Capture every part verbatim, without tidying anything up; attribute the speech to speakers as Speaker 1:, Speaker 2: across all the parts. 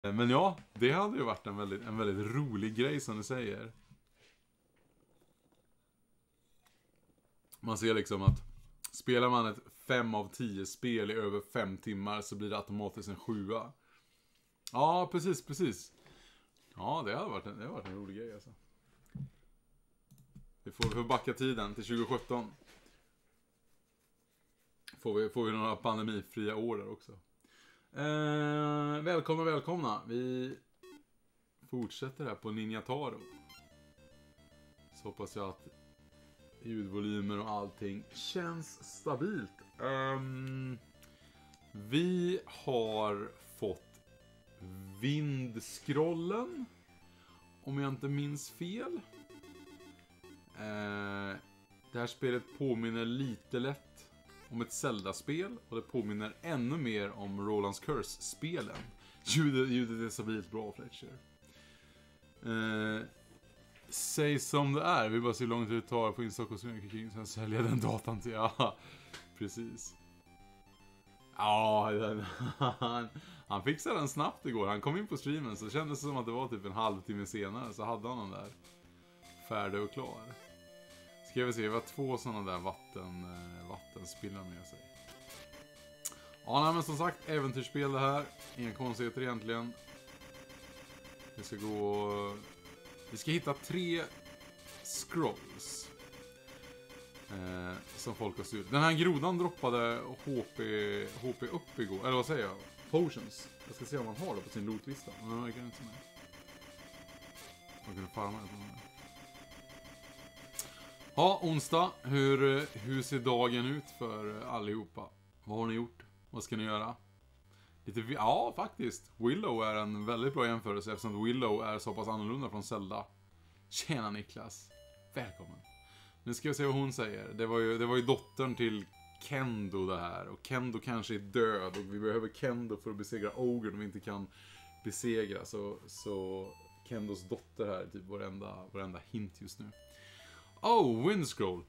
Speaker 1: Men ja, det hade ju varit en väldigt, en väldigt rolig grej som du säger. Man ser liksom att spelar man ett fem av tio spel i över fem timmar så blir det automatiskt en sjua. Ja, precis, precis. Ja, det har varit en, det har varit en rolig grej alltså. Vi får, vi får backa tiden till tjugo sjutton. Får vi, får vi några pandemifria år där också. Eh, välkomna, välkomna. Vi fortsätter här på Ninja Taro. Så hoppas jag att ljudvolymer och allting känns stabilt. Um, vi har fått vindskrollen, om jag inte minns fel. Uh, det här spelet påminner lite lätt om ett Zelda-spel, och det påminner ännu mer om Roland's Curse-spelen. Ljudet, ljudet är stabilt bra, Fletcher. Uh, Säg som det är. Vi bara ser hur långt det tar på Instagram och kring. Sen säljer den datan till. Ja, precis. Ja, den, han, han fixade den snabbt igår. Han kom in på streamen så kändes det som att det var typ en halvtimme senare. Så hade han den där färdig och klar. Ska vi se, vi har två sådana där vatten, vattenspillar med sig. Ja, nej, men som sagt, äventyrsspel det här. Inga konstigheter egentligen. Det ska gå... Vi ska hitta tre scrolls eh, som folk har styrt. Den här grodan droppade H P, H P upp igår. Eller vad säger jag? Potions. Jag ska se om man har det på sin lootlista. Men det verkar inte som det. Man kunde farma det på den här. Ja, onsdag. Hur, hur ser dagen ut för allihopa? Vad har ni gjort? Vad ska ni göra? Lite, ja, faktiskt. Willow är en väldigt bra jämförelse eftersom Willow är så pass annorlunda från Zelda. Tjena Niklas. Välkommen. Nu ska vi se vad hon säger. Det var ju, det var ju dottern till Kendo det här. Och Kendo kanske är död. Och vi behöver Kendo för att besegra Ogren om vi inte kan besegra. Så, så Kendos dotter här är typ varenda, varenda hint just nu. Oh, Windscroll.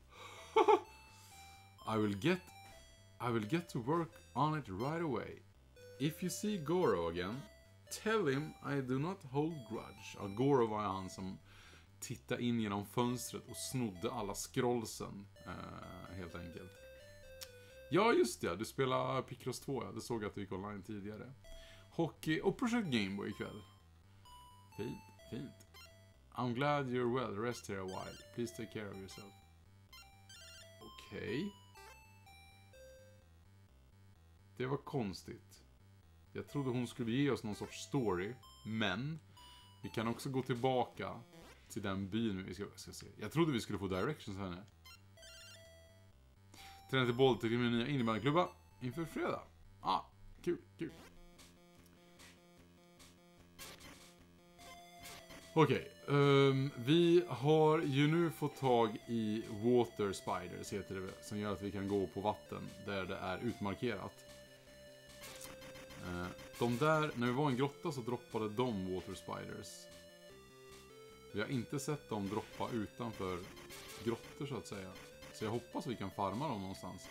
Speaker 1: I will get I will get to work on it right away. If you see Goro again, tell him I do not hold grudge. Ja, Goro var han som tittade in genom fönstret och snodde alla scrollsen, eh, helt enkelt. Ja, just det. Du spelar Picross två, ja. Det såg jag att du gick online tidigare. Hockey och Project Gameboy ikväll. Fint, fint. I'm glad you're well. Rest here a while. Please take care of yourself. Okej. Okay. Det var konstigt. Jag trodde hon skulle ge oss någon sorts story. Men vi kan också gå tillbaka till den byn vi ska, ska se. Jag trodde vi skulle få directions här nu. Träna till boll till min nya innebandyklubba inför fredag. Ah, kul, kul. Okej, okay, um, vi har ju nu fått tag i Water Spiders heter det, som gör att vi kan gå på vatten där det är utmarkerat. Uh, de där, när vi var i en grotta så droppade de Water Spiders. Vi har inte sett dem droppa utanför grottor så att säga. Så jag hoppas vi kan farma dem någonstans.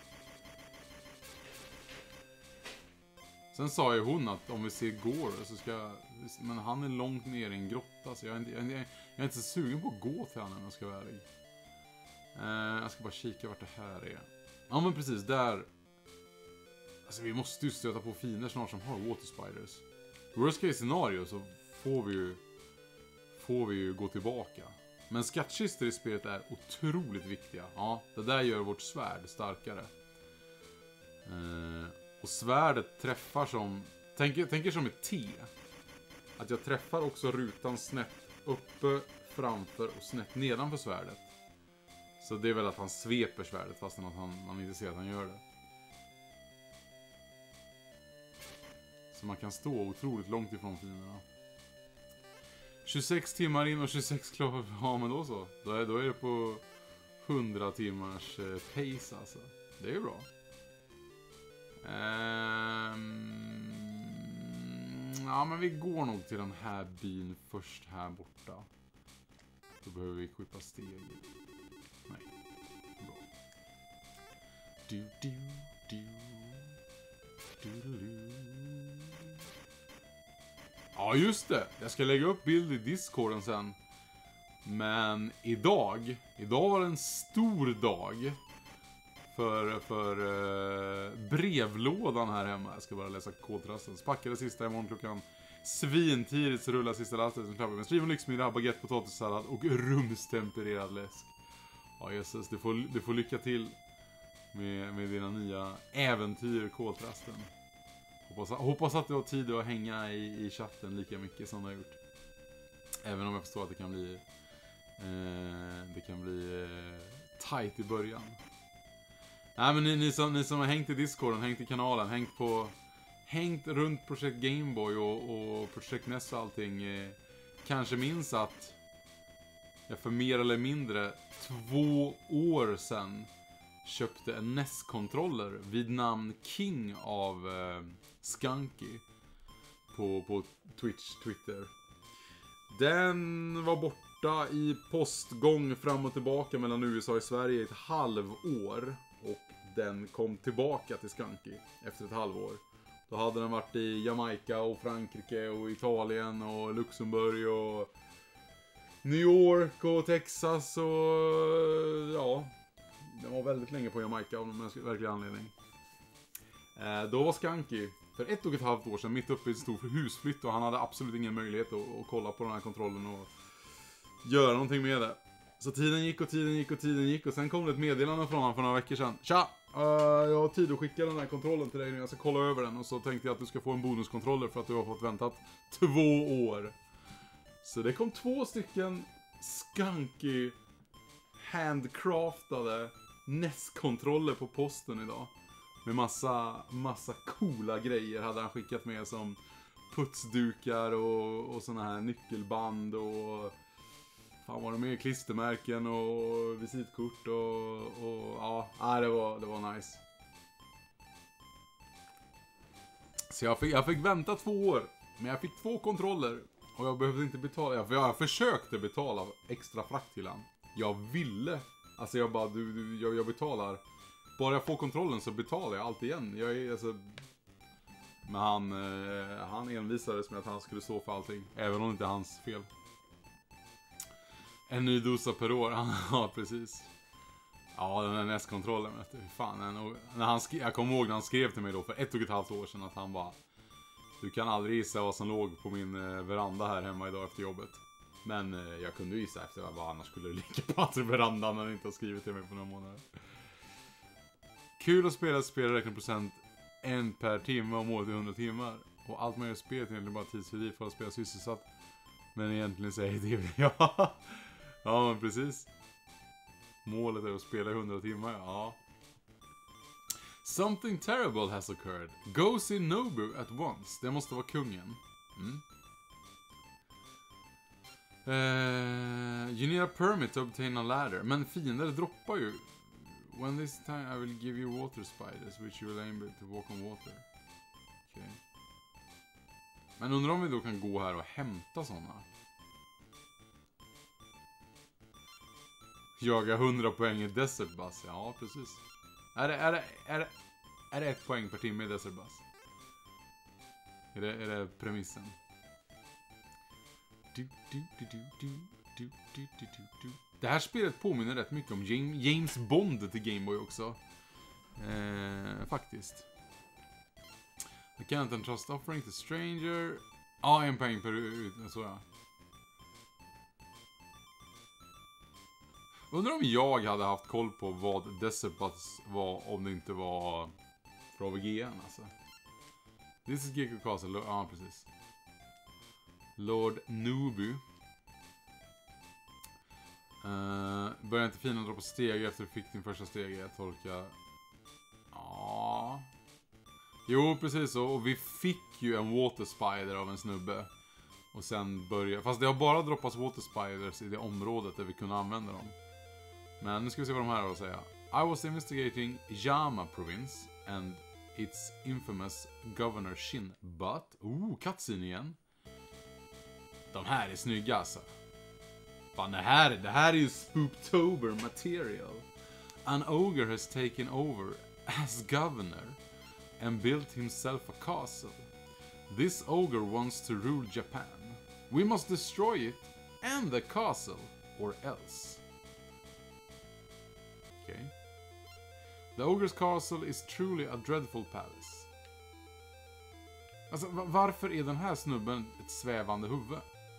Speaker 1: Sen sa ju hon att om vi ser Gore så ska... Men han är långt ner i en grotta så jag är inte, jag är, jag är inte så sugen på att gå till honom om jag ska vara ärlig. Uh, jag ska bara kika vart det här är. Ja men precis, där... Alltså vi måste ju stöta på fiender snart som har Water Spiders. Worst case scenario så får vi ju... Får vi ju gå tillbaka. Men skattkistor i spelet är otroligt viktiga. Ja, det där gör vårt svärd starkare. Uh, och svärdet träffar som... Tänker, tänker som ett T. Att jag träffar också rutan snett uppe, framför och snett nedanför svärdet. Så det är väl att han sveper svärdet fastän att han, man inte ser att han gör det. Så man kan stå otroligt långt ifrån fienderna. tjugosex timmar in och tjugosex klar. Ja men då så. Då är, då är det på hundra timmars eh, pace alltså. Det är ju bra. Um, ja men vi går nog till den här byn först här borta. Då behöver vi equippa steg. Nej. Bra. Du du du du du. Ja, just det. Jag ska lägga upp bild i Discorden sen. Men idag, idag var det en stor dag för, för uh, brevlådan här hemma. Jag ska bara läsa kodtrasten. Spackade sista imorgon klockan svintidigt, så rullar sista lasten. Med striven lyxmiddag, baguette, potatissallad och rumstempererad läsk. Ja, Jesus, du får, du får lycka till med, med dina nya äventyr, koltrasten. Hoppas, hoppas att du har tid att hänga i, i chatten lika mycket som du har gjort. Även om jag förstår att det kan bli eh, det kan bli eh, tight i början. Nej, men ni, ni, som, ni som har hängt i Discorden, hängt i kanalen, hängt på hängt runt projekt Gameboy och, och projekt N E S och allting, eh, kanske minns att jag för mer eller mindre två år sedan köpte en N E S-kontroller vid namn King av eh, Skunky på, på Twitch, Twitter. Den var borta i postgång fram och tillbaka mellan U S A och Sverige i ett halvår. Och den kom tillbaka till Skunky efter ett halvår. Då hade den varit i Jamaica och Frankrike och Italien och Luxemburg och New York och Texas och ja, den var väldigt länge på Jamaica av någon verklig anledning. Eh, då var Skunky för ett och ett halvt år sedan mitt uppe i ett stort husflytt och han hade absolut ingen möjlighet att, att kolla på den här kontrollen och göra någonting med det. Så tiden gick och tiden gick och tiden gick och sen kom det ett meddelande från honom för några veckor sedan. Tja! Uh, jag har tid att skicka den här kontrollen till dig nu, jag ska kolla över den och så tänkte jag att du ska få en bonuskontroller för att du har fått väntat två år. Så det kom två stycken Skunky handcraftade N E S-kontroller på posten idag. Med massa, massa coola grejer hade han skickat med som putsdukar och, och såna här nyckelband och fan var det med klistermärken och visitkort och, och ja, det var, det var nice. Så jag fick, jag fick vänta två år, men jag fick två kontroller och jag behövde inte betala, för jag försökte betala extra frakt till han. Jag ville, alltså jag bara, du, du, jag, jag betalar. Bara jag får kontrollen så betalar jag allt igen. Jag är alltså... Men han, eh, han envisades med att han skulle stå för allting. Även om det inte är hans fel. En ny dosa per år. Ja, precis. Ja, den där N E S-kontrollen, vet du. Fan, den, när han skrev, jag kommer ihåg när han skrev till mig då för ett och ett halvt år sedan att han bara... Du kan aldrig gissa vad som låg på min eh, veranda här hemma idag efter jobbet. Men eh, jag kunde gissa efter vad annars skulle det ligga på att verandan när han inte har skrivit till mig på några månader. Kul att spela spel räknar procent en per timme om året i hundra timmar. Och allt man gör i spelet är egentligen bara tidsfördriv för att spela sysselsatt. Men egentligen säger det ja. Ja, men precis. Målet är att spela i hundra timmar, ja. Something terrible has occurred. Go see Nobu at once. Det måste vara kungen. Mm. Uh, you need a permit to obtain a ladder. Men fiender droppar ju. When this time I will give you water spiders which you will aim to walk on water. Okej. Okay. Men undrar om vi då kan gå här och hämta sådana. Jaga hundra poäng i Desert Bus. Ja, precis. Är det, är det, är det, är det ett poäng per timme i Desert Bus? Är det, är det premissen? Du, du, du, du, du, du, du, du, du. Det här spelet påminner rätt mycket om James Bond till Game Boy också. Eh, faktiskt. I can't entrust offering to stranger. Ja, ah, en poäng per ut. Så ja. Undrar om jag hade haft koll på vad Desert Bus var om det inte var för A V G N alltså. This is Gecko Castle. Ja, ah, precis. Lord Nobu. Uh, börjar inte fina dra på steg efter du fick din första steg, jag tolkar. Ja. Jo, precis så. Och vi fick ju en water spider av en snubbe. Och sen började... Fast det har bara droppats water spiders i det området där vi kunde använda dem. Men nu ska vi se vad de här har att säga. I was investigating Yama province and its infamous governor Shin. But... Oh, cutscene igen. De här är snygga alltså. Fan, det här, det här är ju Spooktober material. An ogre has taken over as governor and built himself a castle. This ogre wants to rule Japan. We must destroy it and the castle, or else. Okay. The ogre's castle is truly a dreadful palace. Alltså, varför är den här snubben ett svävande huvud?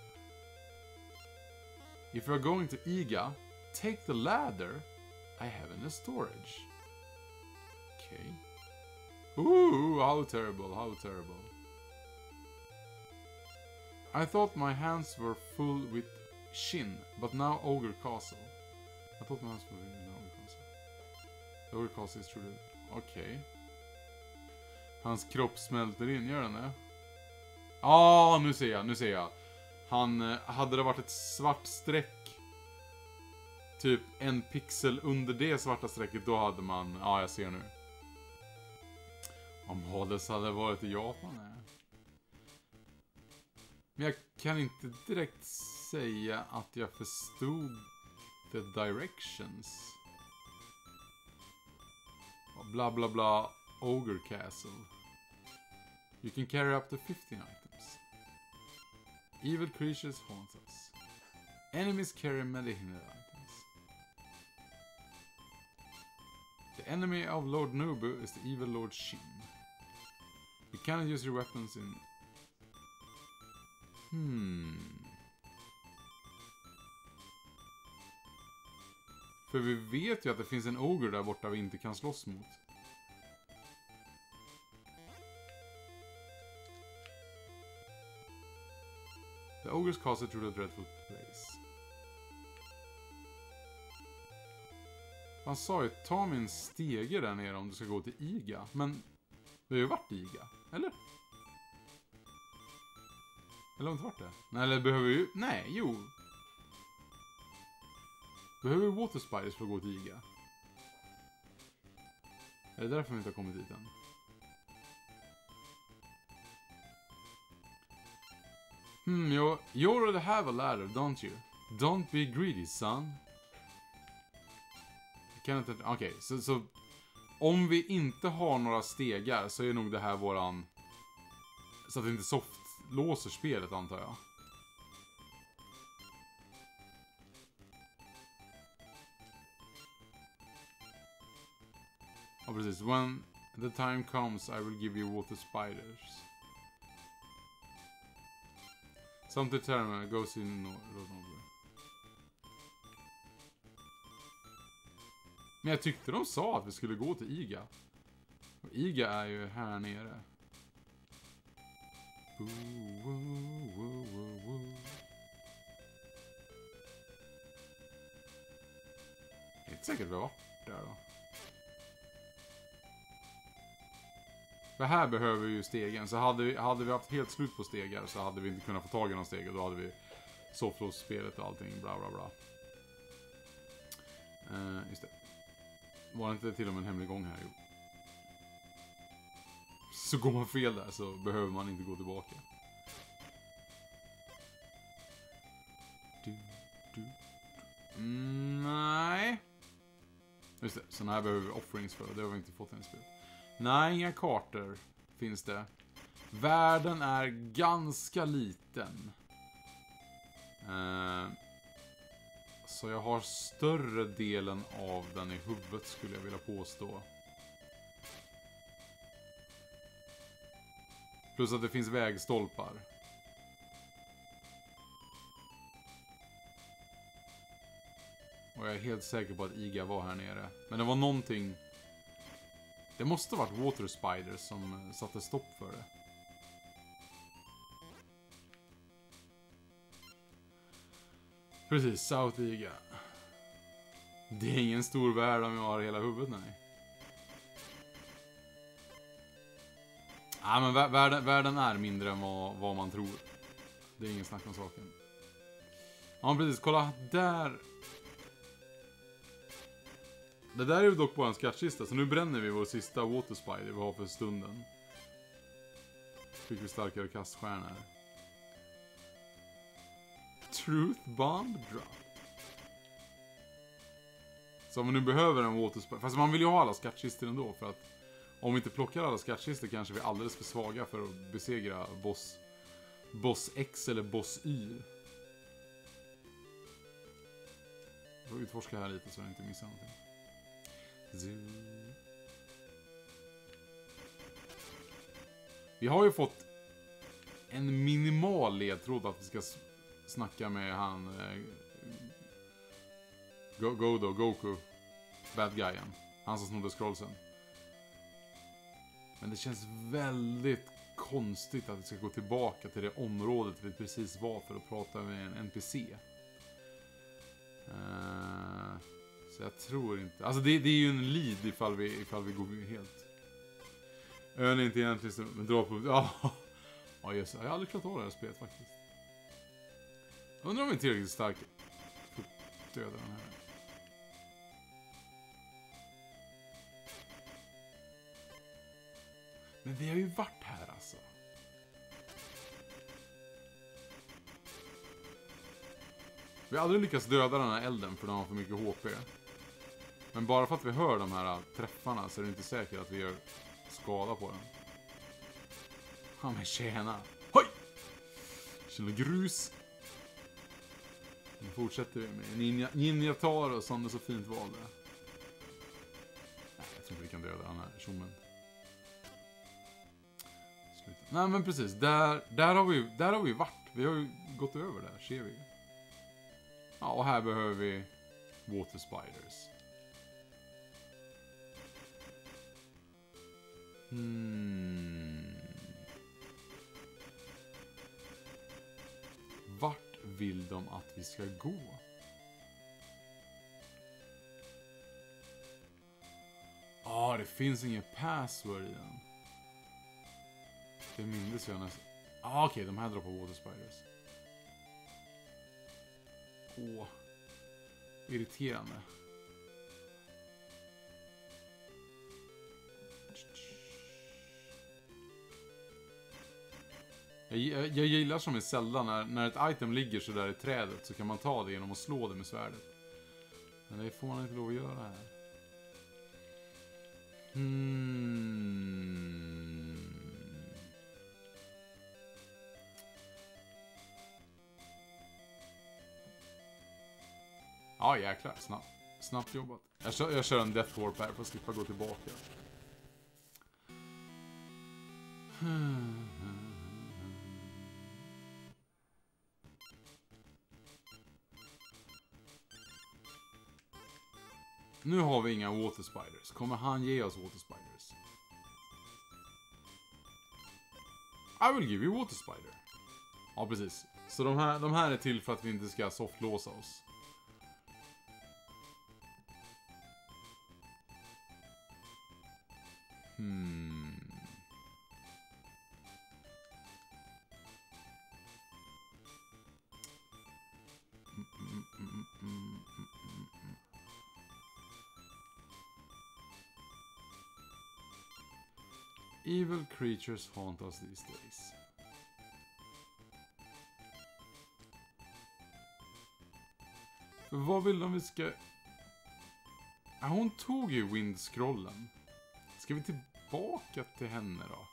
Speaker 1: If you're going to Iga, take the ladder I have in the storage. Okay. Ooh, how terrible, how terrible. I thought my hands were full with Shin, but now Ogre Castle. I thought my hands were full with Ogre Castle. The Ogre Castle is truly... Okej. Okay. Hans kropp smälter in, gör den det? Ja, ah, nu ser jag, nu ser jag. Han, hade det varit ett svart streck, typ en pixel under det svarta strecket, då hade man, ja, jag ser nu. Om Hades hade varit i Japan, nej. Men jag kan inte direkt säga att jag förstod the directions. Bla bla bla, Ogre Castle. You can carry up to fifteen items. Evil creatures haunt us. Enemies carry medicinal items. The enemy of Lord Nubu is the evil Lord Shin. You cannot use your weapons in... Hmm... För vi vet ju att det finns en ogre där borta vi inte kan slåss mot. The ogre's castle through the dreadful place. Han sa ju, ta min stege där nere om du ska gå till Iga. Men det har ju varit Iga, eller? Eller har det inte varit det? Nej, eller behöver vi ju... Nej, jo. Behöver vi Water Spiders för att gå till Iga? Är det därför vi inte har kommit dit än? Hmm, you, you already have a ladder, don't you? Don't be greedy, son. Okej, okay, så, så... Om vi inte har några stegar så är nog det här våran... Så att det inte soft låser spelet, antar jag. Ja, precis. When the time comes I will give you water spiders. Some determine goes in north. Men jag tyckte de sa att vi skulle gå till Iga. Och Iga är ju här nere. Ooh, ooh, ooh, ooh, ooh. Jag är inte säkert vi har varit där då. För här behöver vi ju stegen. Så hade vi, hade vi haft helt slut på stegar så hade vi inte kunnat få tag i någon steg. Och då hade vi softloss-spelet och allting. Bla bla bla. Uh, just det. Var det inte till och med en hemlig gång här? Jo. Så går man fel där så behöver man inte gå tillbaka. Du, du, du. Mm, nej. Just det, sådana här behöver vi offerings för. Det har vi inte fått än i spelet. Nej, inga kartor finns det. Världen är ganska liten. Uh, så jag har större delen av den i huvudet, skulle jag vilja påstå. Plus att det finns vägstolpar. Och jag är helt säker på att Iga var här nere. Men det var någonting... Det måste ha varit Water Spiders som satte stopp för det. Precis, South Iga. Det är ingen stor värld om jag har hela huvudet, nej. Ja, men världen, världen är mindre än vad, vad man tror. Det är ingen snack om saken. Ja, precis. Kolla, där... Det där är ju dock bara en skattkista, så nu bränner vi vår sista Water Spider vi har för stunden. Fick vi starkare kaststjärnor. Truth Bomb Drop. Så om vi nu behöver en Water Spider... Fast man vill ju ha alla skattkistor ändå, för att Om vi inte plockar alla skattkistor kanske vi är alldeles för svaga för att besegra boss, boss X eller boss Y. Jag får utforska här lite så jag inte missar någonting. Vi har ju fått en minimal ledtråd att vi ska snacka med han eh, Go Godo, Goku, bad guyen. Han som snodde scrollsen. Men det känns väldigt konstigt att vi ska gå tillbaka till det området vi precis var för att prata med en N P C. Uh, så jag tror inte... Alltså det, det är ju en lead ifall vi, ifall vi går helt. Ön är inte egentligen... Men dra på... Ja, ja just, jag har aldrig klarat av det här spelet faktiskt. Jag undrar om vi är tillräckligt starka för att döda den här. Men vi har ju varit här alltså. Vi har aldrig lyckats döda den här elden för den har för mycket H P. Men bara för att vi hör de här träffarna så är det inte säkert att vi gör skada på den. Ja men tjena. Hoj! Känner grus. Nu fortsätter vi med Ninja, Ninja Taro som det så fint valde. Nej, jag tror inte vi kan döda den här tjommen. Sluta. Nej men precis, där, där, har vi, där har vi varit. Vi har ju gått över där, ser vi. Ja, och här behöver vi Water Spiders. Hmm. Vart vill de att vi ska gå? Ah, det finns ingen password i den. Det minns jag nästan. Ah, okej, okay, de här drar på Water Spiders. Åh, irriterande. Jag, jag, jag gillar som i Zelda när, när ett item ligger så där i trädet så kan man ta det genom att slå det med svärdet. Men det får man inte lov att göra här. Hmm. Ja, jäklar. Snabbt, snabbt jobbat. Jag kör, jag kör en Death Warp här för att slippa gå tillbaka. Nu har vi inga Water Spiders. Kommer han ge oss Water Spiders? I will give you Water Spider. Ja, precis. Så de här, de här är till för att vi inte ska softlåsa oss. Hmm. Mm, mm, mm, mm, mm, mm. Evil creatures haunt us these days. För vad vill de vi ska... Ja, hon tog ju windscrollen. Ska vi tillbaka till henne då?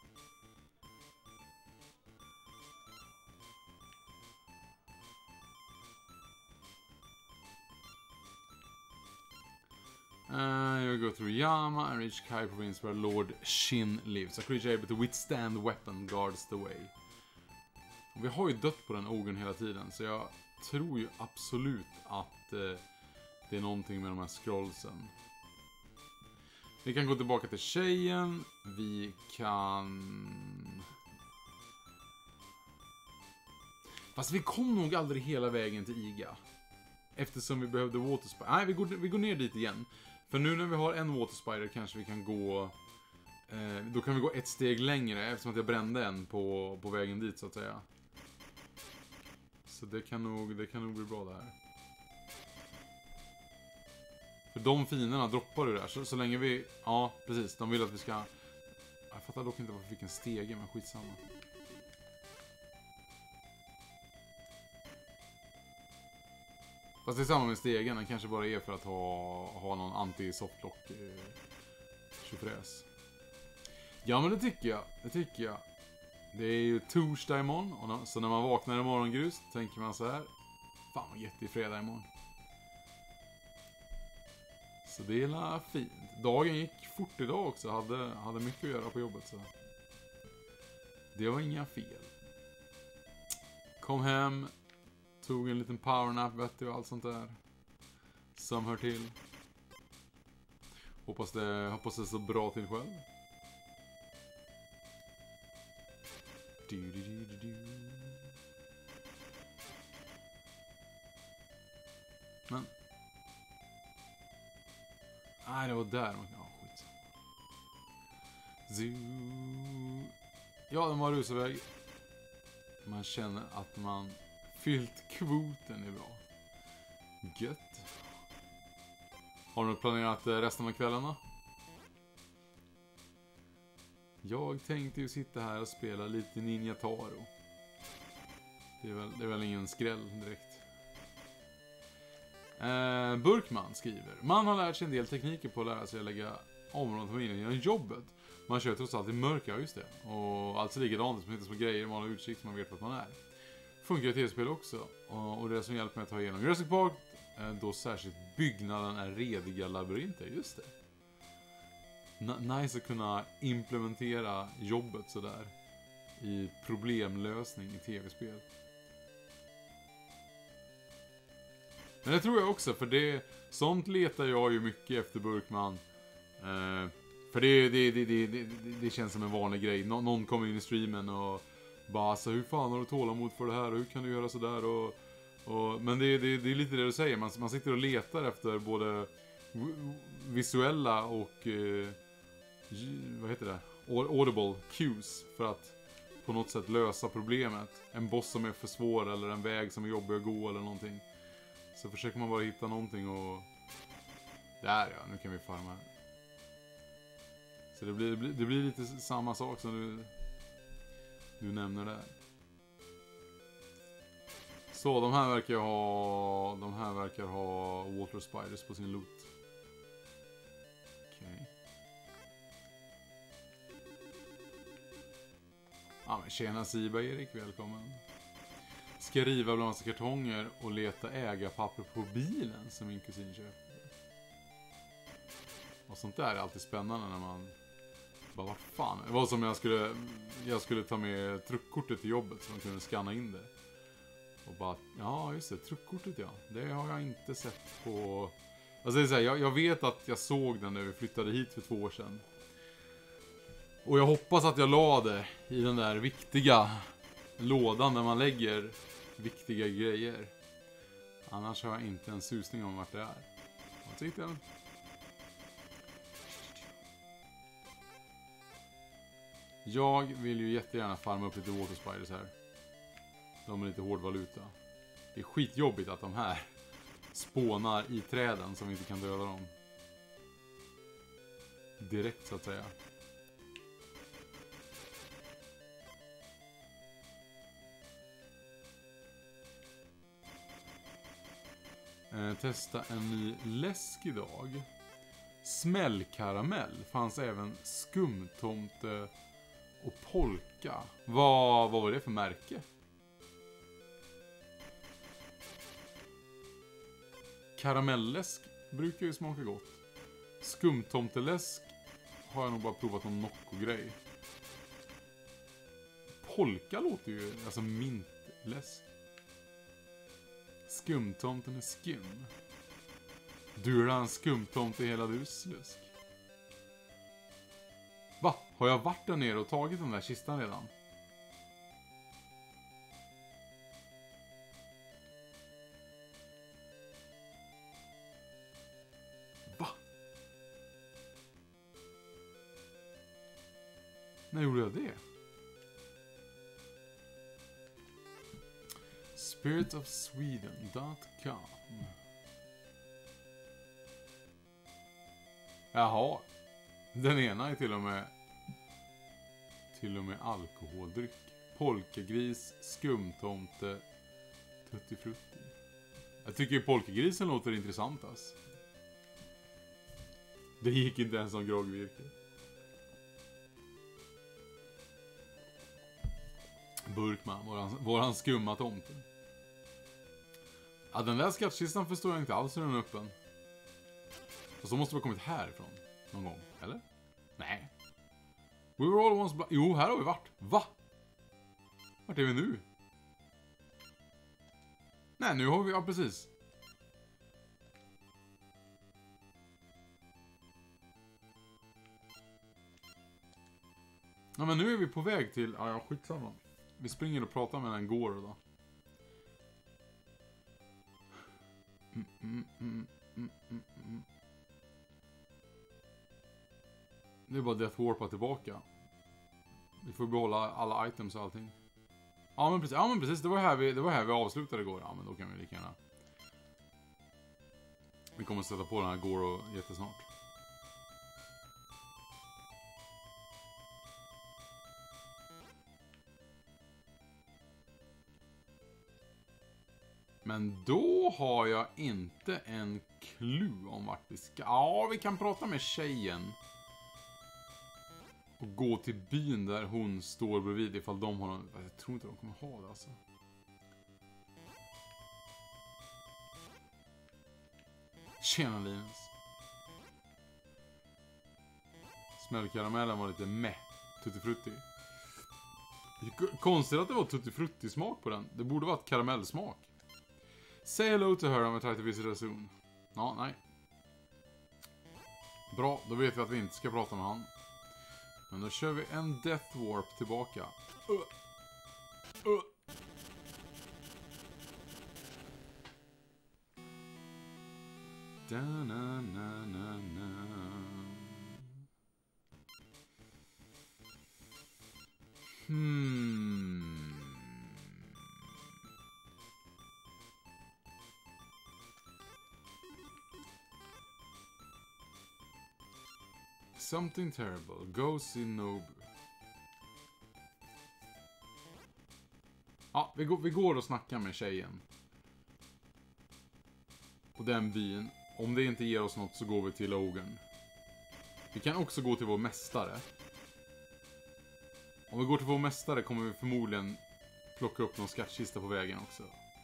Speaker 1: Uh, you go through Yama and reach Kai province where Lord Shin lives. A creature able to withstand weapon guards the way. Och vi har ju dött på den ogern hela tiden, så jag tror ju absolut att uh, det är någonting med de här scrollsen. Vi kan gå tillbaka till tjejen. Vi kan... Fast vi kom nog aldrig hela vägen till Iga. Eftersom vi behövde Water Spider. Nej, vi går, vi går ner dit igen. För nu när vi har en Water Spider kanske vi kan gå... Eh, då kan vi gå ett steg längre. Eftersom att jag brände en på, på vägen dit så att säga. Så det kan nog, det kan nog bli bra det här. För de finerna droppar du där. Så, så länge vi... Ja, precis. De vill att vi ska... Jag fattar dock inte varför vi fick en stege, men skitsamma. Fast det är samma med stegen. Den kanske bara är för att ha, ha någon anti-softlock eh, tjofräs. Ja, men det tycker jag. Det tycker jag. Det är ju torsdag imorgon. Och när, så när man vaknar i morgongrus tänker man så här. Fan vad jätte fredag imorgon. Så det är la fint. Dagen gick fort idag också. Hade, hade mycket att göra på jobbet. Så det var inga fel. Kom hem. Tog en liten powernap, vet du, och allt sånt där. Som hör till. Hoppas det, hoppas det är så bra till själv. Du, du, du, du, du. Men. Nej, det var där. Ja, skit. Zoo. Ja, den var rusväg. Man känner att man fyllt kvoten är bra. Gött. Har du planerat resten av kvällen då? Jag tänkte ju sitta här och spela lite Ninja Taro. Det är väl, det är väl ingen skräll direkt. Eh, Burkman skriver. Man har lärt sig en del tekniker på att lära sig att lägga områden på minnet genom jobbet. Man kör trots allt i mörka, just det. Och alltså likadant som hittar små grejer, man har utsikt så man vet vart man är. Funkar i tv-spel också. Och, och det som hjälper mig att ta igenom Jurassic Park, eh, då särskilt byggnaden är rediga labyrinter, just det. N- nice att kunna implementera jobbet sådär i problemlösning i tv-spel. Men det tror jag också, för det sånt letar jag ju mycket efter Burkman. Eh, för det, det, det, det, det, det känns som en vanlig grej. Nå, någon kommer in i streamen och bara så, hur fan har du tålamod för det här och hur kan du göra sådär och, och men det, det, det är lite det du säger, man, man sitter och letar efter både visuella och eh, vad heter det? Audible cues för att på något sätt lösa problemet. En boss som är för svår eller en väg som är jobbig att gå eller någonting. Så försöker man bara hitta någonting och där ja, nu kan vi farma. Så det blir, det blir lite samma sak som du du nämner där. Så de här verkar ha de här verkar ha Water Spiders på sin loot. Okej. Okay. Ja, men tjena Siba Erik, välkommen. Ska riva bland massa kartonger och leta ägarpapper på bilen som min kusin köpte. Och sånt där är alltid spännande när man bara, vad fan. Det var som jag skulle jag skulle ta med truckkortet till jobbet så man kunde scanna in det. Och bara, ja just det, truckkortet ja. Det har jag inte sett på. Alltså det är så här, jag, jag vet att jag såg den när vi flyttade hit för två år sedan. Och jag hoppas att jag la det i den där viktiga lådan där man lägger viktiga grejer. Annars har jag inte en susning om vart det är. Vad tyckte jag? Jag vill ju jättegärna farma upp lite water spiders här. De är lite hård valuta. Det är skitjobbigt att de här spånar i träden som vi inte kan döda dem. Direkt så att säga. Eh, testa en ny läsk idag. Smällkaramell. Fanns även skumtomte och polka. Vad, vad var det för märke? Karamellläsk brukar ju smaka gott. Skumtomteläsk har jag nog bara provat någon Nocco-grej. Polka låter ju, alltså mintläsk. Skumtomten är skum. Du är en skumtomte i hela du slusk. Va? Har jag varit där nere och tagit den där kistan redan? Va? När gjorde jag det? spirit of sweden dot com. Jaha. Den ena är till och med till och med alkoholdryck. Polkagris, skumtomte, tuttifrutti. Jag tycker polkagrisen låter intressant alltså. Det gick inte ens som groggvirke. Burkman, våran, våran skumma tomte. Ja, den där skattkistan förstår jag inte alls hur den är öppen. Och så måste vi ha kommit härifrån någon gång, eller? Nej. We were all once... Jo, här har vi varit. Va? Vart är vi nu? Nej, nu har vi... Ja, precis. Ja, men nu är vi på väg till... Ja, ja, skitsamma. Vi springer och pratar med den går då. Mm, mm, mm, mm, mm, mm. Det är bara Death Warpa tillbaka. Vi får behålla alla items och allting. Ja men precis, ja, men precis. Det, var här vi, det var här vi avslutade igår. Ja men då kan vi lika gärna. Vi kommer att sätta på den här Goro jättesnart. Men då har jag inte en clue om vart vi ska. Ja, vi kan prata med tjejen. Och gå till byn där hon står bredvid ifall de har någon... Jag tror inte de kommer ha det alltså. Tjena Linus. Smällkaramellen var lite meh. Tuttifrutti. Det är konstigt att det var tuttifrutti smak på den. Det borde vara ett karamellsmak. Say hello to her om vi try to visit her soon. Ja, nej. Bra, då vet vi att vi inte ska prata med han. Men då kör vi en Death Warp tillbaka. Uh. Uh. Da, na, na, na, na. Hmm. Something terrible goes in Nobu. Ja, vi går, vi går och snackar med tjejen. Och den byn. Om det inte ger oss något så går vi till Logan. Vi kan också gå till vår mästare. Om vi går till vår mästare kommer vi förmodligen plocka upp någon skattkista på vägen också.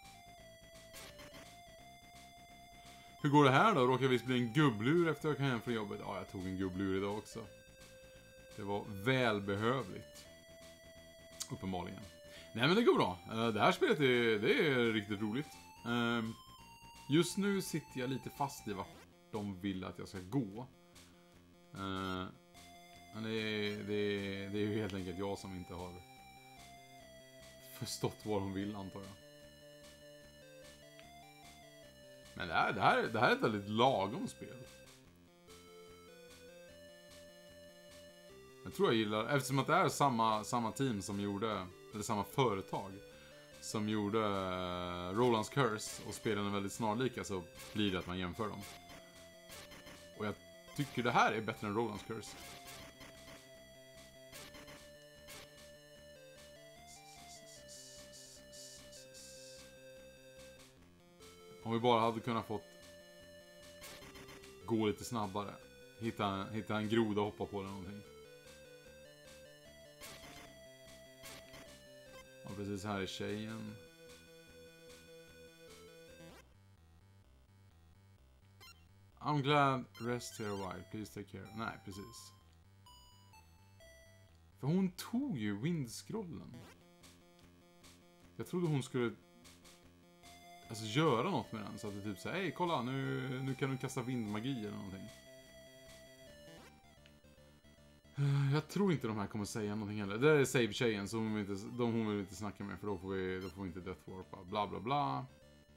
Speaker 1: Hur går det här då? Råkar vi bli en gubblur efter att jag kom hem från jobbet? Ja, jag tog en gubblur idag också. Det var välbehövligt. Uppenbarligen. Nej, men det går bra. Det här spelet är, det är riktigt roligt. Just nu sitter jag lite fast i vart de vill att jag ska gå. Men det är, det är, det är ju helt enkelt jag som inte har förstått vad de vill, antar jag. Men det här, det, här, det här är ett väldigt lagom spel. Jag tror jag gillar, eftersom att det är samma, samma team som gjorde, eller samma företag som gjorde uh, Roland's Curse och spelen är väldigt snarlika, så blir det att man jämför dem. Och jag tycker det här är bättre än Roland's Curse. Om vi bara hade kunnat fått gå lite snabbare. Hitta, hitta en groda och hoppa på eller någonting. Och precis här är tjejen. I'm glad rest here a while. Please take care. Nej, precis. För hon tog ju windscrollen. Jag trodde hon skulle... Alltså göra något med den. Så att det typ säger, hej kolla nu, nu kan du kasta vindmagi eller någonting. Jag tror inte de här kommer säga någonting heller. Det är save-tjejen så hon vill inte, de hon vill inte snacka med. För då får vi, då får vi inte Death Warpa. Bla bla bla.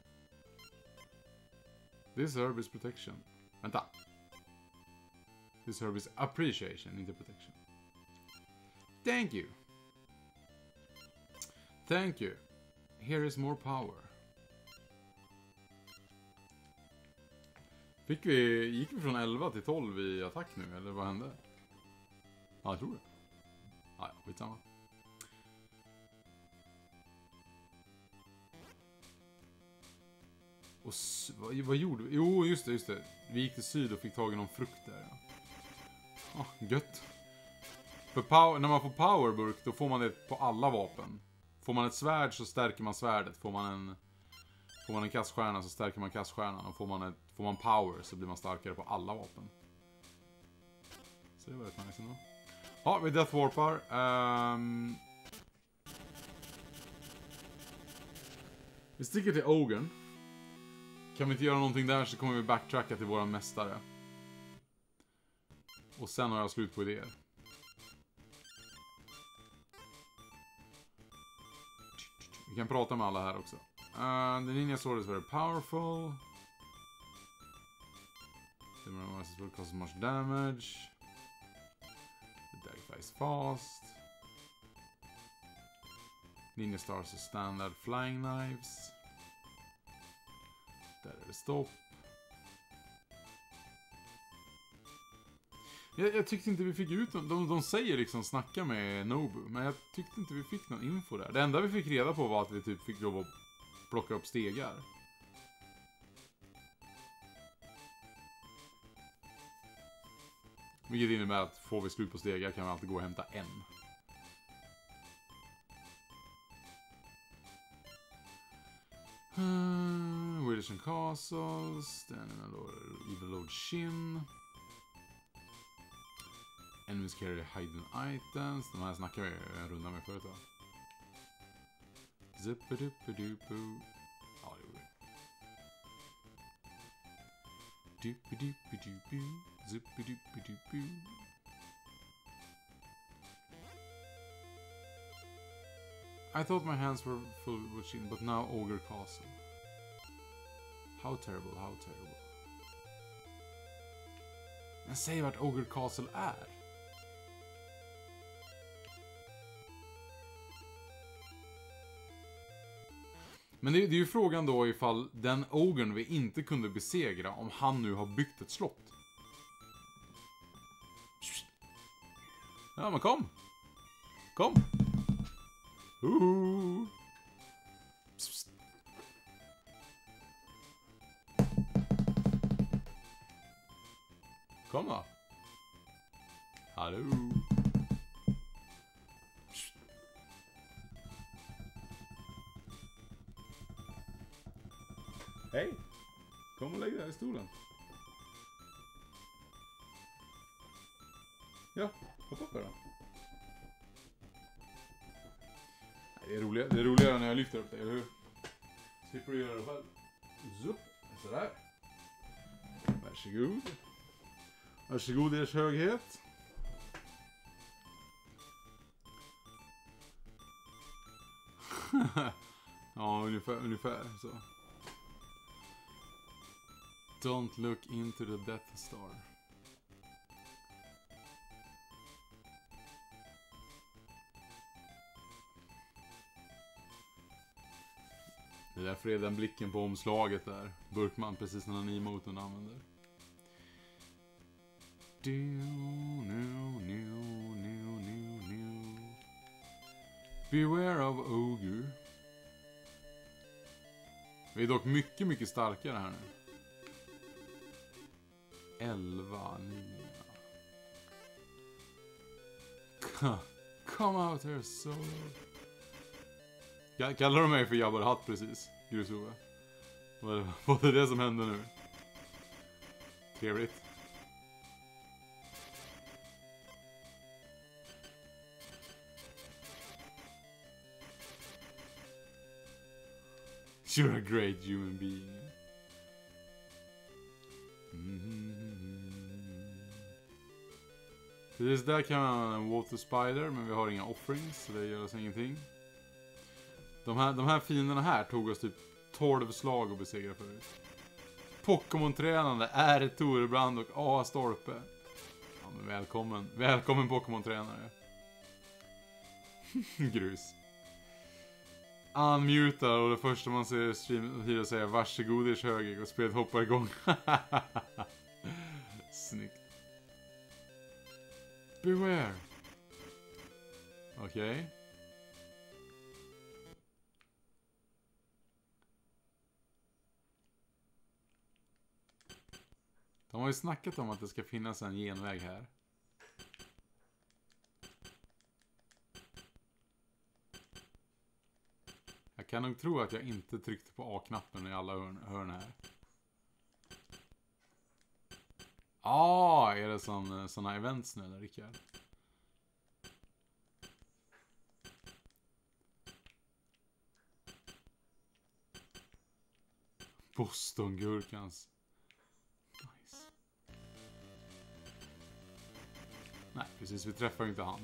Speaker 1: This herb is protection. Vänta. This herb is appreciation, inte protection. Thank you. Thank you. Here is more power. Fick vi, gick vi från elva till tolv i attack nu, eller vad hände? Ja, jag tror det. Ja, ja, skitsamma. Och vad, vad gjorde vi? Jo, just det, just det. Vi gick till syd och fick tag i någon frukt där. Ja, oh, gött. För power, när man får powerburk, då får man det på alla vapen. får man ett svärd så stärker man svärdet. Får man en, får man en kaststjärna så stärker man kaststjärnan. Och får man, ett, får man power så blir man starkare på alla vapen. Så det var rätt nice ändå. Ja, vi Death Warpar. Um, vi sticker till Ogern. Kan vi inte göra någonting där så kommer vi backtracka till våran mästare. Och sen har jag slut på idéer. Vi kan prata med alla här också. Uh, the Ninja Sword is very powerful. The Master Sword causes much damage. The Dagger flies fast. Ninja Stars are standard flying knives. Där är det stopp. Jag, jag tyckte inte vi fick ut någon, de, de säger liksom snacka med Nobu, men jag tyckte inte vi fick någon info där. Det enda vi fick reda på var att vi typ fick lov att plocka upp stegar. Vilket innebär att får vi slut på stegar kan vi alltid gå och hämta en. Uh, Witches and Castles. Then Evil Lord Shin. Enemies carry hidden items. De här snackar vi en runda med förut, va? Zippidupidupu. Ja, det gjorde vi. Dupidupidupu. Zippidupidupu. I thought my hands were full with Shin, but now Ogre Castle. How terrible, how terrible. Men säg vart Ogre Castle är. Men det, det är ju frågan då ifall den Ogren vi inte kunde besegra, om han nu har byggt ett slott. Ja, men kom. Kom. Uh. Psst, psst. Kom då. Hallå. Psst. Hej. Kom och lägg dig här i stolen. Ja, hoppa upp här då. Det är roligare, det är roligare när jag lyfter upp det, eller hur? Slipper du göra det själv. Zup, sådär. Varsågod. Varsågod ers höghet. Ja, ungefär, ungefär så. Don't look into the Death Star. Det är därför är den blicken på omslaget där. Burkman precis när han emoten använder. Beware of Ogre. Vi är dock mycket, mycket starkare här nu. elva, nio. Come out here, so. Kallar de mig för Jabbar Hatt precis, Grusova? Vad, vad är det som händer nu? Trevligt. You're a great human being. Mm-hmm. Precis där kan man använda en Water Spider, men vi har inga offerings, så det gör oss ingenting. De här, de här fienderna här tog oss typ tolv slag och besegra förut. Pokémon-tränande är Torebrand och A. Storpe. Ja, men välkommen. Välkommen Pokémon-tränare. Grus. Unmutar och det första man ser stream säger varsågod ers höger och spelet hoppar igång. Snyggt. Beware. Okej. Okay. De har ju snackat om att det ska finnas en genväg här. kan nog tro att jag inte tryckte på A-knappen i alla hörn, hörn här. Ah, är det sån, såna events nu eller Rickard? Boston-gurkans. Nice. Nej, precis. Vi träffar ju inte han.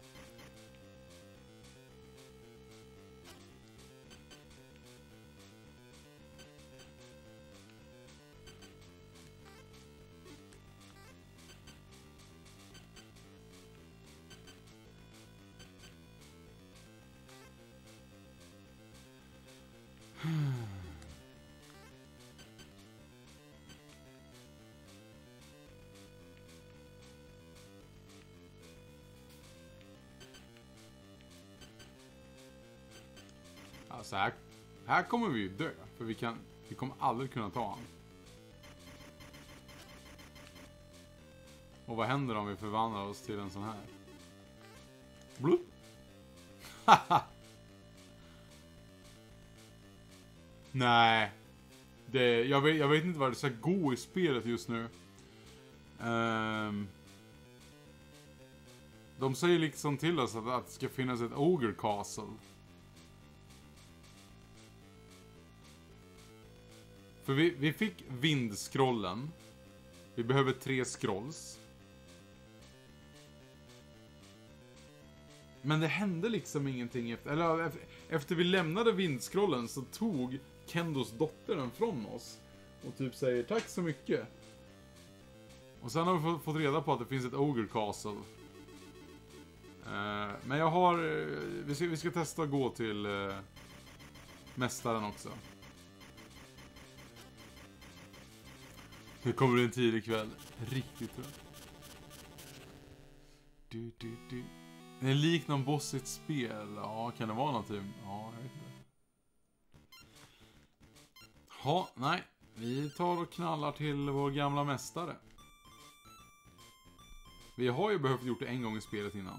Speaker 1: Alltså här, här kommer vi ju dö. För vi, kan, vi kommer aldrig kunna ta han. Och vad händer om vi förvandlar oss till en sån här? Blup. Nej. Det, jag, vet, jag vet inte vad det ska gå i spelet just nu. Um, de säger liksom till oss att, att det ska finnas ett Ogre Castle. För vi, vi fick vindskrollen. Vi behöver tre scrolls. Men det hände liksom ingenting efter, eller efter vi lämnade vindskrollen så tog Kendos dotter den från oss. Och typ säger tack så mycket. Och sen har vi fått reda på att det finns ett Ogre Castle. Uh, men jag har, uh, vi, ska, vi ska testa att gå till uh, mästaren också. Nu kommer det en tidig kväll. Riktigt trött. Du, du, du. Det är lik någon boss i ett spel. Ja, kan det vara någonting? Ja, jag vet inte. Ja, nej. Vi tar och knallar till vår gamla mästare. Vi har ju behövt gjort det en gång i spelet innan.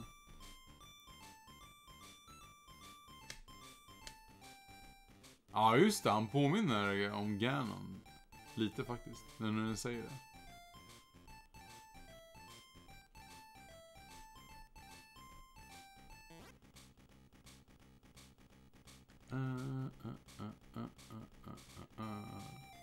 Speaker 1: Ja, just det. Han påminner om Ganon. Lite faktiskt, när du säger det. Uh, uh, uh, uh, uh, uh, uh.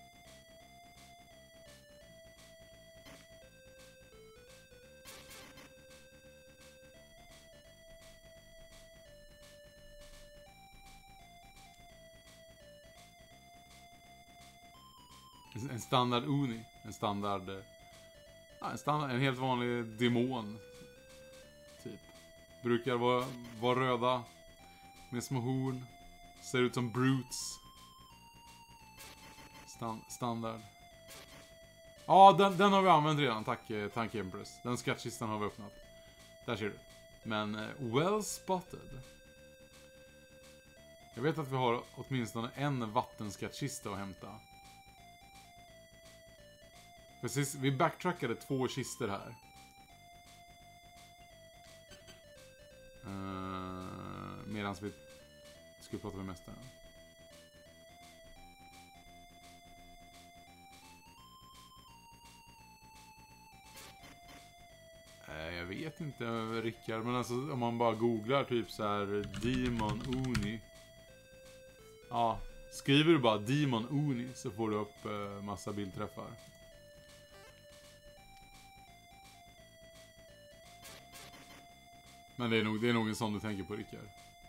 Speaker 1: En standard Uni. En standard... Ja, en standard... En helt vanlig demon. Typ. Brukar vara, vara röda. Med små horn. Ser ut som brutes. Stand, standard. Ja, den, den har vi använt redan. Tack, tack Empress. Den skattkistan har vi öppnat. Där ser du. Men well spotted. Jag vet att vi har åtminstone en vattenskattkista att hämta. Precis, vi backtrackade två kister här. Uh, Medan vi skulle prata med mästaren. Uh, jag vet inte, Rickard. Men alltså om man bara googlar typ så här Demon Uni. Ja, skriver du bara Demon Uni så får du upp uh, massa bildträffar. Men det är nog, det är nog en sån du tänker på, Rickard.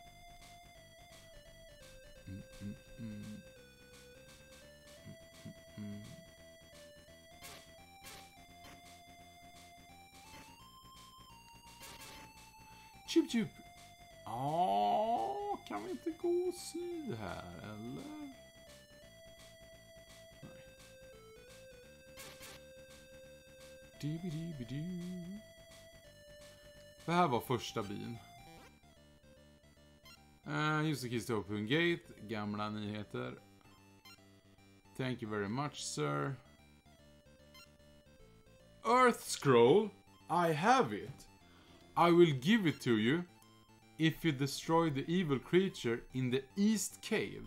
Speaker 1: Mm, mm, mm. Mm, mm. Chup chup. Ja, kan vi inte gå och sy här, eller? Nej. Dibidibidu. Det här var första byn. Uh, just key to open gate. Gamla nyheter. Thank you very much, sir. Earth scroll. I have it. I will give it to you. if you destroy the evil creature in the East Cave.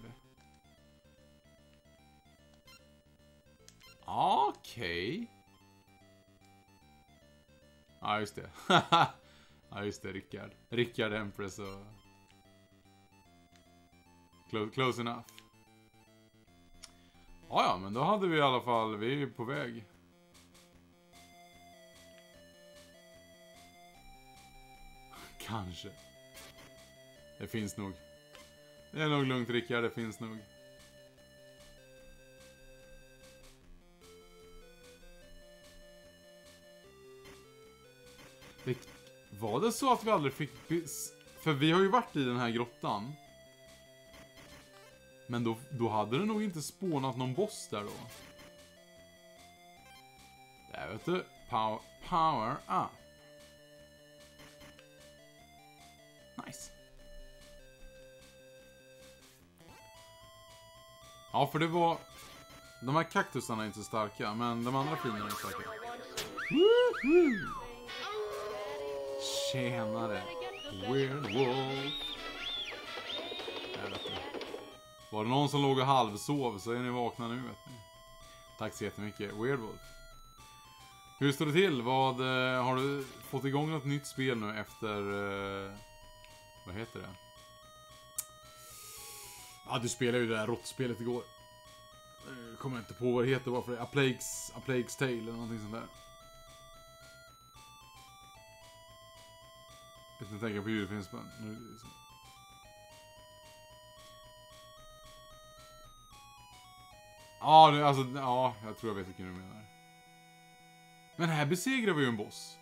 Speaker 1: Okej. Okay. Ja, just det. Ja, just det, Rickard. Rickard Empress och... Close, close enough. Ja, ja, men då hade vi i alla fall... Vi är på väg. Kanske. Det finns nog. Det är nog lugnt, Rickard. Det finns nog. Det, var det så att vi aldrig fick... För vi har ju varit i den här grottan. Men då, då hade det nog inte spånat någon boss där då. Där vet du. Power, power up. Nice. Ja, för det var... De här kaktusarna är inte så starka, men de andra finerna är starka. Woohoo! Tjenare. Weird Wolf. Jag vet inte. Var det någon som låg och halvsov så är ni vakna nu, vet ni. Tack så jättemycket, Weird Wolf. Hur står det till? Vad, eh, har du fått igång något nytt spel nu efter... Eh, vad heter det? Ja, du spelade ju det där råttspelet igår. Jag kommer inte på vad det heter, varför det är. A Plague's, A Plague's Tale eller någonting sånt där. Jag ska tänka på julfilmsspel. Ja, det, alltså, ja, jag tror jag vet vilken du menar. Men här besegrar vi ju en boss.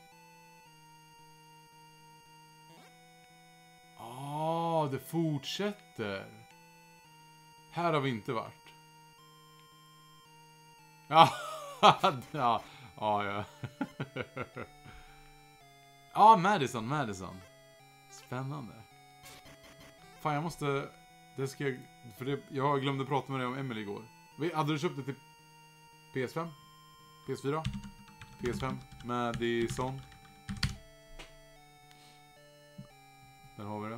Speaker 1: Ja, ah, det fortsätter. Här har vi inte varit. Ja, ja, ja, ja. Ja, Madison, Madison. Spännande. Fan, jag måste... Det ska jag... För det, jag glömde prata med dig om Emily igår. Hade du köpt det till P S fem? P S fyra? P S fem? Madison. Där har vi det.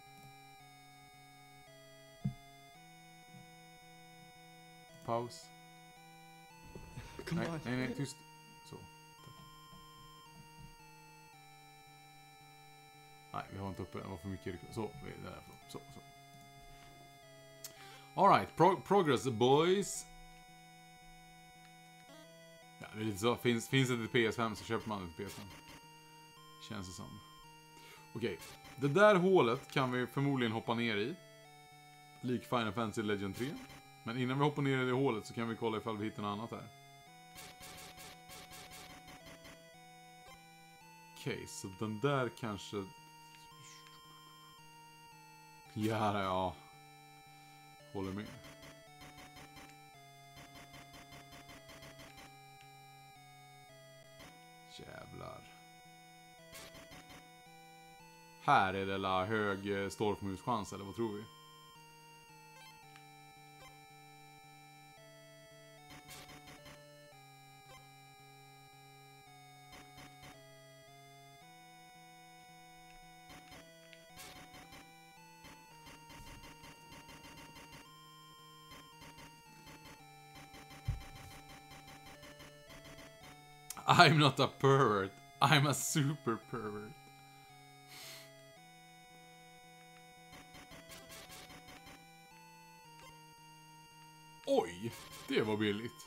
Speaker 1: Paus. Nej, nej, nej, tyst. Så. Nej, vi har inte uppe. Det var för mycket. Så, vi är där. Så, så. Alright, Pro progress boys. Ja, det är lite så. Finns, finns det till P S fem så köper man det till P S fem. Känns det som. Okej, okay. Det där hålet kan vi förmodligen hoppa ner i. Lik Final Fantasy Legend tre. Men innan vi hoppar ner i det hålet så kan vi kolla ifall vi hittar något annat här. Okej, okay, så den där kanske... Ja, ja. Håller med. Jävlar. Här är det la hög stormhuschans, eller vad tror vi? I'm not a pervert. I'm a super pervert. Oj, det var billigt.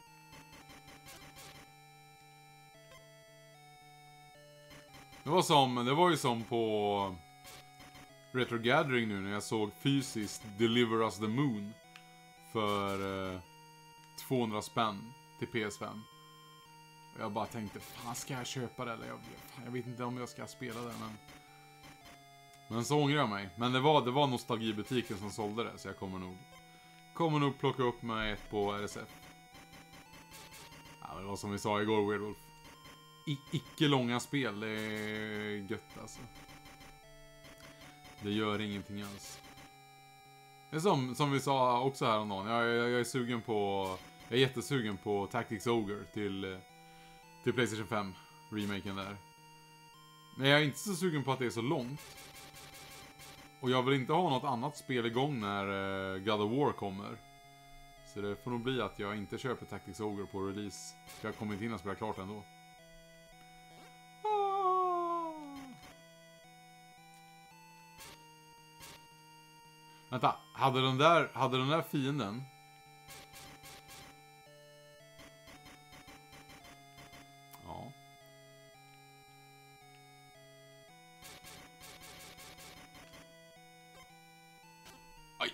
Speaker 1: Det var som, det var ju som på Retro Gathering nu när jag såg fysiskt Deliver Us the Moon för eh, tvåhundra spänn till P S fem. Och jag bara tänkte, fan ska jag köpa det eller? Jag, fan, jag vet inte om jag ska spela det, men... Men så ångrar jag mig. Men det var, det var nostalgibutiken som sålde det, så jag kommer nog... Kommer nog plocka upp mig ett på R S F. Ja, det var som vi sa igår, Weird Wolf. I, icke långa spel, det är gött alltså. Det gör ingenting alls. Det är som, som vi sa också här om dagen. Jag, jag, jag är sugen på... Jag är jättesugen på Tactics Ogre till... Till PlayStation fem, remaken där. Men jag är inte så sugen på att det är så långt. Och jag vill inte ha något annat spel igång när uh, God of War kommer. Så det får nog bli att jag inte köper Tactics Ogre på release. För jag kommer inte hinna spela klart ändå. Ah. Vänta, hade den där, hade den där fienden... Ja. Aj.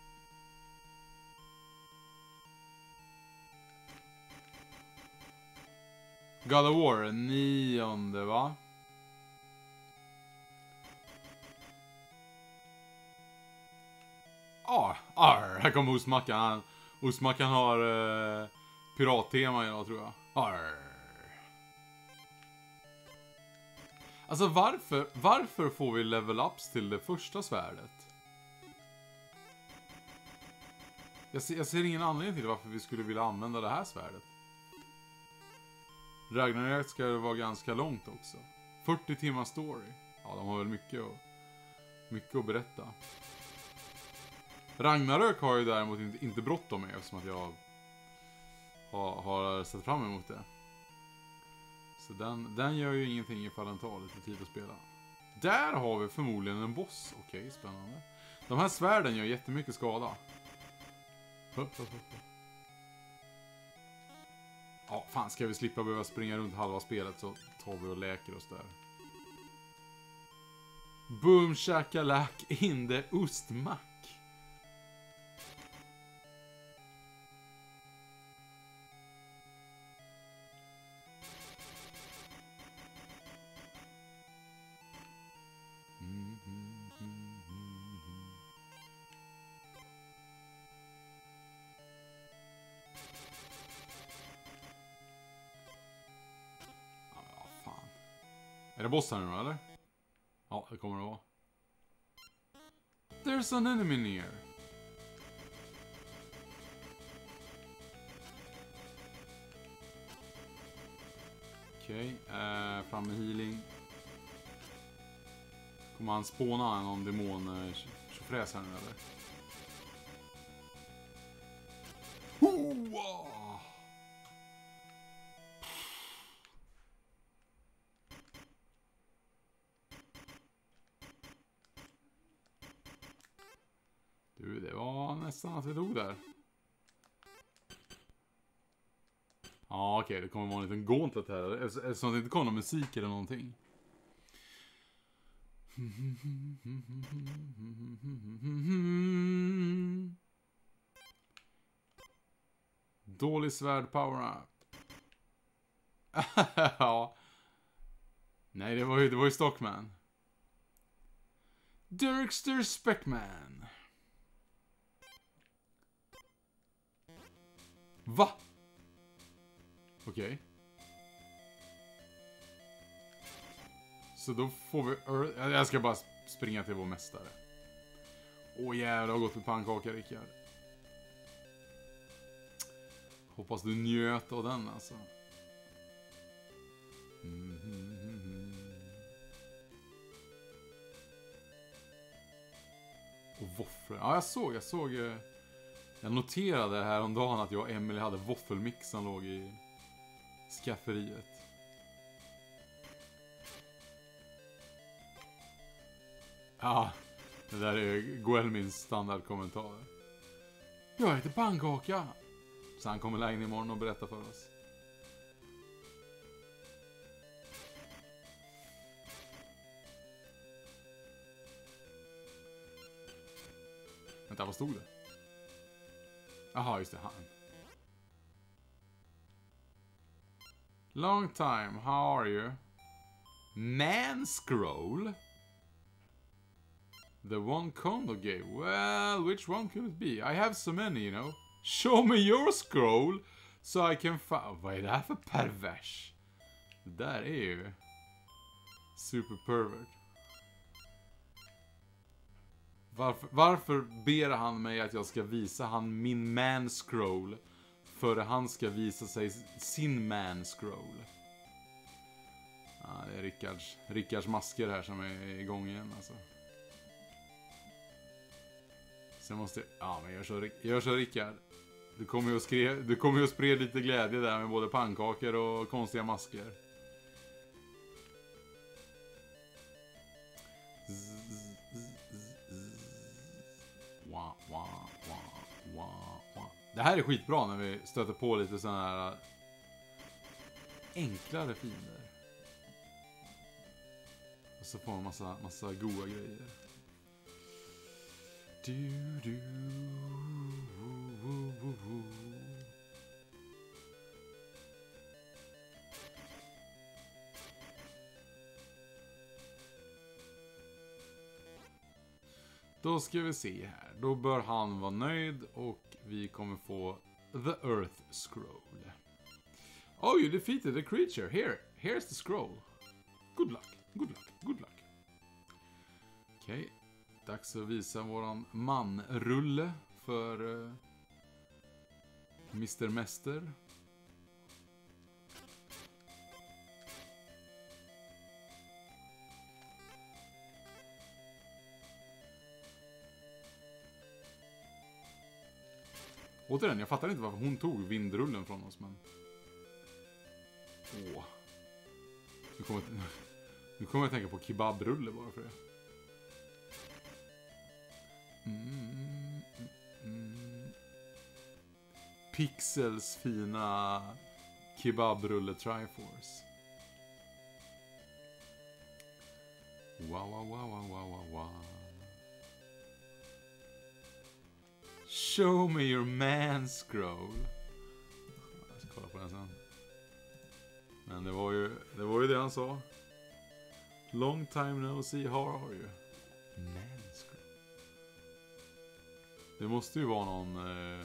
Speaker 1: God of War, nionde va? Ah, arr, här kommer Ostmackan. Ostmackan har eh, pirattema idag tror jag. Arr. Alltså varför, varför får vi level ups till det första svärdet? Jag ser, jag ser ingen anledning till varför vi skulle vilja använda det här svärdet. Ragnarök ska vara ganska långt också. fyrtio timmar story. Ja, de har väl mycket att, mycket att berätta. Ragnarök har ju däremot inte, inte bråttom med eftersom att jag har, har sett fram emot det. Så den, den gör ju ingenting ifall den tar lite tid att spela. Där har vi förmodligen en boss. Okej, okay, spännande. De här svärden gör jättemycket skada. Hup, hup, hup. Ja, fan, ska vi slippa behöva springa runt halva spelet så tar vi och läker oss där. Boom shakalak in the ostmack. Är det bossen nu eller? Ja, det kommer det vara. There's an enemy near. Okej, okay, eh, fram med healing. Kommer han spåna någon demon tjofräs här nu eller? Hoa! Du, det var nästan att vi dog där. Ja, okej, okay, det kommer vara en liten gauntlet här. Eftersom det inte kommer någon musik eller någonting. Dålig svärd power up. Ja. Nej, det var ju, det var ju Stockman. Dirkster Speckman. Va? Okej. Okay. Så då får vi... Jag ska bara springa till vår mästare. Åh oh, jävlar, det har gått med pannkaka, Rickard. Hoppas du njöt av den alltså. Mm -hmm. Och våfflor. Ja, jag såg, jag såg... Jag noterade häromdagen att jag och Emily hade våffelmix som låg i skafferiet. Ja, det där är Guelmins standardkommentar. Jag heter pannkaka. Så han kommer lägga in imorgon och berätta för oss. Vänta, vad stod det? Aha, just det, han. Long time, how are you? Man scroll? The one Kondo gave. Well, which one could it be? I have so many, you know. Show me your scroll so I can find... Vad är det här för pervers? Det där är ju... super pervert. Varför, varför ber han mig att jag ska visa han min man scroll före han ska visa sig sin man scroll? Ja, det är Rickards, Rickards masker här som är igång igen alltså. Sen måste jag... Ja, men jag kör, jag kör Rickard. Du kommer ju att skre, du kommer ju att sprida lite glädje där med både pannkakor och konstiga masker. Wow, wow, wow, wow, wow. Det här är skitbra när vi stöter på lite sådana här enklare fiender. Och så får man massa, massa goda grejer. Du, du, wo, wo, wo. Då ska vi se här. Då bör han vara nöjd och vi kommer få The Earth Scroll. Oh, you defeated a creature. Here, here's the scroll. Good luck, good luck, good luck. Okej. Okay. Dags att visa våran manrulle för uh, mister Mäster. Återigen, jag fattar inte varför hon tog vindrullen från oss, men... Åh. Nu kommer jag, nu kommer jag tänka på kebabrulle bara för det. Mm, mm, mm. Pixels fina kebabrulle Triforce. Wow, wow, wow, wow, wow, wow, wow. Show me your man scroll. Jag ska kolla på den sen. Men det var ju det var ju det han sa. Long time no see, how are you? Man scroll. Det måste ju vara någon, eh,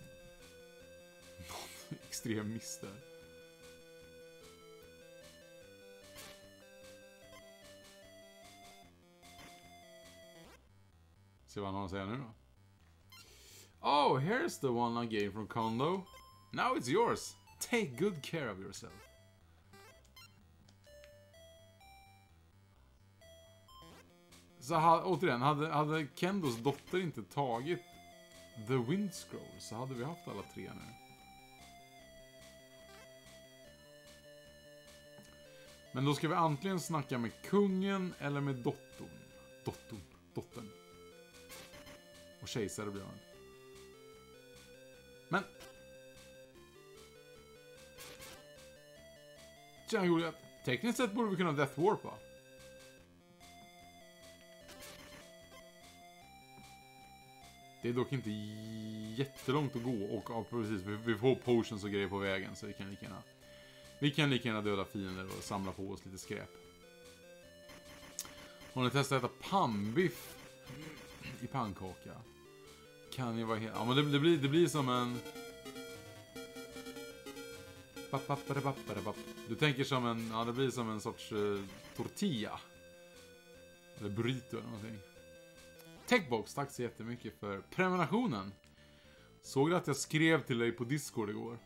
Speaker 1: någon extrem miss där. Se vad han har att säga nu då. Oh, here's the one I gave from Kondo. Now it's yours. Take good care of yourself. Så ha, återigen, hade, hade Kendos dotter inte tagit The Wind Scroll så hade vi haft alla tre nu. Men då ska vi antingen snacka med kungen eller med dottern. Dottern, dottern. Och kejsare blir han. Men... Tjena Julia, tekniskt sett borde vi kunna Death Warpa. Det är dock inte jättelångt att gå och ja, precis, vi får potions och grejer på vägen så vi kan lika gärna, vi kan lika gärna döda fiender och samla på oss lite skräp. Har ni testat att äta pannbiff i pannkaka? Kan ju vara helt... Ja, men det, det, blir, det blir som en... Du tänker som en... Ja, det blir som en sorts uh, tortilla. Eller burrito eller någonting. Techbox, tack så jättemycket för prenumerationen. Såg du att jag skrev till dig på Discord igår?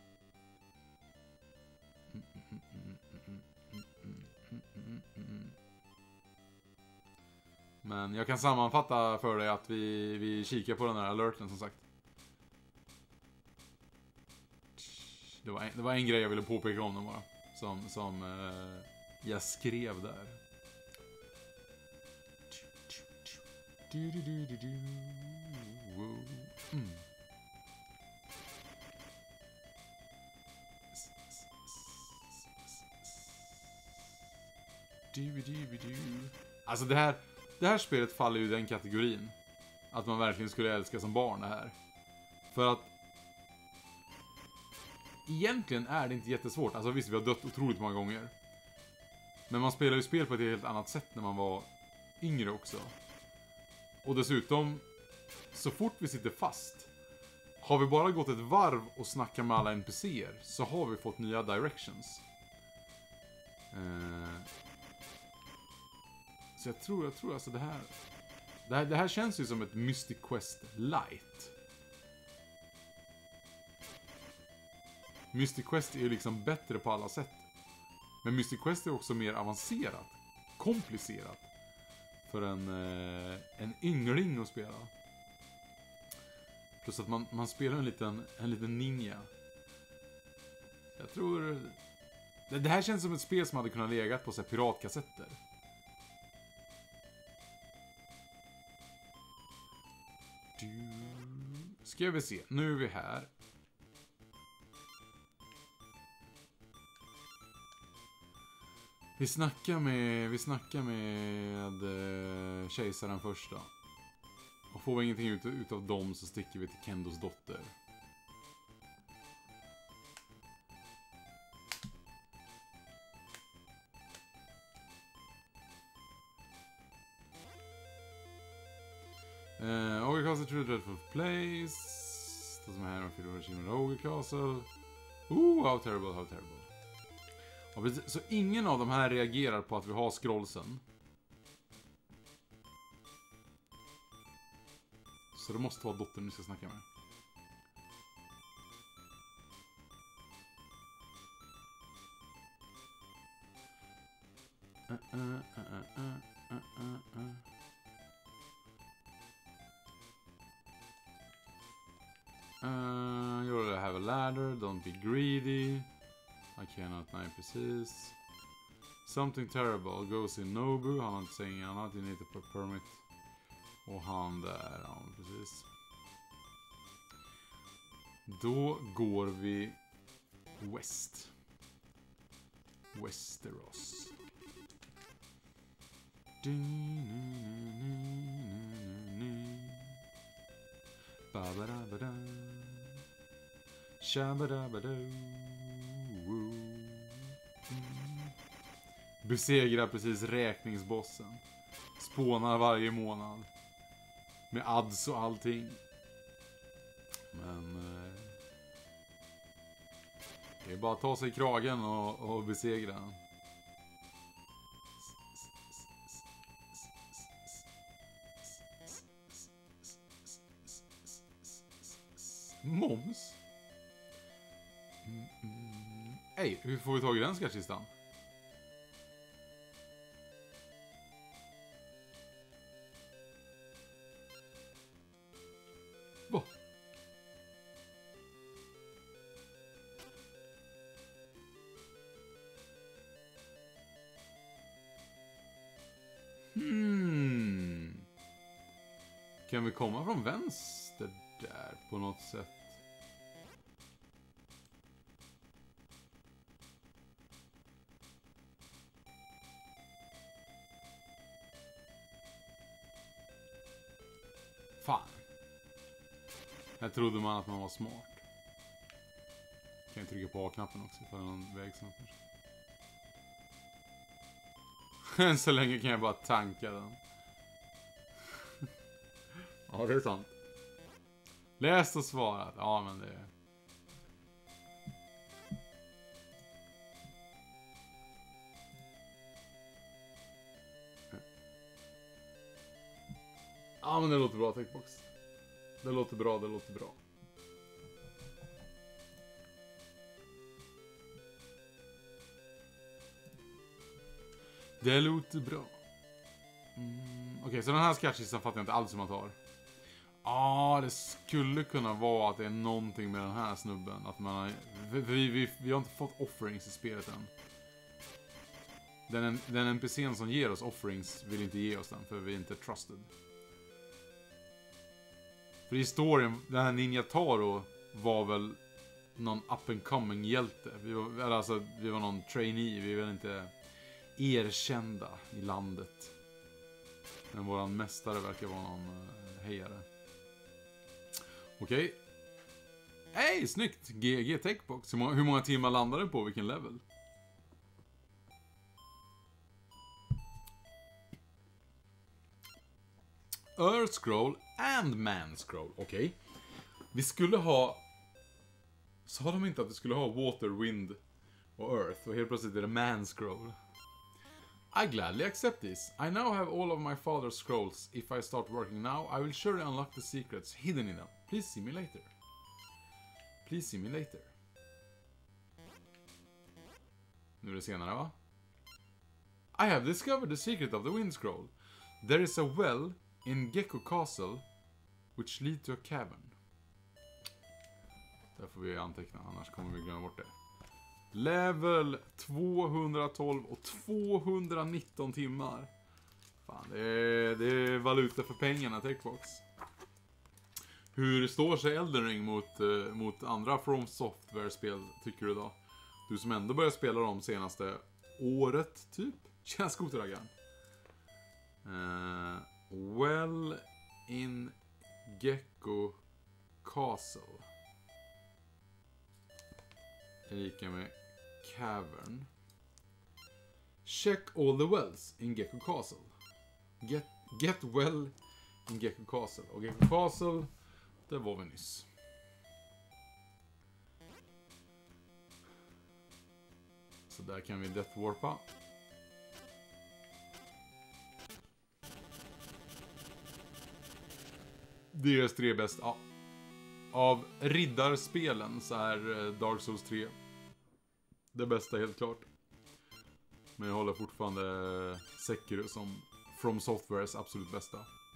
Speaker 1: Men jag kan sammanfatta för dig att vi, vi kikar på den här alerten som sagt. Det var en, det var en grej jag ville påpeka om den bara. Som, som eh, jag skrev där. Du, du, du, du, du. Wow. Mm. Du, du, du, du. Alltså det här... Det här spelet faller ju i den kategorin. Att man verkligen skulle älska som barn det här. För att... Egentligen är det inte jättesvårt. Alltså visst, vi har dött otroligt många gånger. Men man spelar ju spel på ett helt annat sätt när man var yngre också. Och dessutom, så fort vi sitter fast, har vi bara gått ett varv och snackat med alla N P C:er så har vi fått nya directions. Eh... Så jag tror, jag tror alltså det här, det här... Det här känns ju som ett Mystic Quest Light. Mystic Quest är ju liksom bättre på alla sätt. Men Mystic Quest är också mer avancerat. Komplicerat. För en, eh, en yngling att spela. Plus att man, man spelar en liten, en liten ninja. Jag tror... Det, det här känns som ett spel som hade kunnat legat på så här piratkassetter. Du... Ska vi se, nu är vi här. Vi snackar med, vi snackar med eh, kejsaren första. Och får vi ingenting ut, ut av dem så sticker vi till Kendos dotter. Uh, Ogre Castle, True Dreadful Place. Det som är här med Fiddle och Ogre Castle. Oh, how terrible, how terrible. Och så ingen av de här reagerar på att vi har scrollsen. Så det måste vara dottern ni ska snacka med. Uh, uh, uh, uh, uh, uh, uh. Uh, you have a ladder, don't be greedy. I cannot, nej precis. Something terrible goes in Nobu, han har inte sagt annat, you need to put permit. Och han där, ja precis. Då går vi west. Westeros. Ba-ba-da-ba-da. Shabba-da-ba-da. Besegra precis räkningsbossen. Spånar varje månad. Med ads och allting. Men eh, det är bara att ta sig i kragen och, och besegra den. Moms? Mm, mm. Ej, hur får vi tag i den skattkistan? Va? Hmm. Kan vi komma från vänster där på något sätt? Fan. Jag trodde man att man var smart. Kan jag trycka på A-knappen också för någon vägsnapp kanske. Så länge kan jag bara tanka den. Ja, det är sant. Läst och svarat. Ja, men det... Ja, men det låter bra, Techbox. Det låter bra, det låter bra. Det låter bra. Mm, Okej, okay, så den här skattkistan fattar jag inte alls hur man tar. Ja, ah, det skulle kunna vara att det är någonting med den här snubben. Att man har, vi, vi, vi har inte fått offerings i spelet än. Den, den N P C:n som ger oss offerings vill inte ge oss den, för vi är inte trusted. För i historien, den här Ninja Taro var väl någon up and coming hjälte. Vi var, alltså, vi var någon trainee, vi var väl inte erkända i landet. Men våran mästare verkar vara någon hejare. Okej. Okay. Hej, snyggt! G G Techbox. Hur många, hur många timmar landade på? Vilken level? Earth Scroll and Man Scroll. Okej. Okay. Vi skulle ha... Sa de inte att vi skulle ha Water, Wind och Earth? Och helt plötsligt är det Man Scroll. I gladly accept this. I now have all of my father's scrolls. If I start working now, I will surely unlock the secrets hidden in them. Please see me later. Please see me later. Nu är det senare, va? I have discovered the secret of the Wind Scroll. There is a well in Gecko Castle which lead to a cavern. Där får vi anteckna, annars kommer vi glömma bort det. Level tvåhundratolv och tvåhundranitton timmar. Fan, det är, det är valuta för pengarna, Techbox. Hur står sig Elden Ring mot, eh, mot andra From Software-spel, tycker du då? Du som ändå börjat spela de senaste året, typ? Känns skoteraggan. Uh, well in Gecko Castle. Det är lika med Cavern. Check all the wells in Gecko Castle. Get, get well in Gecko Castle. Och Gecko Castle, det var vi nyss. Så där kan vi Death Warpa. Deras tre bästa. Ja. Av riddarspelen så är Dark Souls tre det bästa, helt klart. Men jag håller fortfarande Sekiro som From Softwares absolut bästa.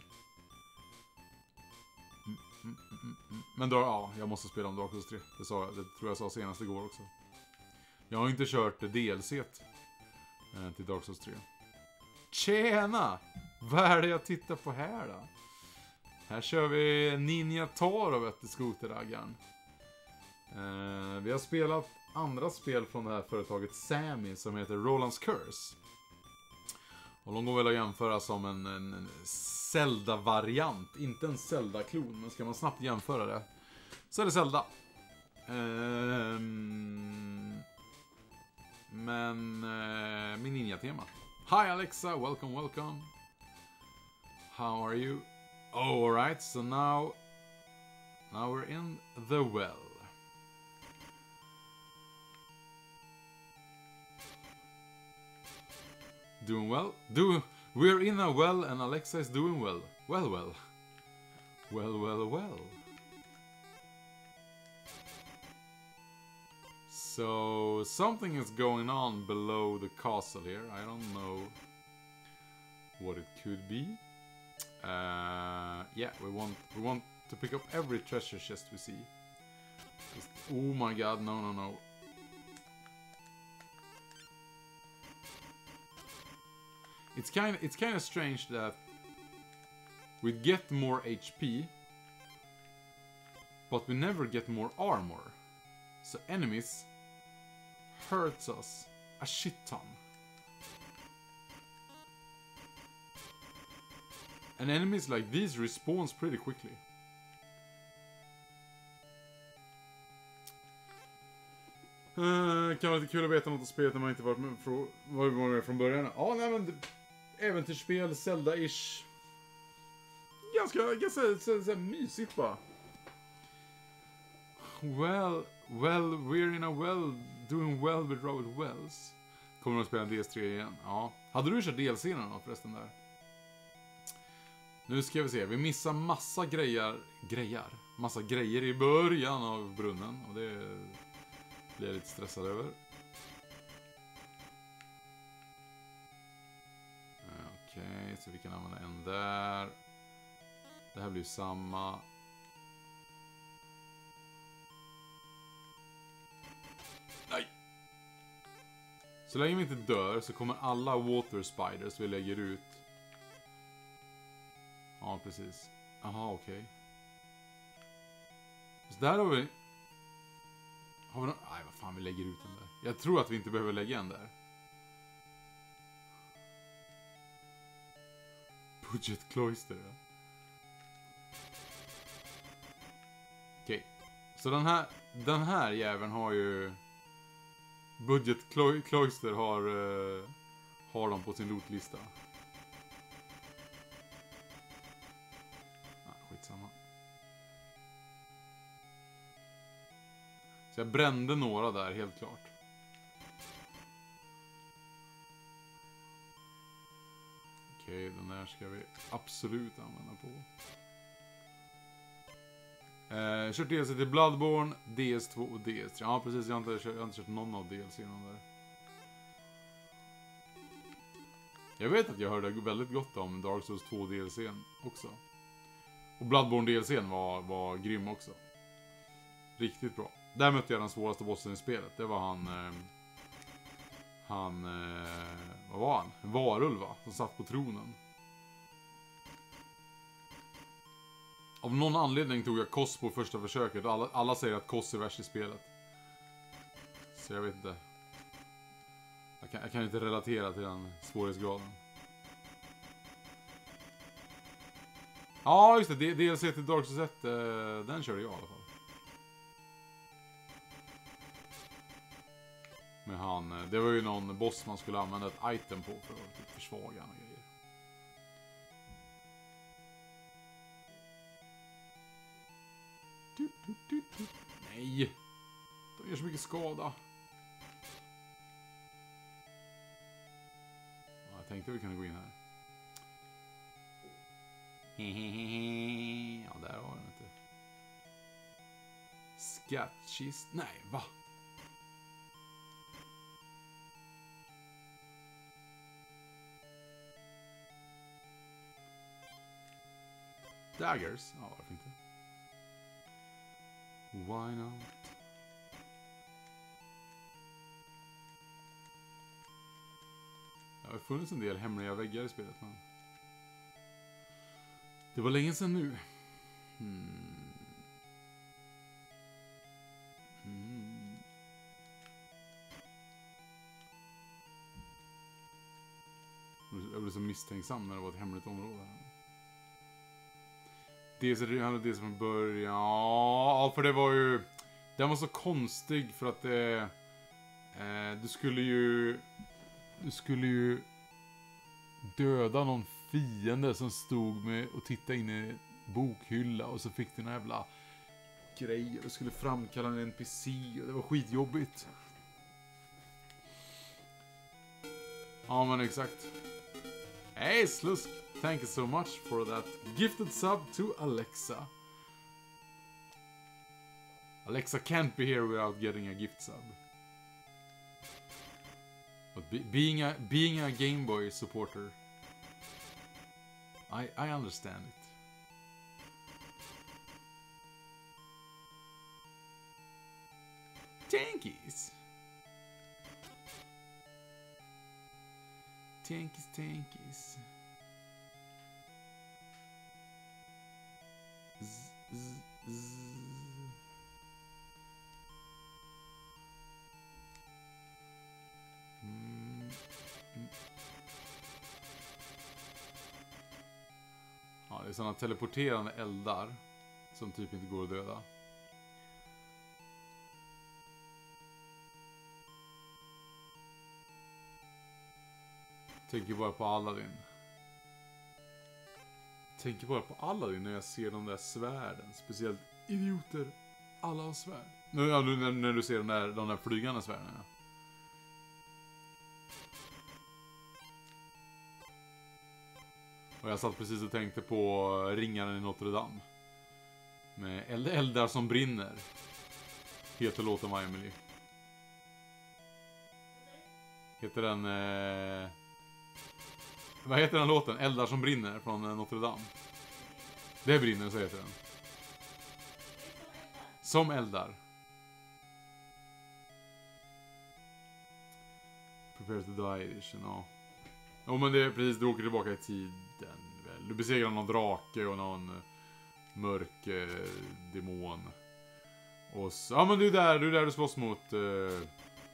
Speaker 1: Mm, mm, mm, mm. Men då, ja, jag måste spela om Dark Souls tre. Det, sa, det tror jag sa senast igår också. Jag har inte kört D L C eh, till Dark Souls tre. Tjena! Vad är det jag tittar på här då? Här kör vi Ninja Taro, vet du, skoterraggaren. Eh, vi har spelat andra spel från det här företaget Sammy som heter Roland's Curse. Och de går väl att jämföra som en, en, en Zelda-variant. Inte en Zelda-klon, men ska man snabbt jämföra det så är det Zelda. Eh, men eh, min ninja-tema. Hi Alexa, welcome, welcome. How are you? Oh, alright, so now now we're in the well. Doing well? Do we're in a well and Alexa is doing well. Well, well. Well, well, well. So something is going on below the castle here. I don't know what it could be. Uh, yeah, we want we want to pick up every treasure chest we see. Just, oh my god, no, no, no. It's kind it's kind of strange that we get more H P, but we never get more armor. So enemies hurts us a shit ton. And enemies like these respawns pretty quickly. Uh, kan vara lite kul att veta något om spelet när man inte varit med, från, var med från början. Ja, nej men äventyrsspel, Zelda-ish. Ganska, ganska så, så, så mysigt bara. Well, well, we're in a well, doing well with Robert Wells. Kommer de att spela D S tre igen? Ja. Hade du kört D L C då förresten där? Nu ska vi se, vi missar massa grejer, grejer, massa grejer i början av brunnen. Och det blir jag lite stressad över. Okej, okay, så vi kan använda en där. Det här blir ju samma. Nej! Så länge vi inte dör så kommer alla water spiders vi lägger ut. Ja, precis. Aha, okej. Okay. Så där har vi... Har vi någon... Nej, vad fan, vi lägger ut den där. Jag tror att vi inte behöver lägga en där. Budget Cloister, ja. Okej. Okay. Så den här... Den här jäveln har ju... Budget Cloister har... Uh, har de på sin lootlista. Skitsamma. Så jag brände några där, helt klart. Okej, den där ska vi absolut använda på. Eh, kört D L C till Bloodborne, D S två och D S tre. Ja, precis. Jag har inte kört, jag har inte kört någon av D L C där. Jag vet att jag hörde väldigt gott om Dark Souls två D L C också. Och Bloodborne D L C var, var grym också. Riktigt bra. Där mötte jag den svåraste bossen i spelet. Det var han... Eh, han... Eh, vad var han? En varulv, va? Som satt på tronen. Av någon anledning tog jag Koss på första försöket. Alla, alla säger att Koss är värst i spelet. Så jag vet inte. Jag kan, jag kan inte relatera till den svårighetsgraden. Ja, just det. D L C till Dark Souls ett. Eh, den körde jag i alla fall. Men han... Det var ju någon boss man skulle använda ett item på för att typ försvaga och grejer. Du, du, du, du. Nej! De gör så mycket skada. Ja, jag tänkte vi kunde gå in här. Ja, där har den inte. Skattkist. Nej, va? Daggers? Ja, varför inte? Why not? Det har funnits en del hemliga väggar i spelet, men... Det var länge sedan nu. Hmm. Hmm. Jag blev så misstänksam när det var ett hemligt område här. Det är det som början. Ja, för det var ju... Den var så konstig för att det... Eh, du skulle ju... Du skulle ju... Döda någon fiende som stod med och tittade in i en bokhylla. Och så fick du en jävla grej. Du skulle framkalla en N P C. Och det var skitjobbigt. Ja, men exakt. Hey, Slusk. Thank you so much for that gifted sub to Alexa. Alexa can't be here without getting a gift sub. But be, being a being a Game Boy supporter, I I understand it. Tankies. Tankies, tankies. Z, z, z. Mm. Mm. Ja, det är sådana teleporterande eldar som typ inte går att döda. Tänker bara på Aladdin. Tänker bara på Aladdin när jag ser de där svärden. Speciellt idioter. Alla har svärd. Nu, ja, nu när, när du ser de där, de där flygande svärden. Ja. Och jag satt precis och tänkte på ringaren i Notre Dame. Med eld eldar som brinner. Heter låten av Emily. Heter den... Eh... Vad heter den låten? Eldar som brinner från Notre Dame. Det brinner, så heter den. Som eldar. Prepare to die edition, ja. Ja, men det är precis, du åker tillbaka i tiden. Väl. Du besegrar någon drake och någon mörk eh, demon. Och så, ja men du är där, du är där du slåss mot eh,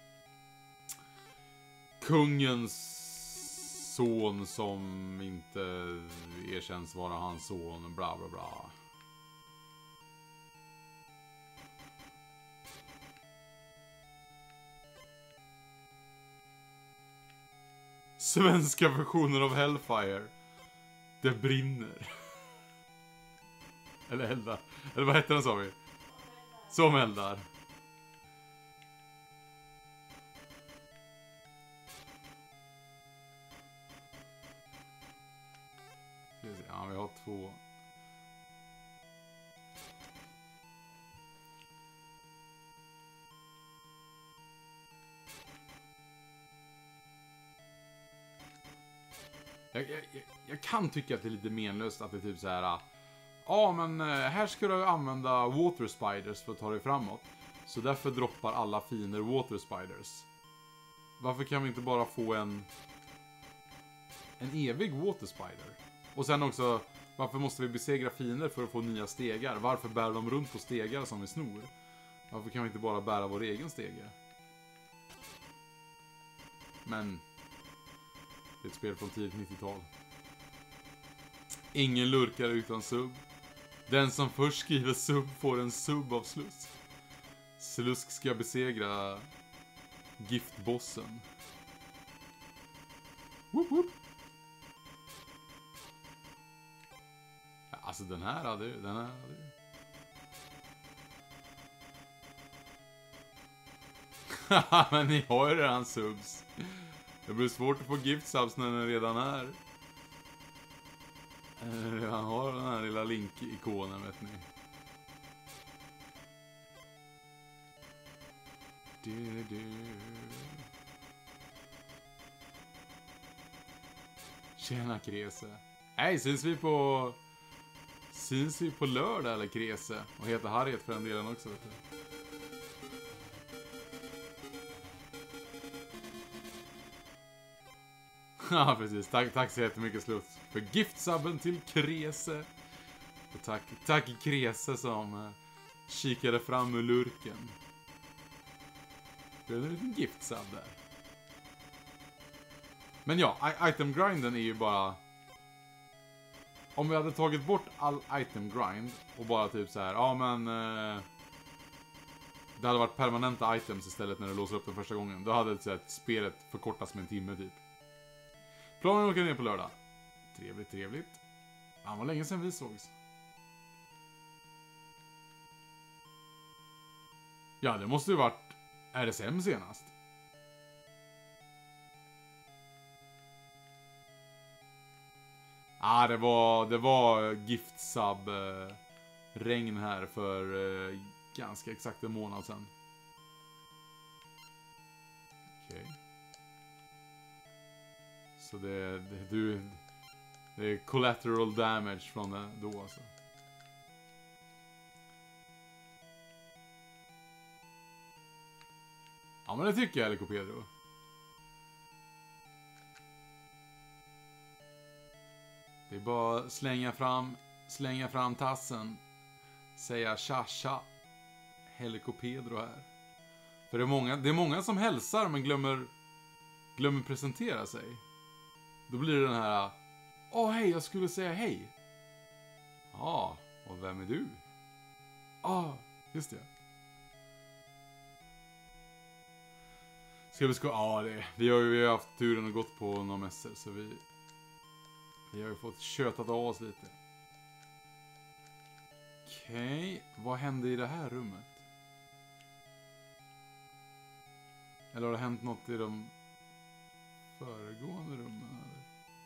Speaker 1: kungens son som inte erkänns vara hans son, bla bla bla. Svenska versioner av Hellfire. Det brinner. Eller eldar. Eller vad heter den, sa vi? Som eldar. Ja, vi har två. Jag, jag, jag, jag kan tycka att det är lite menlöst att det är typ så här. Ja, men här ska du använda water spiders för att ta dig framåt. Så därför droppar alla fiender water spiders. Varför kan vi inte bara få en en evig water spider? Och sen också, varför måste vi besegra fiender för att få nya stegar? Varför bär de runt på stegar som vi snor? Varför kan vi inte bara bära vår egen stege? Men det är ett spel från tidigt nittiotal. Ingen lurkar utan sub. Den som först skriver sub får en sub av Slusk. Slusk ska besegra giftbossen. Woop woop. Ja, alltså den här hade ju, den här hade ju. Haha, men ni har ju redan subs. Det blir svårt att få gift-subs när den redan är. Han har den här lilla link-ikonen, vet ni. Du, du. Tjena, Krese. Nej, syns vi på... Syns vi på lördag, eller Krese? Och heter Harriet för den delen också, vet du. Ja, precis. Tack, tack så jättemycket, Slutt, för giftsabben till Krese. Och tack, tack Krese som uh, kikade fram ur lurken. Det är en liten giftsab där. Men ja, item grinden är ju bara... Om vi hade tagit bort all item grind och bara typ så här, ja men... Uh, det hade varit permanenta items istället när du låser upp den första gången. Då hade så här, spelet förkortats med en timme typ. Planen åker ner på lördag. Trevligt, trevligt. Det var länge sedan vi sågs. Ja, det måste ju varit R S M senast. Ah, det var det var giftsub eh, regn här för eh, ganska exakt en månad sedan. Okej. Okay. Så det, det, du, det är collateral damage från det då alltså. Ja, men det tycker jag, Helico Pedro. Det är bara slänga fram, slänga fram tassen. Säga tja tja. Helico Pedro här. För det är många, det är många som hälsar men glömmer, glömmer presentera sig. Då blir det den här... Åh, hej, jag skulle säga hej. Ja, och vem är du? Ja, just det. Ska vi ska... Ja, det, vi har ju vi har haft turen och gått på några mässor, så vi... Vi har ju fått kötat av oss lite. Okej, okay. Vad hände i det här rummet? Eller har det hänt något i de föregående rummen? Eller?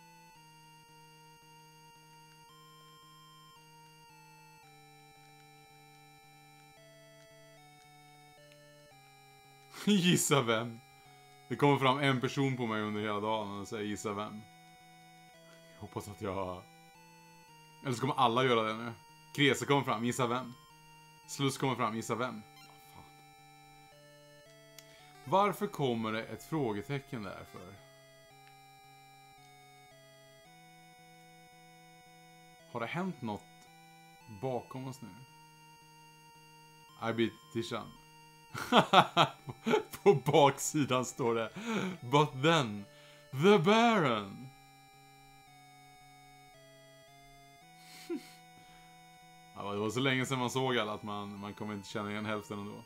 Speaker 1: Gissa vem? Det kommer fram en person på mig under hela dagen och säger gissa vem. Jag hoppas att jag... Eller så kommer alla göra det nu. Krese kommer fram, gissa vem? Sluss kommer fram, gissa vem? Oh, fan. Varför kommer det ett frågetecken där för? Har det hänt något bakom oss nu? I beat Tishan. På baksidan står det But then the Baron. Ja, det var så länge sedan man såg alla att man, man kommer inte känna igen hälften ändå.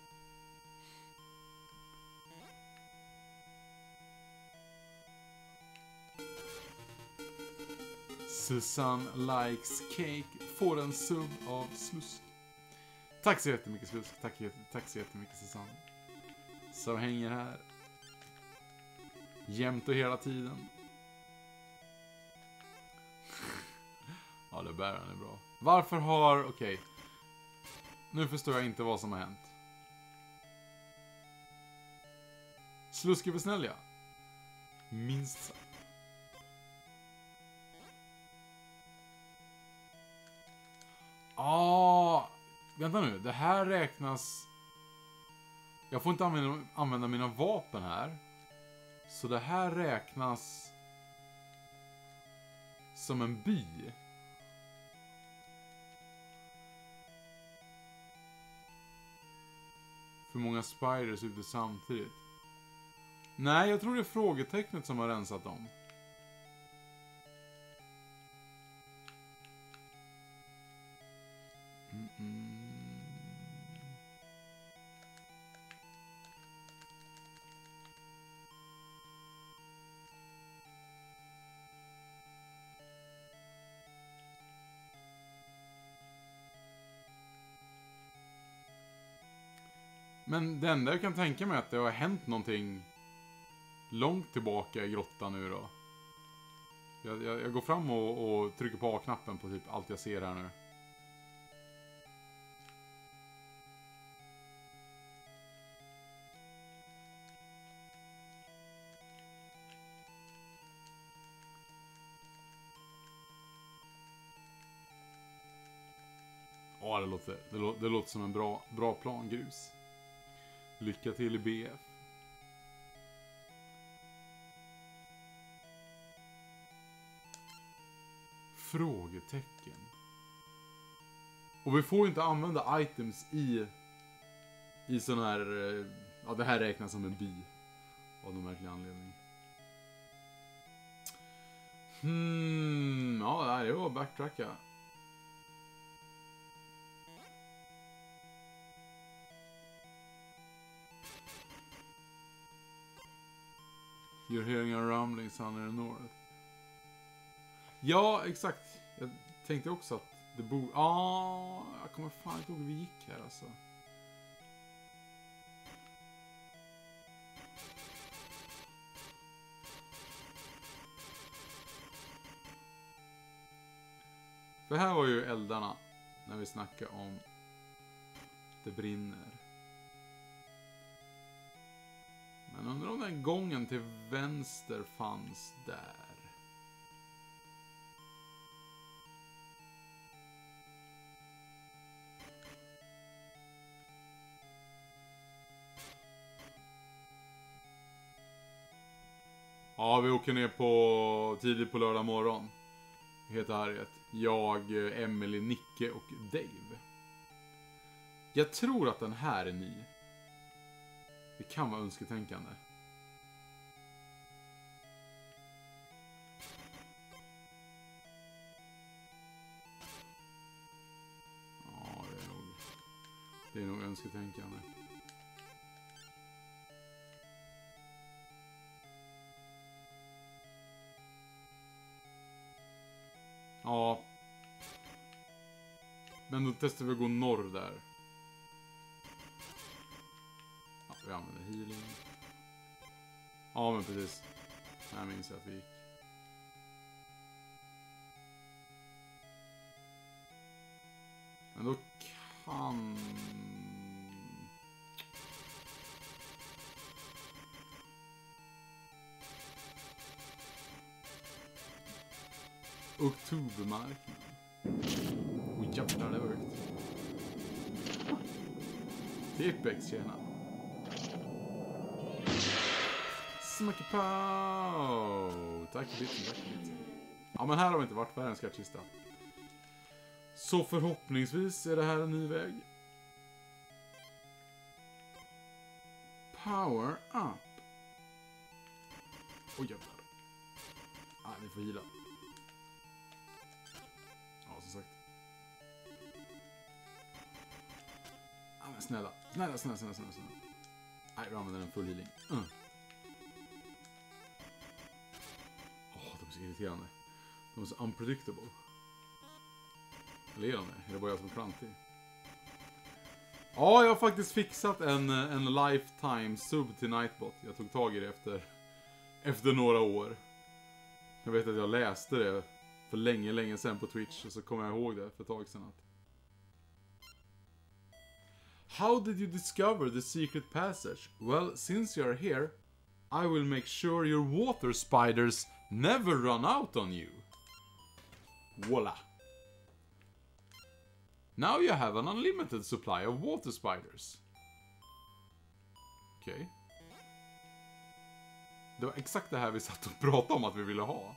Speaker 1: Susan likes cake får en sub av Slusk. Tack så jättemycket, Slusk. Tack, tack så jättemycket, Susanne. Som hänger här. Jämt och hela tiden. Ja, det bär han är bra. Varför har... Okej. Okay. Nu förstår jag inte vad som har hänt. Slusk är besnäll, ja. Minst sagt. Ah, vänta nu. Det här räknas... Jag får inte använda, använda mina vapen här. Så det här räknas som en by. För många spiders ute samtidigt. Nej, jag tror det är frågetecknet som har rensat dem. Mm -mm. Men det enda jag kan tänka mig är att det har hänt någonting långt tillbaka i grottan nu då. Jag, jag, jag går fram och, och trycker på A-knappen på typ allt jag ser här nu. Ja, det låter, det, låter, det låter som en bra, bra plan, grus. Lycka till i B F. Frågetecken. Och vi får inte använda items i i sån här... Ja, det här räknas som en by. Av någon märklig anledning. Hmm, ja, det var att backtracka. You're hearing a rumbling sound in the north. Ja, exakt. Jag tänkte också att det borde... Ja, ah, jag kommer fan inte ihåg hur vi gick här alltså. För här var ju eldarna när vi snackade om det brinner. Men undrar om den gången till vänster fanns där. Ja, vi åker ner på tidigt på lördag morgon. Heter Harriet. Jag, Emily, Nicke och Dave. Jag tror att den här är ny. Det kan vara önsketänkande. Ja, det är nog... Det är nog önsketänkande. Ja. Men då testar vi att gå norr där. Ja, vi använder healing. Ja, men precis. Här minns jag att vi gick. Men då kan... Oktobermarknaden. Oj, jävlar, det var högt. Tipex, tjena. Smackepau! Tack för biten, tack för biten. Ja, men här har vi inte varit. Här är en skattkista. Så förhoppningsvis är det här en ny väg. Power up. Oj, jävlar. Ah, vi får hila. Ja, som sagt. Ah, men snälla. Snälla, snälla, snälla, snälla. Nej, vi använder en full healing. Mm. Åh, oh, de är så irriterande. De är så unpredictable. Eller är de det? Är det bara jag som är klantig? Ja, jag har faktiskt fixat en, en lifetime sub till Nightbot. Jag tog tag i det efter, efter några år. Jag vet att jag läste det för länge, länge sedan på Twitch. Och så kommer jag ihåg det för ett tag sedan. Att... How did you discover the secret passage? Well, since you're here, I will make sure your water spiders never run out on you. Voila. Now you have an unlimited supply of water spiders. Okej. Okay. Det var exakt det här vi satt och pratade om att vi ville ha.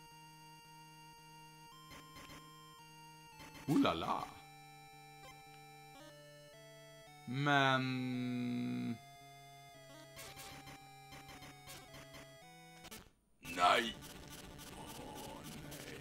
Speaker 1: Oh la la. Men... Nej. Åh, nej.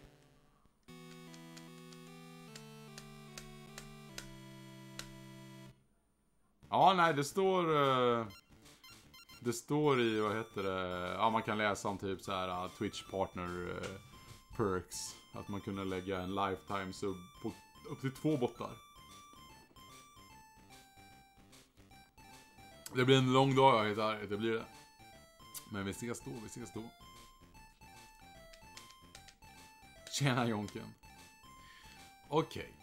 Speaker 1: Ja, nej, det står... Uh, det står i, vad heter det? Ja, man kan läsa om typ så här uh, Twitch partner uh, perks. Att man kunde lägga en lifetime sub på upp till två bottar. Det blir en lång dag, jag heter det blir det. Men vi ses då, vi ses då. Tjena Jonken. Okej. Okay.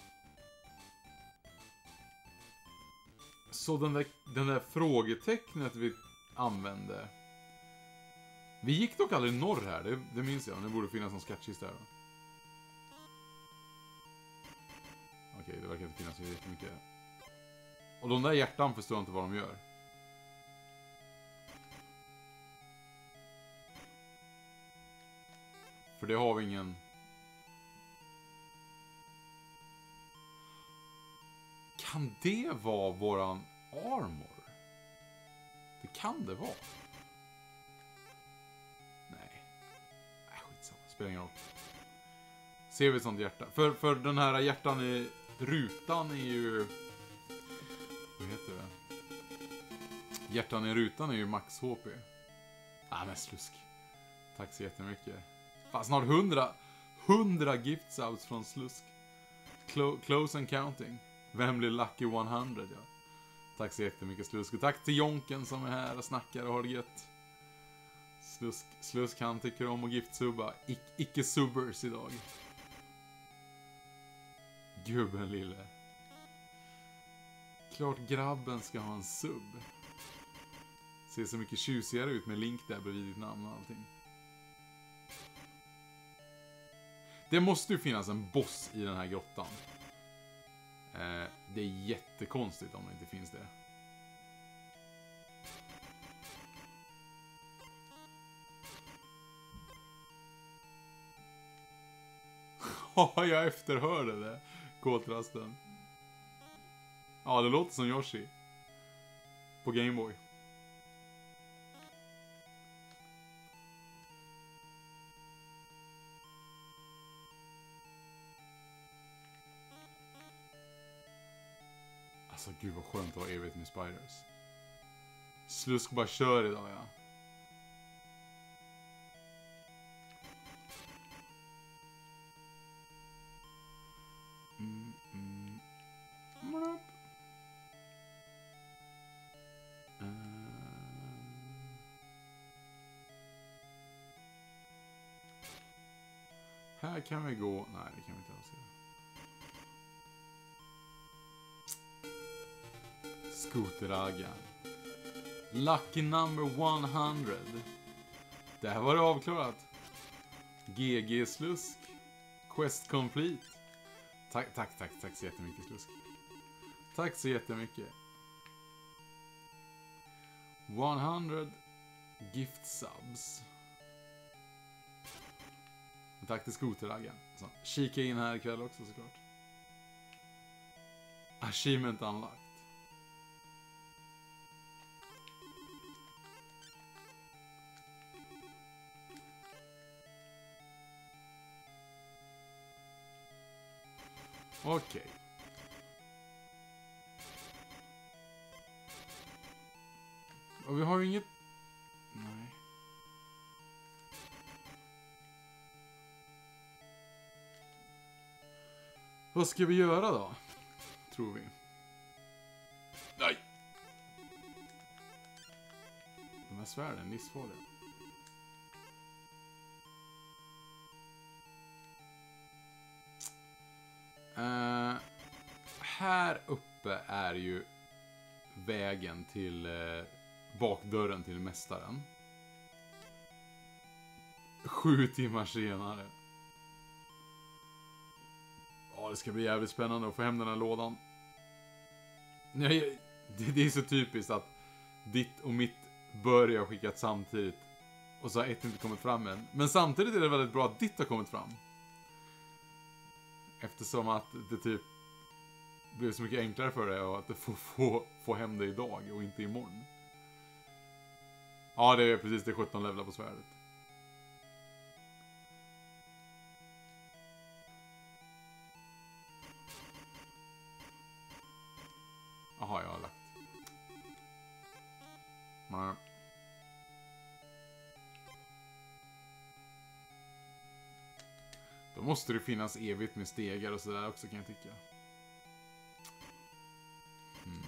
Speaker 1: Så den där, den där frågetecknet vi använde. Vi gick dock aldrig norr här, det, det minns jag. Det borde finnas någon skattkista där då. Okej, okay, det verkar inte finnas så jättemycket. Och de där hjärtan förstår inte vad de gör. För det har vi ingen... Kan det vara våran armor? Det kan det vara. Nej. Nej, skitsamma. Spelar ingen roll. Ser vi ett sånt hjärta? För, för den här hjärtan i rutan är ju... Vad heter det? Hjärtan i rutan är ju max H P. Ah, men slusk. Tack så jättemycket. Fan, snart hundra. Hundra gift subs från slusk. Clo close and counting. Vem blir lucky hundra, ja. Tack så jättemycket slusk. Och tack till Jonken som är här och snackar och har det gött. Slusk, slusk han tycker om att giftsubba. I icke subbers idag. Gubben lille. Klart grabben ska ha en sub. Ser så mycket tjusigare ut med link där bredvid ditt namn och allting. Det måste ju finnas en boss i den här grottan. Eh, det är jättekonstigt om det inte finns det. Ja, jag efterhörde det. Kåtrasten. Ja, det låter som Yoshi. På Game Boy. Alltså gud vad skönt att ha evigt med spiders. Slusk bara kör idag, ja. Mm, mm. Uh. Här kan vi gå. Nej, det kan vi inte alls göra. Skoteraggan. Lucky number hundra. Det här var det avklarat. G G slusk. Quest complete. Tack, tack, tack, tack så jättemycket slusk. Tack så jättemycket. hundra gift subs. Och tack till skoteraggan. Så, kika in här ikväll också såklart. Achievement unlocked. Okej. Okay. Och vi har ju inget... Nej. Vad ska vi göra då? Tror vi. Nej! De här svärden är livsfarliga. Uh, här uppe är ju vägen till uh, bakdörren till mästaren. Sju timmar senare. Ja, det ska bli jävligt spännande att få hem den här lådan. Nej, det, det är så typiskt att ditt och mitt börjar jag skickat samtidigt. Och så har ett inte kommit fram än. Men samtidigt är det väldigt bra att ditt har kommit fram. Eftersom att det typ blev så mycket enklare för dig och att du får få, få hem det idag och inte imorgon. Ja, det är precis det sjutton levlar på svärdet. Jaha, jag har lagt. Nej. Då måste det finnas evigt med stegar och sådär också, kan jag tycka. Hmm.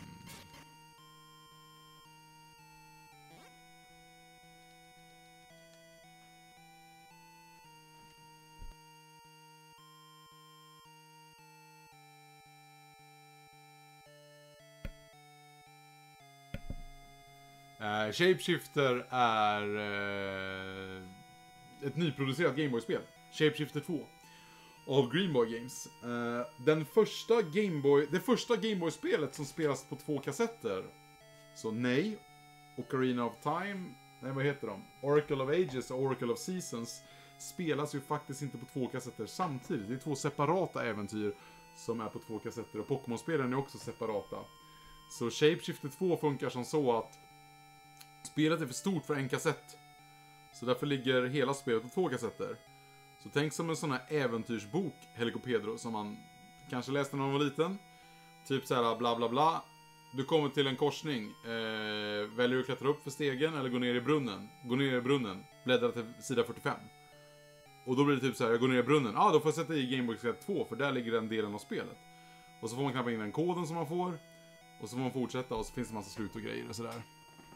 Speaker 1: Uh, Shapeshifter är uh, ett nyproducerat Gameboy-spel. Shapeshifter två. Av Greenboy Games. Uh, den första Gameboy, det första Gameboy-spelet som spelas på två kassetter. Så nej. Ocarina of Time. Nej, vad heter de? Oracle of Ages och Oracle of Seasons spelas ju faktiskt inte på två kassetter samtidigt. Det är två separata äventyr som är på två kassetter. Och Pokémon-spelen är också separata. Så Shapeshifter två funkar som så att spelet är för stort för en kassett. Så därför ligger hela spelet på två kassetter. Så tänk som en sån här äventyrsbok, Helico Pedro, som man kanske läste när man var liten. Typ så här bla bla bla. Du kommer till en korsning. Eh, väljer du att klättra upp för stegen eller gå ner i brunnen? Gå ner i brunnen. Bläddra till sida fyrtiofem. Och då blir det typ så här, jag går ner i brunnen. Ja, ah, då får jag sätta i Game Boy två, för där ligger den delen av spelet. Och så får man knappa in den koden som man får. Och så får man fortsätta och så finns det en massa slut och grejer och sådär.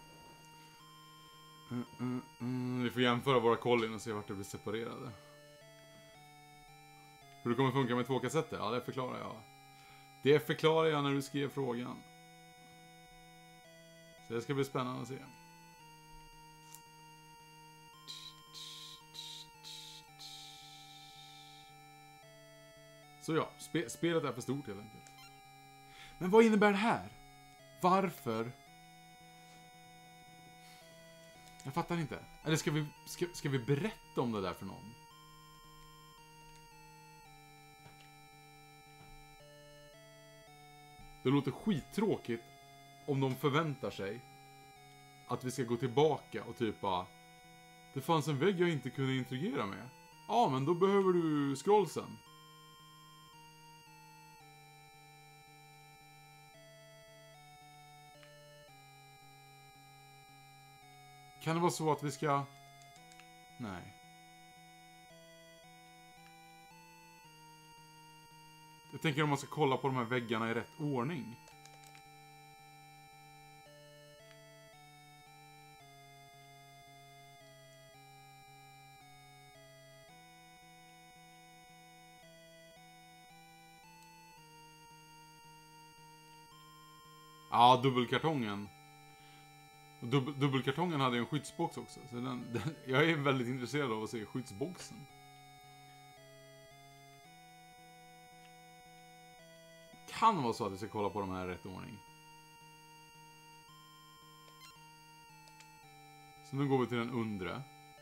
Speaker 1: Mm, mm, mm. Vi får jämföra våra kollin och se vart det blir separerade. Hur det kommer funka med två kassetter? Ja, det förklarar jag. Det förklarar jag när du skrev frågan. Så det ska bli spännande att se. Så ja, spe spelet är för stort helt enkelt. Men vad innebär det här? Varför? Jag fattar inte. Eller ska vi, ska, ska vi berätta om det där för någon? Det låter skittråkigt om de förväntar sig att vi ska gå tillbaka och typ bara, det fanns en vägg jag inte kunde interagera med. Ja, men då behöver du scrollsen. Kan det vara så att vi ska... Nej. Jag tänker om man ska kolla på de här väggarna i rätt ordning. Ja, dubbelkartongen. Och dub dubbelkartongen hade ju en skyddsbox också. Så den, den, jag är väldigt intresserad av att se skyddsboxen. Kan vara så att vi ska kolla på de här i rätt ordning. Så nu går vi till den undre.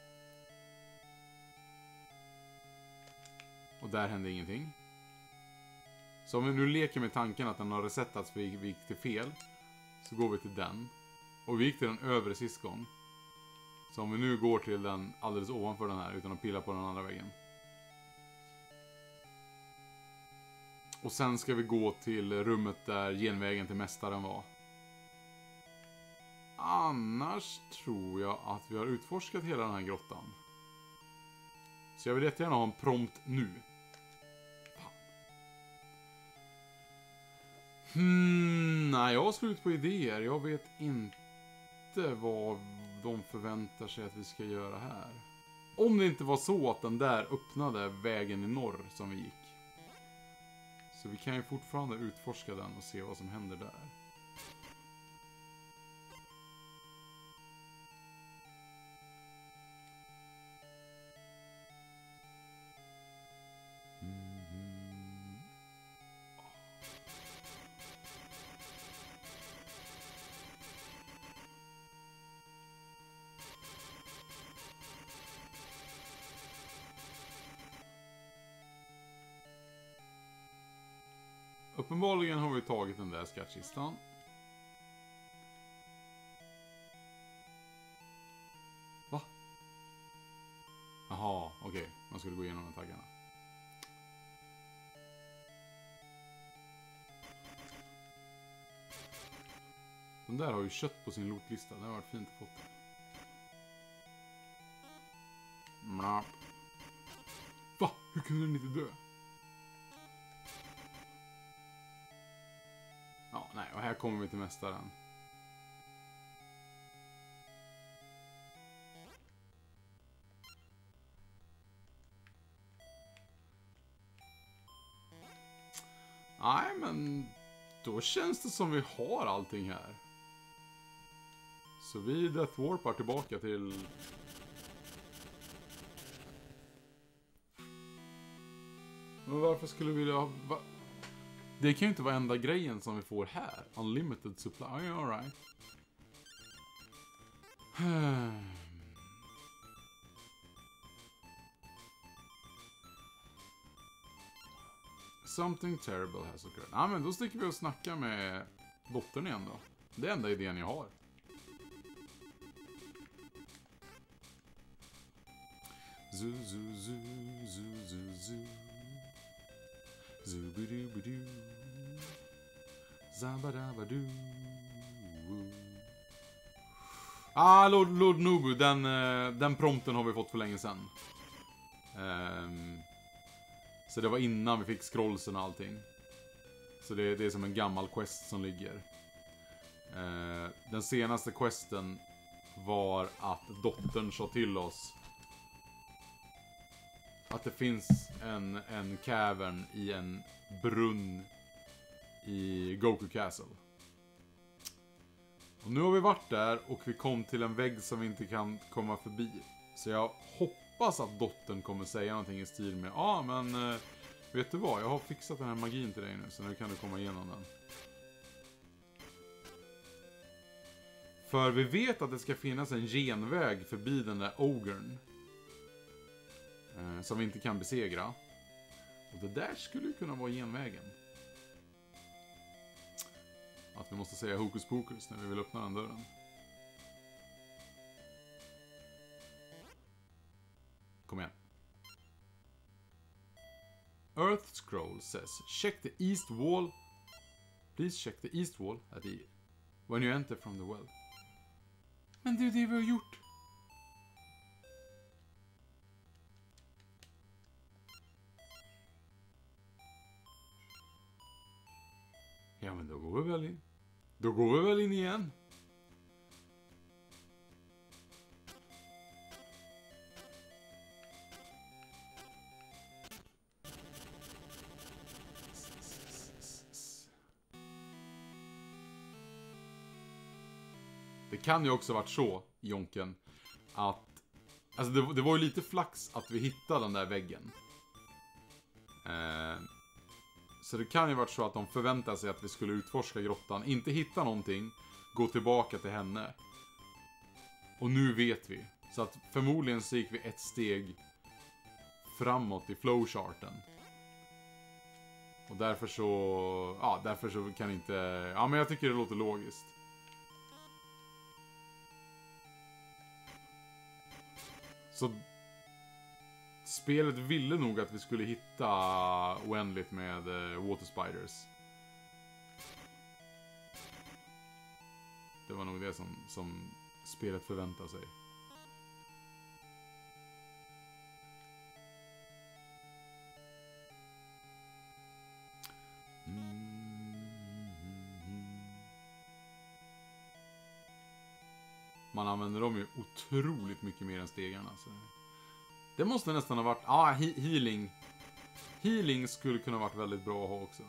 Speaker 1: Och där hände ingenting. Så om vi nu leker med tanken att den har resetats för vi gick till fel. Så går vi till den. Och vi gick till den övre sist gång. Så om vi nu går till den alldeles ovanför den här utan att pilla på den andra väggen. Och sen ska vi gå till rummet där genvägen till mästaren var. Annars tror jag att vi har utforskat hela den här grottan. Så jag vill jättegärna ha en prompt nu. Fan. Hmm, nej, jag har slut på idéer. Jag vet inte vad de förväntar sig att vi ska göra här. Om det inte var så att den där öppnade vägen i norr som vi gick. Så vi kan ju fortfarande utforska den och se vad som händer där. Mm-hmm. uppenbarligen har vi tagit den där skattkistan. Va? Jaha, okej. Okay. Man skulle gå igenom de taggarna. Den där har ju kött på sin lootlista. Det har varit fint att få. Mrap. Va? Hur kunde den inte dö? Ja, nej. Och här kommer vi till mästaren. Nej, men då känns det som vi har allting här. Så vi Death Warpar tillbaka till... Men varför skulle vi vilja ha... Va? Det kan ju inte vara enda grejen som vi får här. Unlimited supply, alright. Something terrible has occurred. Ja, men då sticker vi och snackar med dottern igen då. Det är enda idén jag har. Zu, zu, zu, zu, zu, zu. Zubidubidu. Zabadabadu. Ah, Lord, Lord Nubu, den, den prompten har vi fått för länge sedan. Um, så det var innan vi fick scrollsen och allting. Så det, det är som en gammal quest som ligger. Uh, den senaste questen var att dottern sa till oss att det finns en, en cavern i en brunn i Goku Castle. Och nu har vi varit där och vi kom till en vägg som vi inte kan komma förbi. Så jag hoppas att dottern kommer säga någonting i stil med: ja, ah, men eh, vet du vad? Jag har fixat den här magin till dig nu, så nu kan du komma igenom den. För vi vet att det ska finnas en genväg förbi den där ogern. Eh, som vi inte kan besegra. Och det där skulle ju kunna vara genvägen. Att vi måste säga hokus pokus när vi vill öppna den dörren. Kom igen. Earth Scroll says, check the east wall. Please check the east wall at the when you enter from the well. Men det är det vi har gjort. Ja, men då går vi väl in. Då går vi väl in igen. Det kan ju också varit så, Jonken, att alltså det, det var ju lite flax att vi hittade den där väggen. Eh, så det kan ju varit så att de förväntade sig att vi skulle utforska grottan, inte hitta någonting, gå tillbaka till henne. Och nu vet vi. Så att förmodligen så gick vi ett steg framåt i flowcharten. Och därför så, ja, därför så kan inte, ja, men jag tycker det låter logiskt. Så spelet ville nog att vi skulle hitta oändligt med uh, water spiders. Det var nog det som, som spelet förväntade sig. Man använder dem ju otroligt mycket mer än stegarna. Så. Det måste nästan ha varit... Ja, ah, he healing. Healing skulle kunna varit väldigt bra att ha också.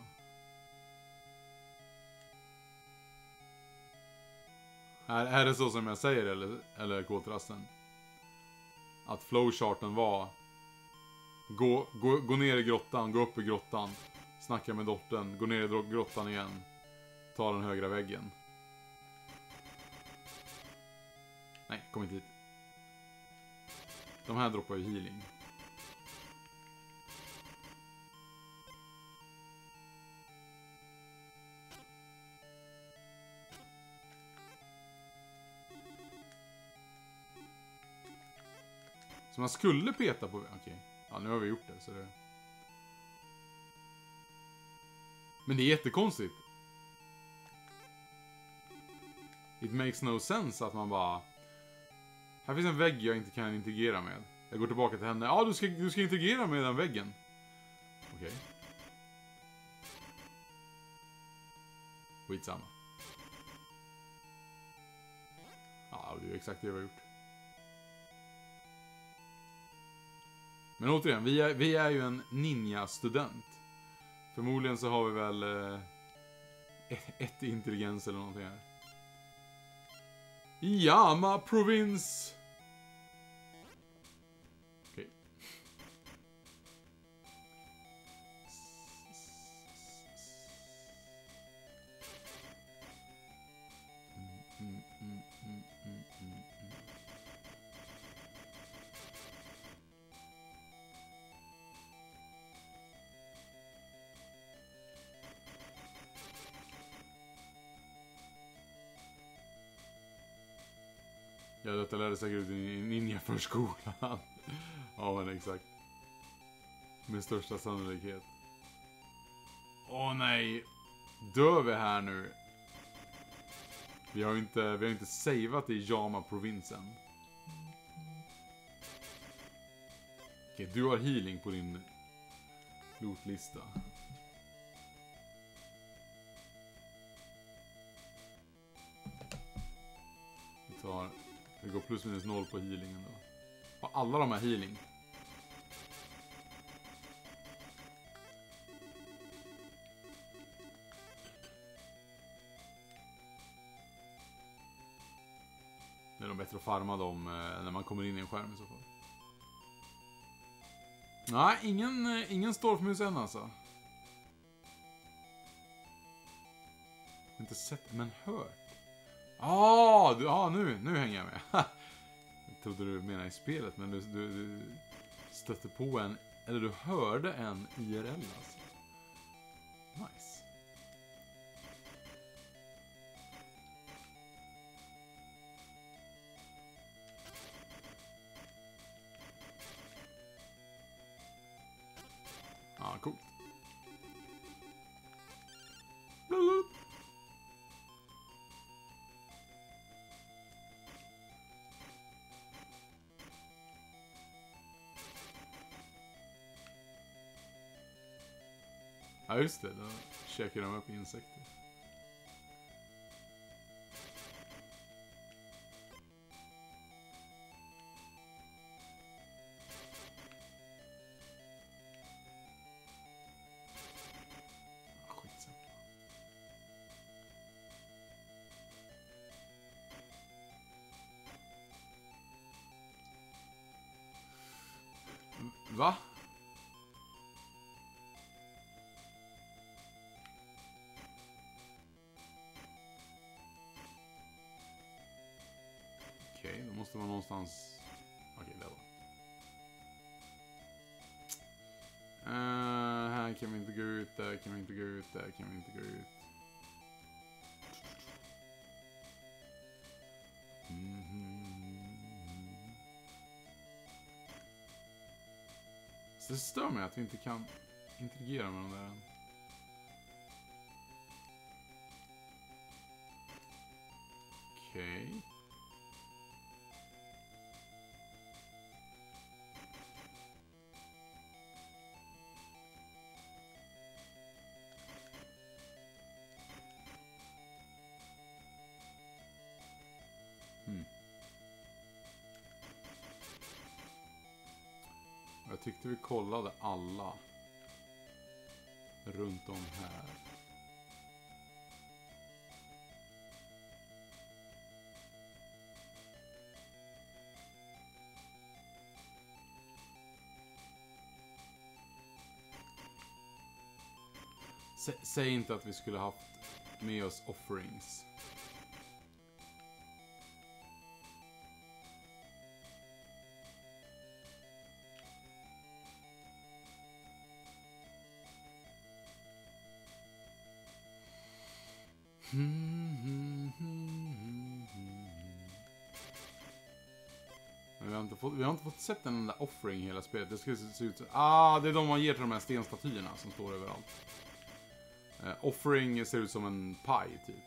Speaker 1: Är, är det så som jag säger, eller, eller K-trasten? Att flowcharten var... Gå, gå, gå ner i grottan, gå upp i grottan. Snacka med dottern, gå ner i grottan igen. Ta den högra väggen. Nej, kom inte hit. De här droppar ju healing. Så man skulle peta på... Okej. Okay. Ja, nu har vi gjort det, så det... Men det är jättekonstigt. It makes no sense att man bara... Här finns en vägg jag inte kan integrera med. Jag går tillbaka till henne. Ja, du ska, du ska integrera med den väggen. Okej. Okay. Skitsamma. Ja, det är exakt det vi har gjort. Men återigen, vi är, vi är ju en ninja-student. Förmodligen så har vi väl eh, ett, ett intelligens eller någonting här. Yama Province. Okej. Mm, mm, mm, mm, mm, mm. Ja, detta lärde säkert ut i ninja-förskolan. Ja, men exakt. Med största sannolikhet. Åh nej. Dör vi här nu? Vi har inte, vi har inte savat i Yama-provinsen. Okej, du har healing på din lootlista. Vi tar... Det går plus minus noll på healingen då. Och alla de här healing. Det är nog bättre att farma dem eh, när man kommer in i en skärm i så fall. Nej, ingen, eh, ingen stormmus än alltså. Inte sett, men hört. Ah, du, ah nu, nu hänger jag med. Jag trodde du menade i spelet, men du, du, du stötte på en, eller du hörde en I R L alltså. Nice. Ja, ah, coolt. Ja, just det. Då käkar de upp insekter. Skitsamma. Va? Okej, då måste man någonstans... Okej, där var. Uh, här kan vi inte gå ut, där kan vi inte gå ut, där kan vi inte gå ut. Mm-hmm. Så det stör mig att vi inte kan interagera med de där än. Okej. Okay. Hmm. Jag tyckte vi kollade alla runt om här. S säg inte att vi skulle haft med oss offerings. Men vi har inte fått, vi har inte fått sett en där offering i hela spelet. Det ska se ut så. Ah, det är de man ger till de här stenstatyerna som står överallt. Eh, offering ser ut som en paj typ.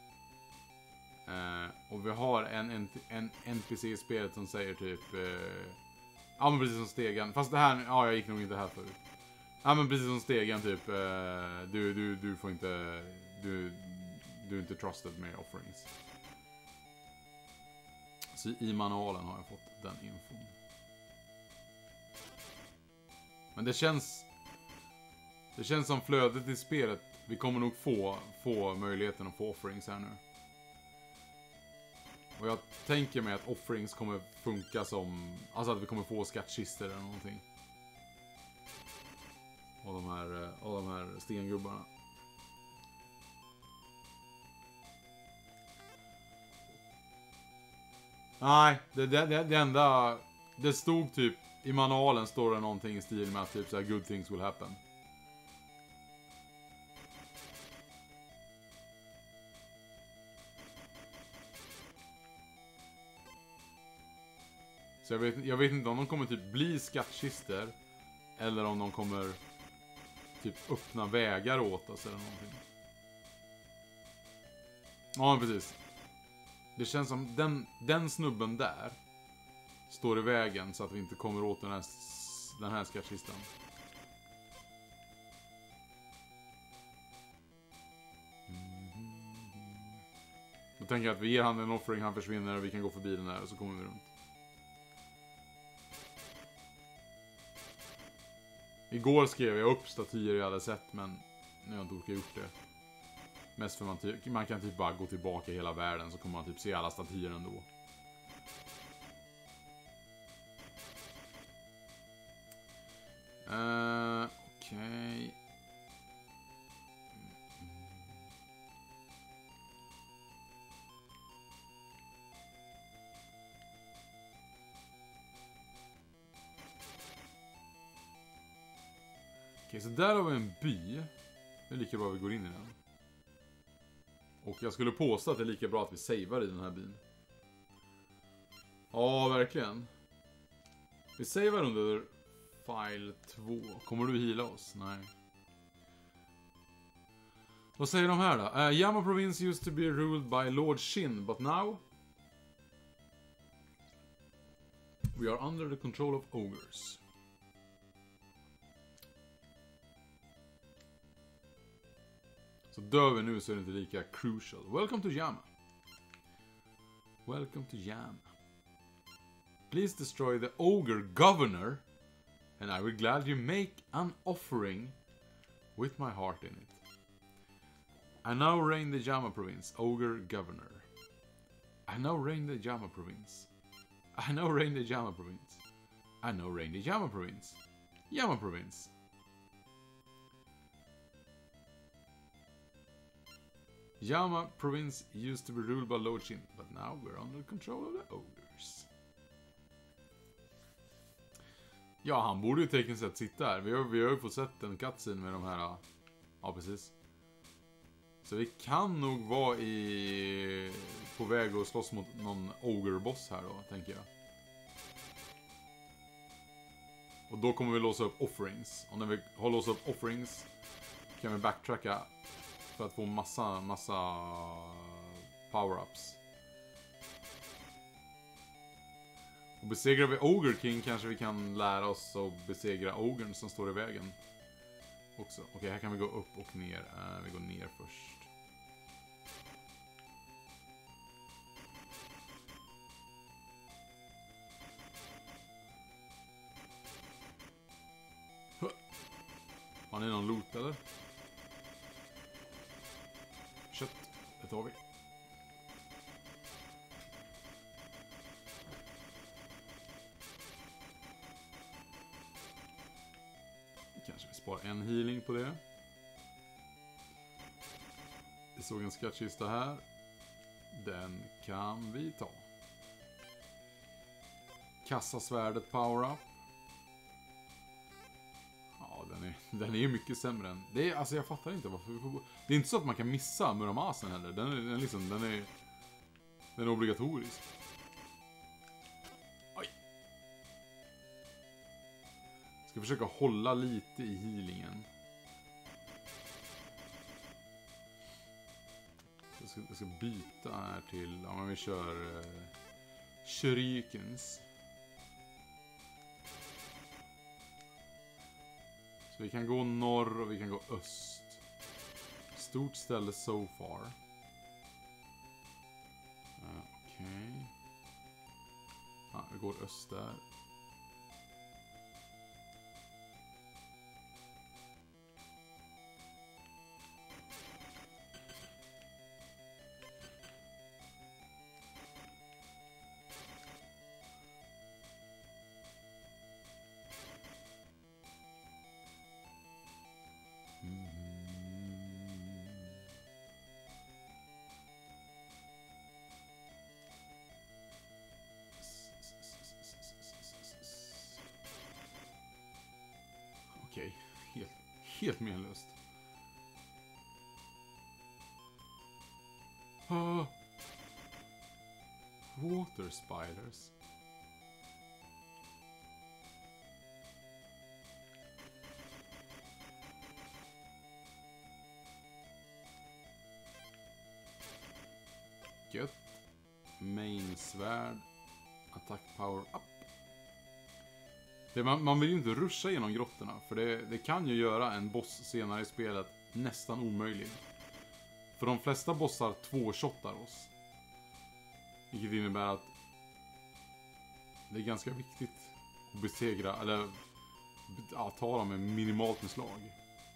Speaker 1: Eh, och vi har en, en, en N P C i spelet som säger typ... Eh, ja men precis som stegen. Fast det här, ja jag gick nog inte här förut. Ja men precis som stegen typ. Eh, du, du, du får inte... Du, du är inte trusted med offerings. Så i manualen har jag fått den infon. Men det känns... Det känns som flödet i spelet. Vi kommer nog få, få möjligheten att få offerings här nu. Och jag tänker mig att offerings kommer funka som... Alltså att vi kommer få skattkistor eller någonting. Och de här, och de här stengubbarna. Nej, det, det, det, det enda... Det stod typ... I manualen står det någonting i stil med att typ så här, good things will happen. Så jag vet, jag vet inte om de kommer typ bli skattkister. Eller om de kommer typ öppna vägar åt oss eller någonting. Ja, precis. Det känns som den, den snubben där står i vägen så att vi inte kommer åt den här, den här skattkistan. Mm-hmm. Då tänker jag att vi ger han en offering, han försvinner och vi kan gå förbi den där och så kommer vi runt. Igår skrev jag upp statyer jag hade sett, men nu har jag inte orkat gjort det. Mest för man, ty- man kan typ bara gå tillbaka i hela världen så kommer man typ se alla statyer ändå. Uh, Okej. Okay. Okej, så där har vi en by. Det är lika bra att vi går in i den. Och jag skulle påstå att det är lika bra att vi savear i den här byn. Ja, verkligen. Vi savear under file två. Kommer du hila oss? Nej. Vad säger de här då? Uh, Yama province used to be ruled by Lord Shin, but now we are under the control of ogres. Så dör vi nu så är det inte lika crucial. Welcome to Yama. Welcome to Yama. Please destroy the ogre governor and I will gladly make an offering with my heart in it. I now reign the Yama province, ogre governor. I now reign the Yama province. I now reign the Yama province. I now reign the Yama province. Yama province. Yama province used to be ruled by Lord Shin, but now we're under control of the ogres. Ja, han borde ju tekniskt sett sitta här. Vi har, vi har ju fått sett en cutscene med de här... Ja, precis. Så vi kan nog vara i... på väg att slåss mot någon ogre-boss här då, tänker jag. Och då kommer vi låsa upp offerings. Och när vi har låst upp offerings kan vi backtracka för att få massa, massa power-ups. Och besegrar vi Ogre King kanske vi kan lära oss att besegra Ogren som står i vägen. Också. Okej, okay, här kan vi gå upp och ner. Uh, vi går ner först. Huh. Har ni någon loot eller? Kött, det tar vi. Kanske vi sparar en healing på det. Vi såg en skattkista här. Den kan vi ta. Kassasvärdet power up. Ja, den är, den är ju mycket sämre än... Det är, alltså jag fattar inte varför vi får gå... Det är inte så att man kan missa Muramasen heller. Den är, den, liksom, den är... Den är obligatorisk. Oj. Ska försöka hålla lite i healingen. Jag ska, jag ska byta här till, ja men vi kör uh, shurikens. Så vi kan gå norr och vi kan gå öst. Stort ställe so far. Uh, Okej. Okay. Ja, vi går öst där. Okej, helt, helt menlöst. Ah. Water spiders. Gött. Main svärd. Attack power up. Det, man, man vill ju inte ruscha genom grottorna. För det, det kan ju göra en boss senare i spelet nästan omöjlig. För de flesta bossar två-shottar oss. Vilket innebär att det är ganska viktigt att besegra, eller att ta dem med minimalt med slag.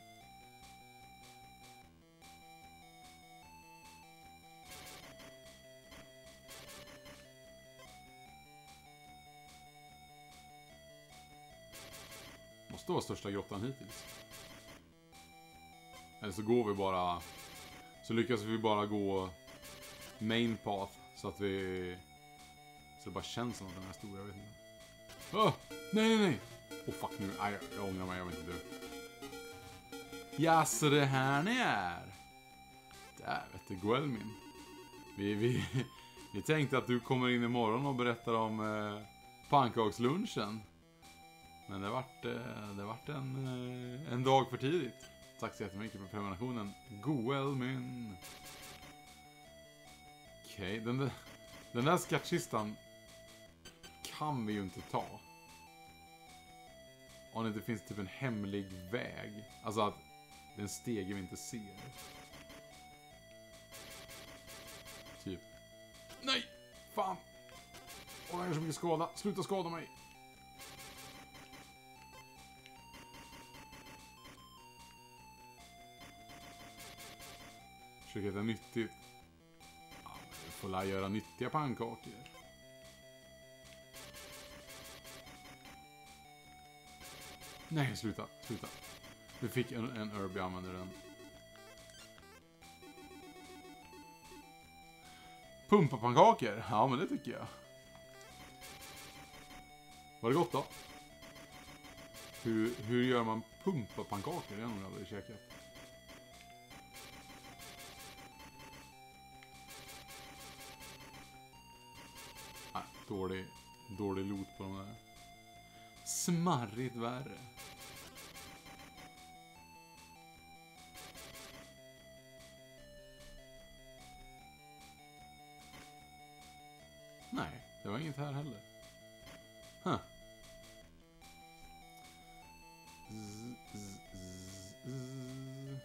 Speaker 1: Måste vara största grottan hittills. Eller så går vi bara, så lyckas vi bara gå main path så att vi, så det bara känns som att den här stora, jag vet inte. Åh, nej nej nej. Åh oh, fuck nu, aj, jag, jag ångrar mig, jag vet inte dö. Ja, så det här ni är. Där vet du, Guelmin. Vi, vi, vi tänkte att du kommer in imorgon och berättar om eh, pannkakslunchen. Men det vart, eh, det vart en, eh, en dag för tidigt. Tack så jättemycket för prenumerationen, Guelmin. Okej, okay, den där, den där skattkistan kan vi ju inte ta. Om det inte finns typ en hemlig väg. Alltså att det är en stege vi inte ser. Typ. Nej! Fan! Åh, jag gör så mycket skada. Sluta skada mig! Försöker äta nyttigt. Ja, vi får la göra nyttiga pannkakor. Nej, sluta, sluta. Vi fick en, en herb, jag använder den. Pumpapannkakor? Ja, men det tycker jag. Var det gott då? Hur, hur gör man pumpapannkakor? Det är nog aldrig käkat. Ah, dålig, dålig loot på de där. Smarrigt värre. Nej, det var inget här heller. Huh. Z, z, z, z.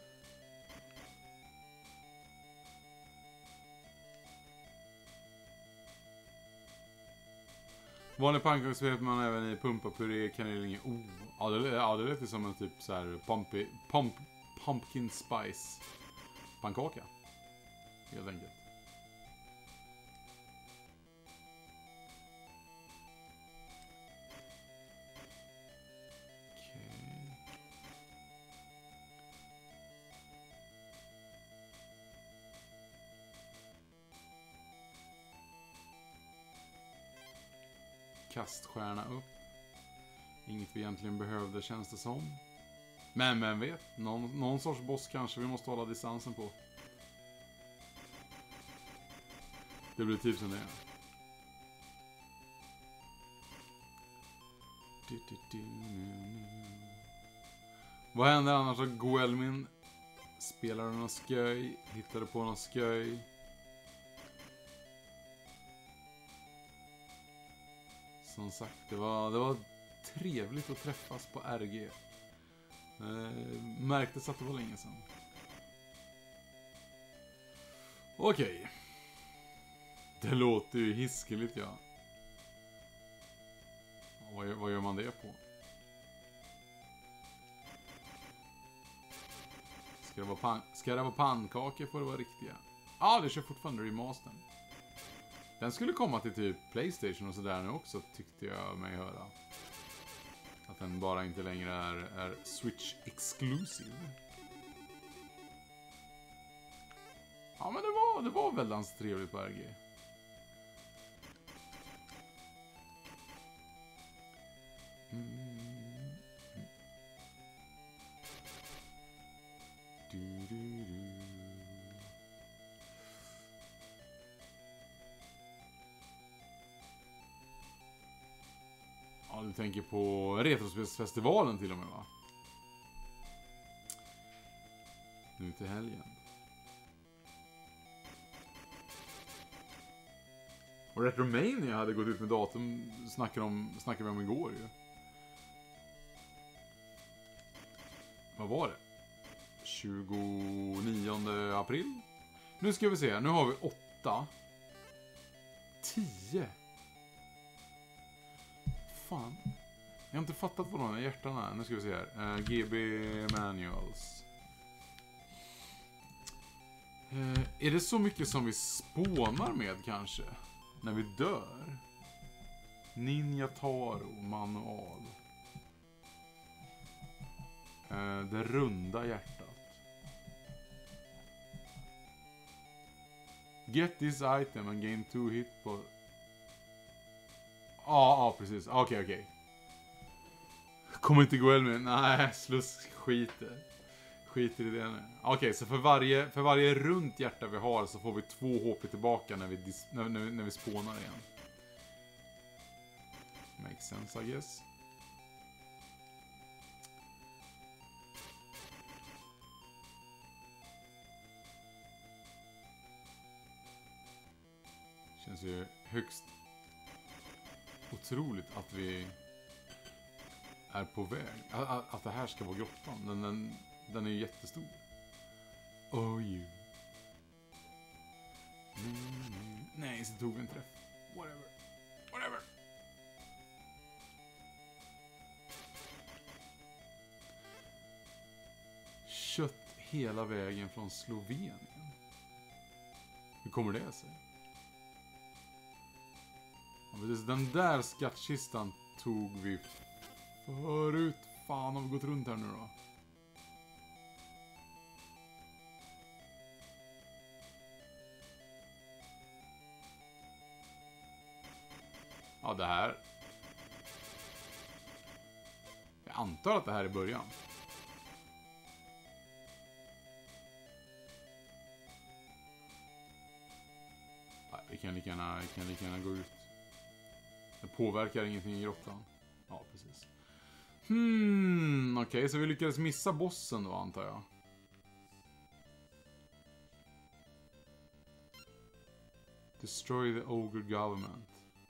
Speaker 1: Vanlig pannkaka så vet man även i pumpapuré, kanellinge. Oh, ja det, ja, det låter som en typ så här pumpy, pump, pumpkin spice pannkaka. Helt enkelt. Okej. Kaststjärna upp. Inget vi egentligen behövde, känns det som. Men vem vet, någon, någon sorts boss kanske vi måste hålla distansen på. Det blir typ som det är. Du, du, du, Vad händer annars om Guelmin spelar någon sköj? Hittade på någon sköj? Som sagt, det var, det var trevligt att träffas på R G. Eh, märktes att det var länge sedan. Okej. Det låter ju hiskeligt, ja. Vad gör, vad gör man det på? Ska det vara, pan ska det vara pannkakor får det vara riktiga. Ja, ah, det kör fortfarande remastern. Den skulle komma till typ PlayStation och sådär nu också, tyckte jag mig höra. Att den bara inte längre är, är Switch exclusive. Ja, men det var, det var väldigt trevligt på R G. Mm. Du, du, du. Ja, du tänker på Retrospelsfestivalen till och med, va? Nu till helgen. Och Retromania hade gått ut med datum, snackade, om, snackade vi om igår ju. Vad var det? tjugonionde april? Nu ska vi se, nu har vi åtta. tio. Fan. Jag har inte fattat vad de här hjärtan är. Nu ska vi se här. Uh, G B Manuals. Uh, är det så mycket som vi spånar med kanske? När vi dör? Ninja Taro manual. Uh, det runda hjärtat. Get this item and gain two hit på... Ja, ah, ah, precis. Okej, okay, okej. Okay. Kommer inte gå med. Nej, sluss skiter. Skiter i det nu. Okej, okay, så för varje, för varje runt hjärta vi har så får vi två H P tillbaka när vi, dis, när, när, när vi spånar igen. Makes sense, I guess. Känns ju högst otroligt att vi är på väg. Att, att det här ska vara grottan. Den, den, den är ju jättestor. Oh you. Mm, nej, så tog vi en träff. Whatever. Whatever. Kött hela vägen från Slovenien. Hur kommer det sig? Den där skattkistan tog vi förut. Fan, har vi gått runt här nu då? Ja, det här. Jag antar att det här är början. Nej, vi kan lika gärna, vi kan lika gärna gå ut. Det påverkar ingenting i grottan. Ja, precis. Hmm, okej, okay, så vi lyckades missa bossen då, antar jag. Destroy the ogre government.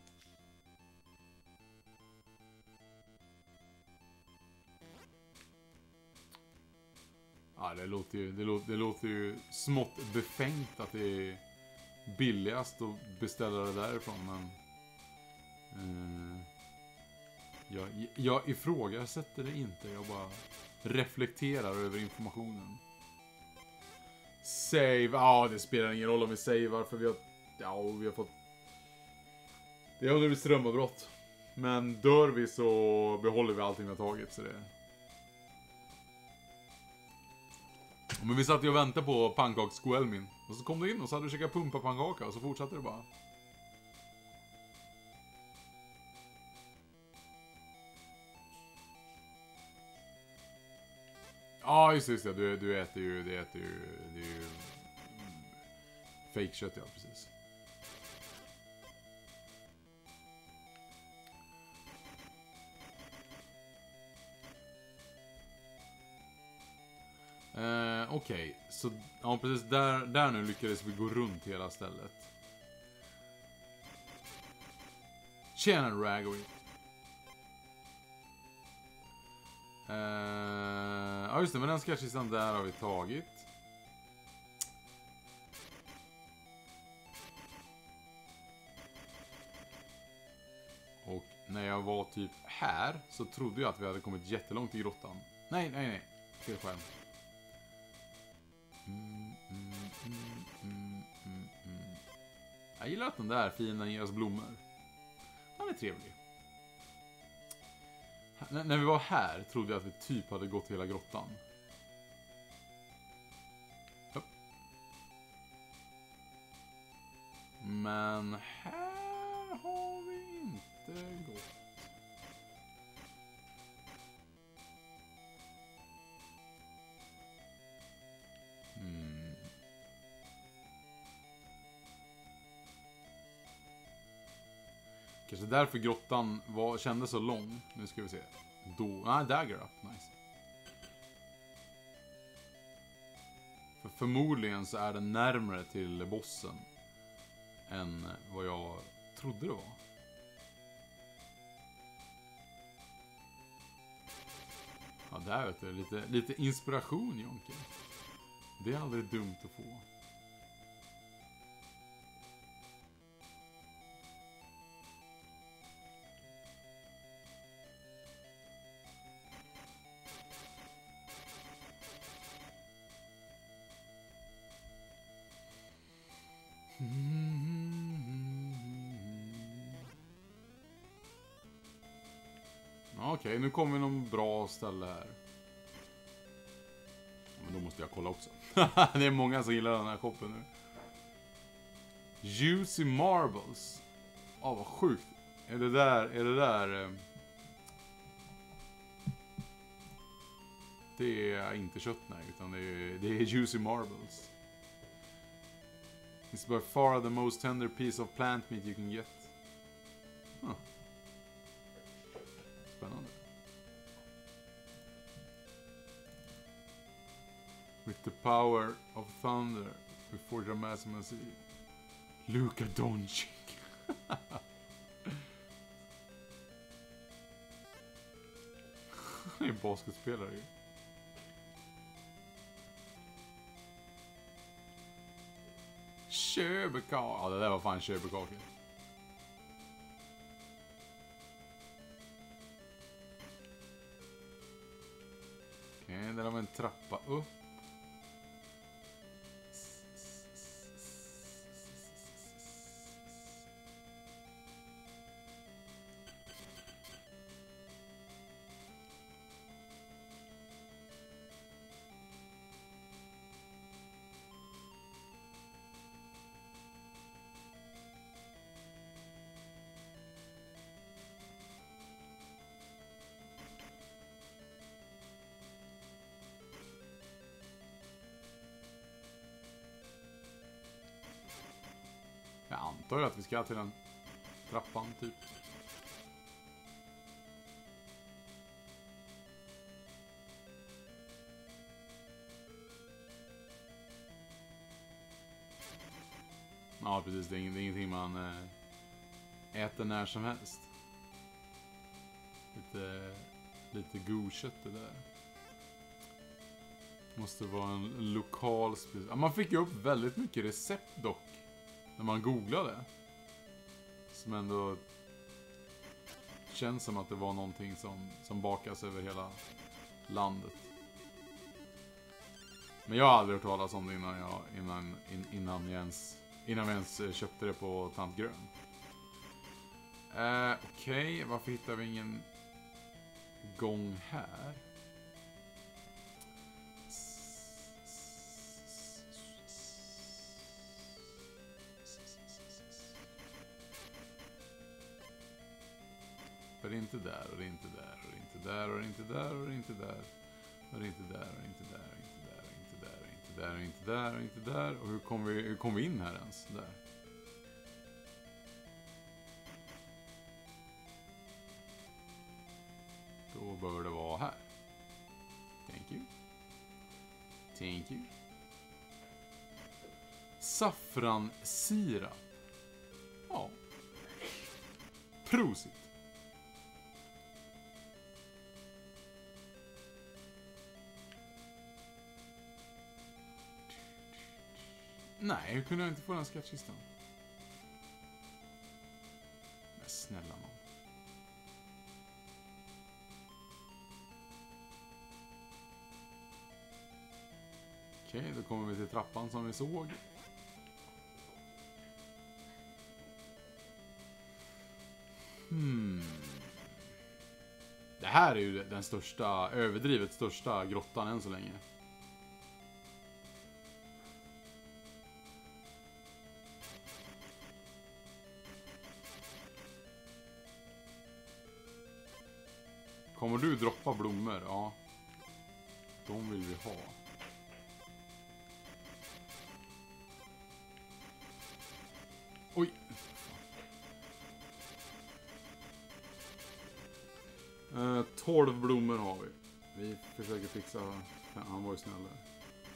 Speaker 1: Ja, det låter ju, det låter, det låter ju smått befängt att det är billigast att beställa det därifrån, men... Uh, jag, jag ifrågasätter det inte. Jag bara reflekterar över informationen. Save. Ja, ah, det spelar ingen roll om vi savear. För vi har, ja, vi har fått... Det har blivit strömavbrott. Men dör vi så behåller vi allting vi har tagit. Så det... Men vi satt ju och väntade på pannkaks-Guelmin. Och så kom du in och så hade du käkat pumpa pannkaka. Och så fortsatte det bara. Ja, ah, just det. Du, du äter ju, du äter ju, det är ju fake kött, ja, precis. okej. Okay. Så, ja precis. Där, där nu lyckades vi gå runt hela stället. Tjena, Ragoy. Uh, ja, just det. Men den skattkistan där har vi tagit. Och när jag var typ här så trodde jag att vi hade kommit jättelångt i grottan. Nej, nej, nej. Fel själv. Mm, mm, mm, mm, mm, mm. Jag gillar att den där fina ger oss blommor. Han är trevlig. N- när vi var här trodde jag att vi typ hade gått hela grottan. Hopp. Men här har vi inte gått. Mm. Kanske därför grottan var, kändes så lång. Nu ska vi se. Då, nej, dagger up, nice. För förmodligen så är den närmare till bossen än vad jag trodde det var. Ja, där vet du, lite, lite inspiration, Jonke. Det är aldrig dumt att få. Okej, okay, nu kommer vi någon bra ställe här. Men då måste jag kolla också. Det är många som gillar den här shoppen nu. Juicy Marbles. Ja, oh, vad sjukt. Är det där, är det där... Eh... Det är inte kött, nej, utan det är, det är Juicy Marbles. It's by far the most tender piece of plant meat you can get. Huh. Spännande. With the power of thunder before the massive Luka Doncic. Han är en basketspelare ju. Körbekaka. Ja, det där var fan körbekaka. Okej, okay, där har vi en trappa upp. Jag antar ju att vi ska till den trappan typ. Ja, precis. Det är ingenting man äter när som helst. Lite, lite godkött det där. Måste vara en lokal special. Man fick ju upp väldigt mycket recept dock. När man googlade. Som ändå känns som att det var någonting som, som bakas över hela landet. Men jag har aldrig hört talas om det innan jag, innan, in, innan jag ens, innan vi ens köpte det på Tant Grön. Eh, Okej, okay. Varför hittar vi ingen gång här? För det är inte där, och det är inte där, och det är inte där, och det är inte där, och det är inte där. Och det är inte där, och inte där, och inte där, och inte där, och inte där, och inte där, och inte där. Och hur kom vi, hur kom vi in här ens? Där. Då bör det vara här. Thank you. Thank you. Saffransirap. Ja. Prosit. Nej, hur kunde jag inte få den skattkistan? Men snälla nån. Okej, då kommer vi till trappan som vi såg. Hmm. Det här är ju den största, överdrivet största grottan än så länge. Kommer du droppa blommor? Ja. De vill vi ha. Oj. Uh, tolv blommor har vi. Vi försöker fixa... Han var ju snäll där.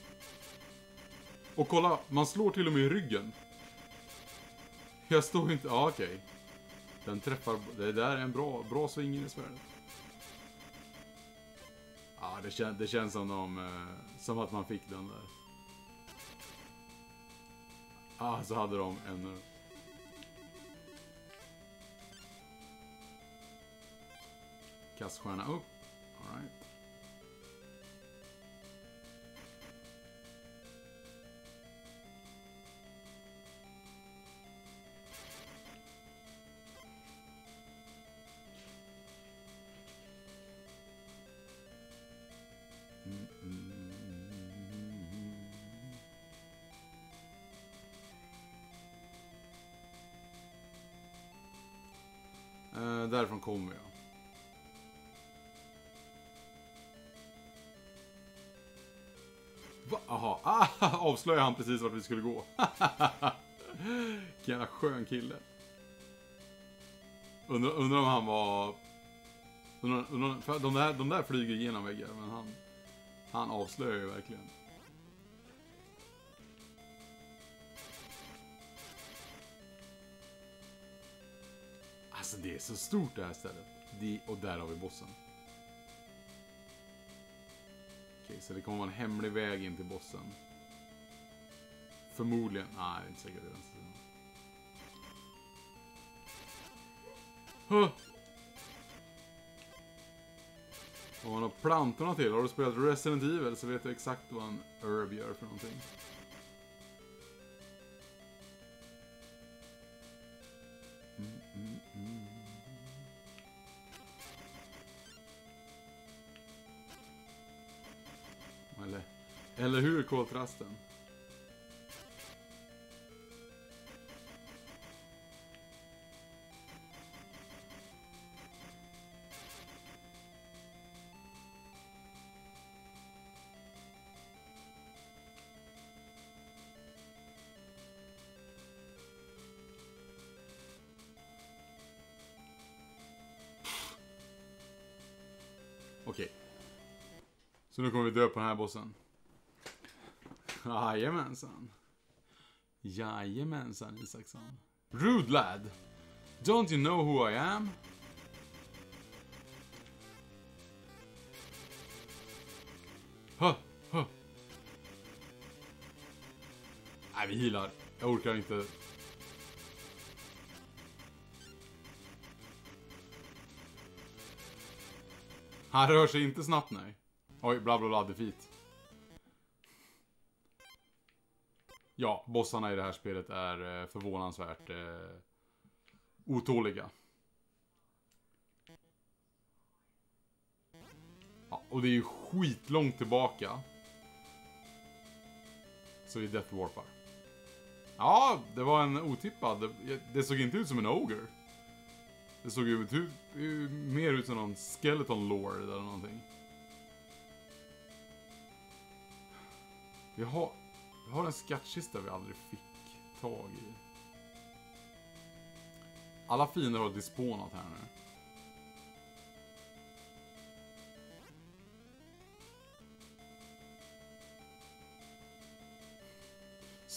Speaker 1: Och kolla, man slår till och med i ryggen. Jag står inte... Ja, okej. Okay. Den träffar... Det där är en bra, bra sving i svärdet. Ja, det, kän, det känns som, de, eh, som att man fick den där. Ja, ah, så hade de en... Kaststjärna upp. All right. Mm, mm, mm. Uh, därifrån kommer jag. Va? Aha, ah, avslöjar han precis vart vi skulle gå. Vilken jävla skön kille. Undrar, undrar om han var... Undrar, undrar, för de, där, de där flyger genom väggar, men han... Han avslöjar ju verkligen. Alltså det är så stort det här stället. Det, och där har vi bossen. Okej, så det kommer vara en hemlig väg in till bossen. Förmodligen. Nej, det är inte säkert det är den sidan. Huh. Vad man har plantorna till. Har du spelat Resident Evil så vet du exakt vad en herb gör för någonting. Mm, mm, mm. Eller, eller hur, koltrasten? Okej. Så nu kommer vi dö på den här bossen. Jajamensan. Jajamensan, Isaksson. Rude lad. Don't you know who I am? Huh, huh. Nej, vi healar. Jag orkar inte. Han rör sig inte snabbt, nej. Oj, bla bla bla, defeat. Ja, bossarna i det här spelet är eh, förvånansvärt eh, otåliga. Ja, och det är ju skitlångt tillbaka. Så vi Death Warpar. Ja, det var en otippad. Det, det såg inte ut som en ogre. Det såg ju ut, mer ut som någon skeleton lore eller någonting. Vi har, vi har en skattkista vi aldrig fick tag i. Alla fiender har disponat här nu.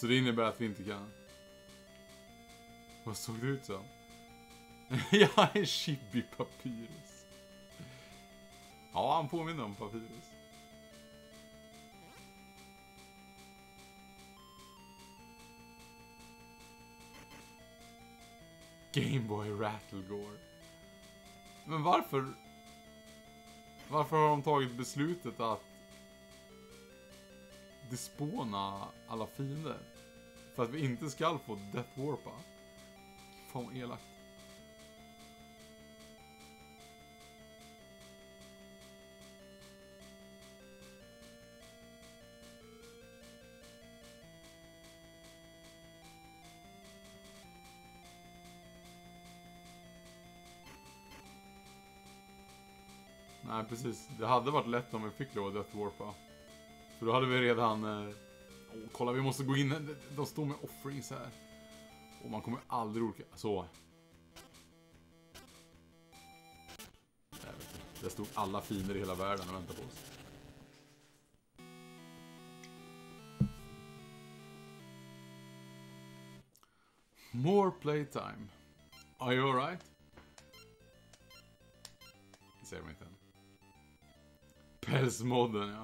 Speaker 1: Så det innebär att vi inte kan... Vad såg det ut som? Jag är Chibi Papyrus. Ja, han påminner om Papyrus. Gameboy Rattlegore. Men varför... Varför har de tagit beslutet att despåna alla fiender? För att vi inte ska få Death Warpa. Fan vad elakt. Nej, precis. Det hade varit lätt om vi fick lov att Death Warpa. För då hade vi redan... Eh... Oh, kolla, vi måste gå in. De står med offerings här. Och man kommer aldrig orka... Så. Där, vet du. Där stod alla fiender i hela världen och väntade på oss. More playtime. Are you alright? Det säger de inte än. Pälsmodden, ja.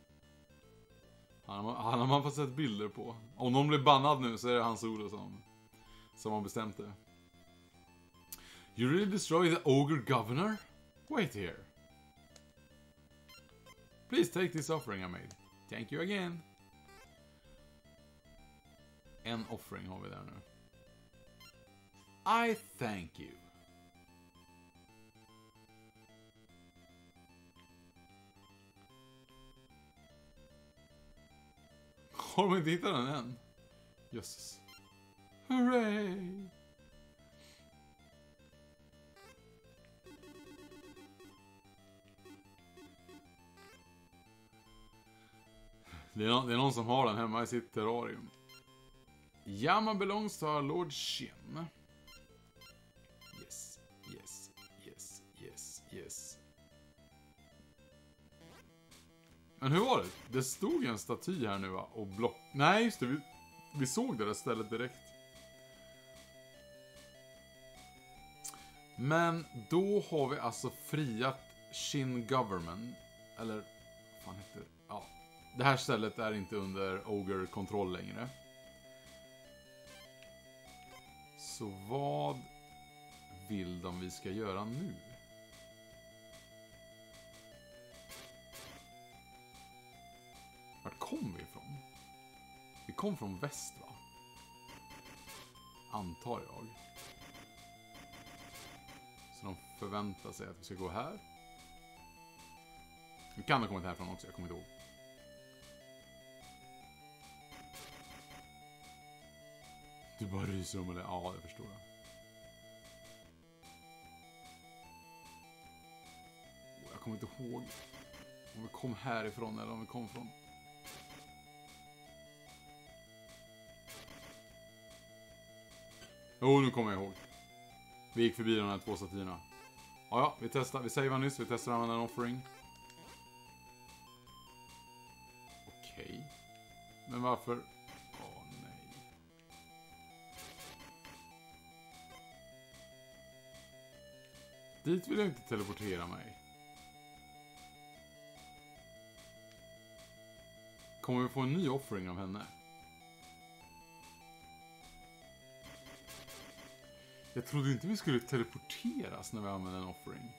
Speaker 1: Han, han har man fått sett bilder på. Om någon blir bannad nu så är det hans ord som, som har bestämt det. You really destroy the ogre governor? Wait here. Please take this offering I made. Thank you again. En offering har vi där nu. I thank you. Har de inte hittat den än? Jösses. Hooray! Det är, någon, det är någon som har den hemma i sitt terrarium. Yama belongs to our Lord Shin. Yes, yes, yes, yes, yes. Men hur var det? Det stod en staty här nu, va? Och block... Nej, just det. Vi, vi såg det där stället direkt. Men då har vi alltså friat Shin Government. Eller, vad fan heter det? Ja. Det här stället är inte under Ogre-kontroll längre. Så vad vill de vi ska göra nu? Vart kom vi ifrån? Vi kom från väst, va? Antar jag. Så de förväntar sig att vi ska gå här. Vi kan ha kommit härifrån också, jag kommer inte ihåg. Du bara ryser om eller? Ja, det förstår jag. Jag kommer inte ihåg om vi kom härifrån eller om vi kom från... Jo, oh, nu kommer jag ihåg. Vi gick förbi de här två statyerna. Ja, ja, vi testar. Vi säger vad nyss. Vi testar att använda en offering. Okej. Okay. Men varför... Åh, oh, nej. Dit vill jag inte teleportera mig. Kommer vi få en ny offering av henne? Jag trodde inte vi skulle teleporteras när vi använde en offering.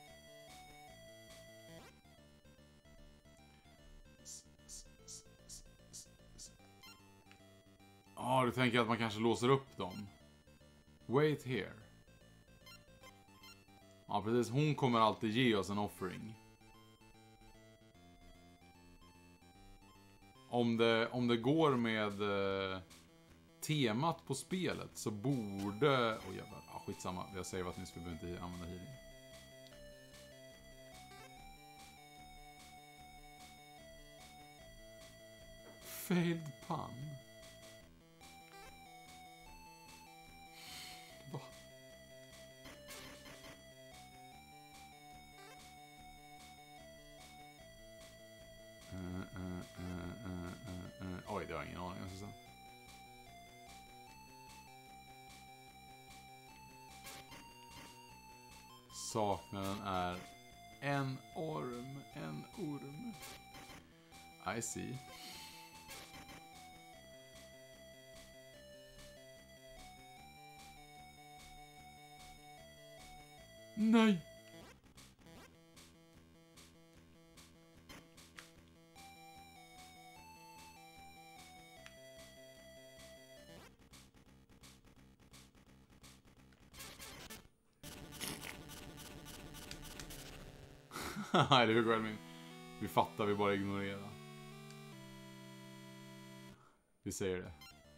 Speaker 1: Ja, du tänker att man kanske låser upp dem. Wait here. Ja, precis. Hon kommer alltid ge oss en offering. Om det, om det går med eh, temat på spelet så borde... Åh oh, jävlar, ah, skitsamma. Jag säger att nyss vi behöver inte använda healing. Failed pun. Va? Uh, uh, uh, uh, uh, uh. Oj, det har jag ingen aning. saknaden är en orm, en orm. I see. Nej. Nej, det är väl min. Vi fattar, vi bara ignorerar. Vi säger det.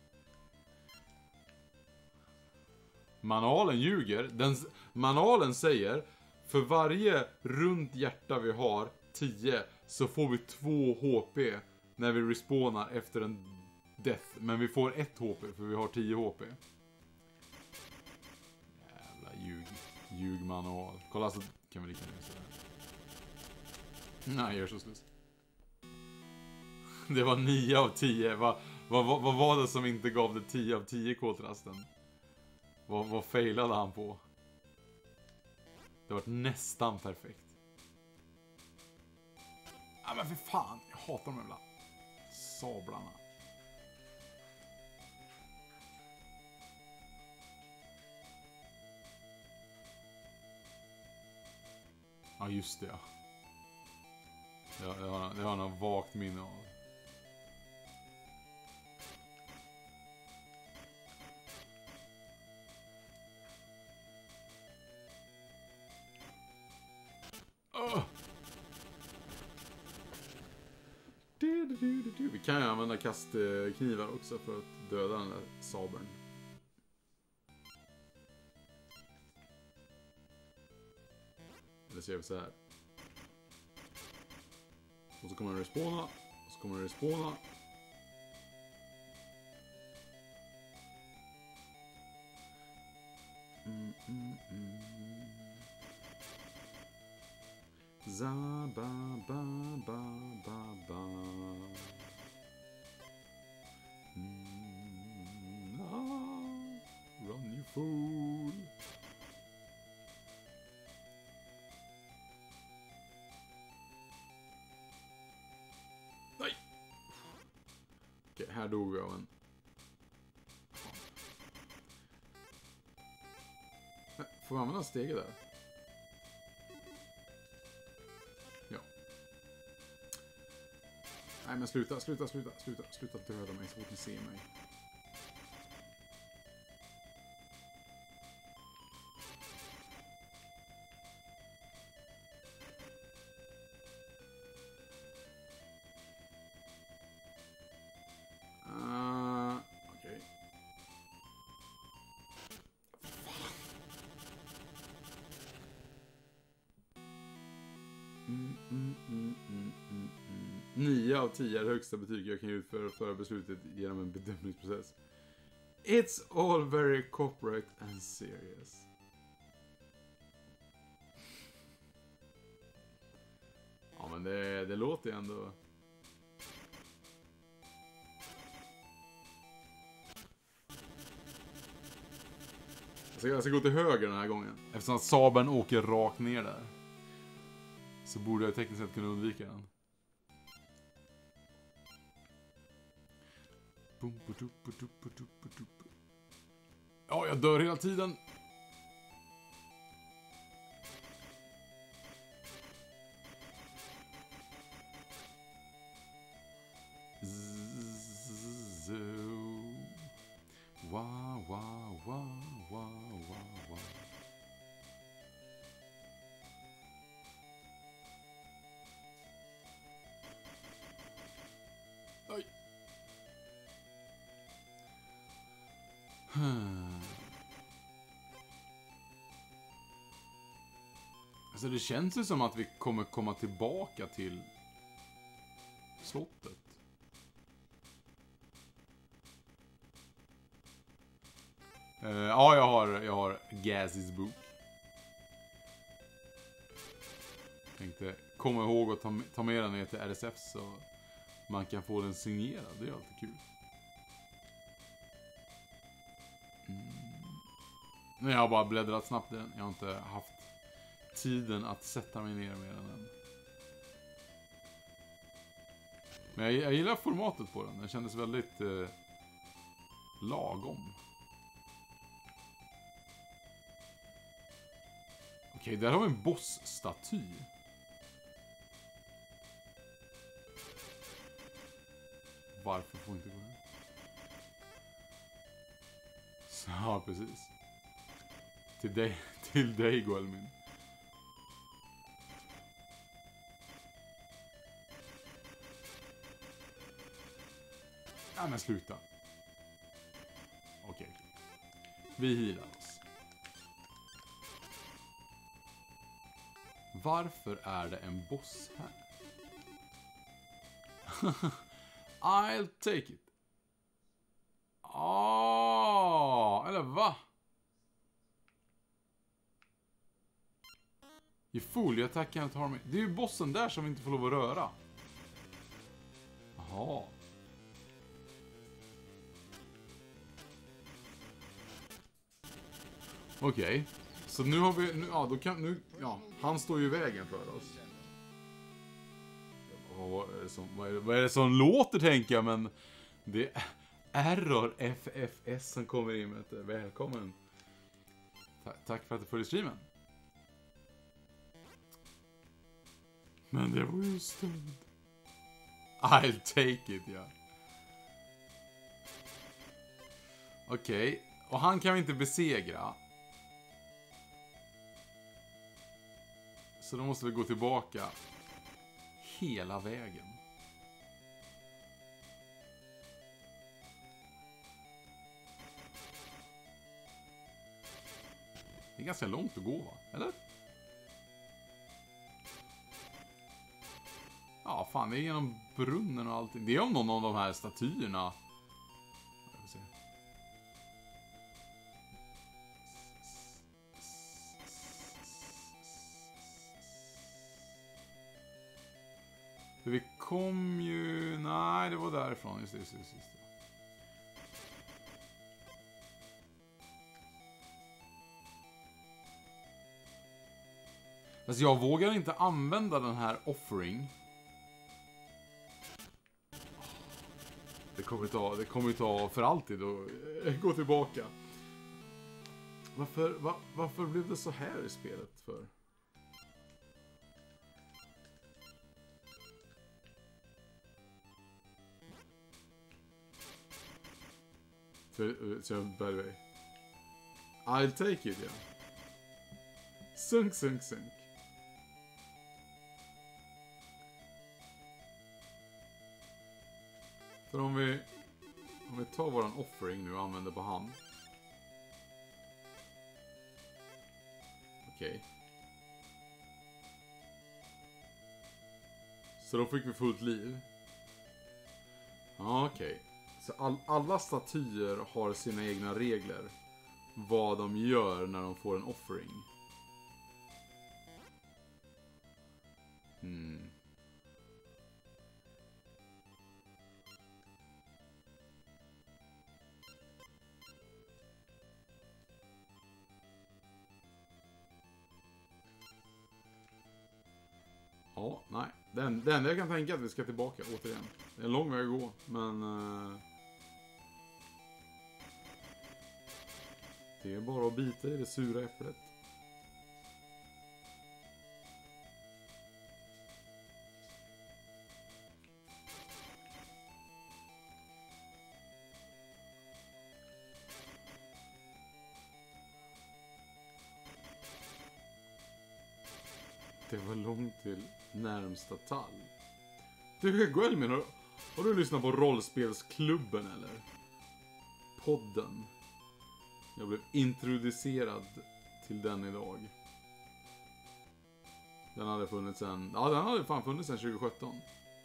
Speaker 1: Manualen ljuger. Den, manualen säger för varje runt hjärta vi har, tio, så får vi två H P när vi respawnar efter en death. Men vi får ett H P för vi har tio H P. Jävla ljug. Ljugmanual. Kolla, så kan vi lika nu sådär. Nej, gör så slut. Det var nio av tio. Vad, vad, vad, vad var det som inte gav det tio av tio koltrasten? Vad, vad failade han på? Det var nästan perfekt. Ja, men för fan. Jag hatar de jävla sablarna. Ja, just det. Ja. Ja, det har, det har något vagt minne av. Oh. Du, du, du, du. Vi kan ju använda kastknivar också för att döda den där sabern. Eller ser vi så här. Och så kommer den respawna. Och så kommer den respawna. Mm, mm, mm. Za ba ba ba ba ba. Mm, ah, run you fool. Nej. Okej, här dog vi av en. Får vi använda steget där? Ja. Nej, men sluta, sluta, sluta, sluta, sluta döda mig så fort ni ser mig. Uh, okej. Okay. Mm, mm, mm, mm, mm, mm. nio av tio är högsta betyg jag kan utföra för beslutet genom en bedömningsprocess. It's all very corporate and serious. Ja, men det, det låter ju ändå. Jag ska, jag ska gå till höger den här gången. Eftersom att sabern åker rakt ner där. Så borde jag tekniskt sett kunna undvika den. Ja, jag dör hela tiden. Wow, wow, wow, wow, wow, wow. Oj. Hmm. Alltså det känns ju som att vi kommer komma tillbaka till slottet. Uh, ja, jag har, jag har Gazzy's bok. Tänkte komma ihåg att ta, ta med den ner till R S F så man kan få den signerad. Det är alltid kul. Mm. Men jag har bara bläddrat snabbt den. Jag har inte haft tiden att sätta mig ner med den än. Men jag, jag gillar formatet på den. Den kändes väldigt eh, lagom. Okej, där har vi en bossstaty. Varför får inte gå in? Så, ja, precis. Till dig, till dig, Guelmin. Ja, men sluta. Okej. Vi healar oss. Varför är det en boss här? I'll take it. Ah, eller va? You fool, you attack can't harm me. Det är ju bossen där som vi inte får lov att röra. Jaha. Okej. Okay. Så nu har vi... Nu, ja, då kan... Nu, ja, han står ju i vägen för oss. Ja, vad, är det som, vad, är det, vad är det som låter, tänker jag, men... Det är Error F F S som kommer in med det. Välkommen. Ta tack för att du följer streamen. Men det var ju stund. I'll take it, ja. Okej. Okay. Och han kan vi inte besegra. Så då måste vi gå tillbaka hela vägen. Det är ganska långt att gå, va? Eller? Ja, fan, det är genom brunnen och allting. Det är om någon av de här statyerna. Jag får se. För vi kom ju... Nej, det var därifrån. Just det, just det, just det. Alltså jag vågar inte använda den här offering. Det kommer ta, det kommer ta för alltid att gå tillbaka. Varför, va, varför blev det så här i spelet för? Så, så jag by the way. I'll take it, ja. Sunk, sunk, sunk. För om vi om vi tar våran offering nu och använder på hand. Okej. Okay. Så då fick vi fullt liv. Ja, okej. Okay. Så all, alla statyer har sina egna regler. Vad de gör när de får en offering. Hmm. Ja, nej. Den, den jag kan tänka att vi ska tillbaka återigen. Det är en lång väg att gå, men... Uh, det är bara att bita i det sura äpplet. Det var långt till närmsta tall. Du, Guelmin, har, har du lyssnat på rollspelsklubben eller? Podden. Jag blev introducerad till den idag. Den hade funnits sen... Ja, den hade fan funnits sen tjugo sjutton.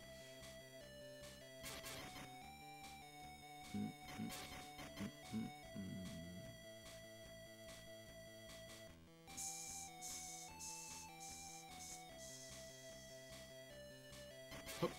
Speaker 1: Mm, mm, mm, mm, mm. Hopp.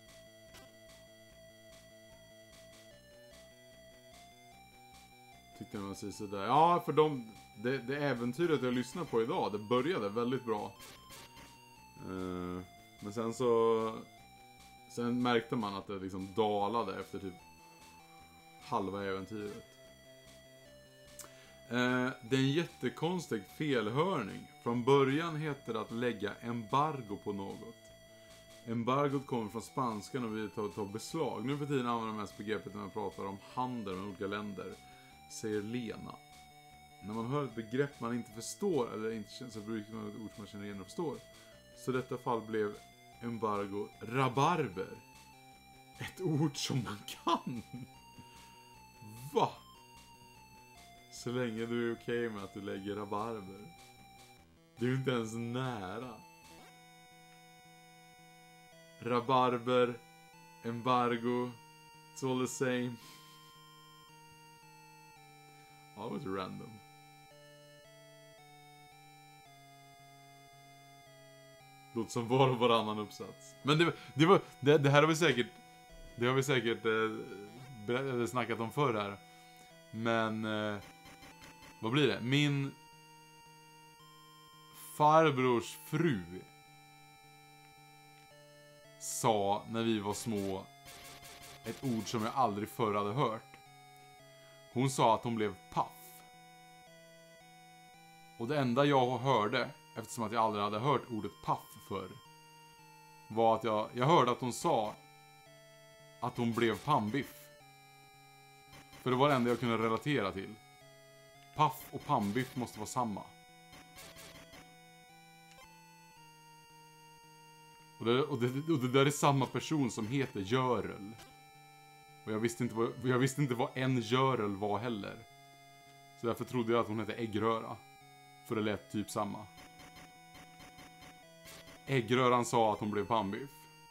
Speaker 1: Till kan man säga sådär. Ja, för de, det, det äventyret jag lyssnar på idag, det började väldigt bra. Uh, men sen så... Sen märkte man att det liksom dalade efter typ halva äventyret. Uh, det är en jättekonstig felhörning. Från början heter det att lägga embargo på något. Embargot kommer från spanskan och vi tar, tar beslag. Nu för tiden använder man mest begreppet när man pratar om handel med olika länder. Säger Lena. När man hör ett begrepp man inte förstår eller inte känner, så brukar man ett ord som man känner igen och förstår. Så i detta fall blev embargo rabarber. Ett ord som man kan. Va? Så länge du är okej med att du lägger rabarber. Du är ju inte ens nära. Rabarber, embargo, it's all the same. Oh, it was random. Låter som var och varannan uppsats. Men det, det, var, det, det här har vi säkert Det har vi säkert eh, snackat om förr här. Men eh, vad blir det? Min farbrors fru sa när vi var små ett ord som jag aldrig förr hade hört. Hon sa att hon blev paff. Och det enda jag hörde, eftersom att jag aldrig hade hört ordet paff förr, var att jag, jag hörde att hon sa att hon blev pannbiff. För det var det enda jag kunde relatera till. Paff och pannbiff måste vara samma. Och det, och, det, och det där är samma person som heter Görel. Och jag visste inte vad, jag visste inte vad en Görel var heller. Så därför trodde jag att hon hette Äggröra. För det lät typ samma. Äggröran sa att hon blev pannbiff.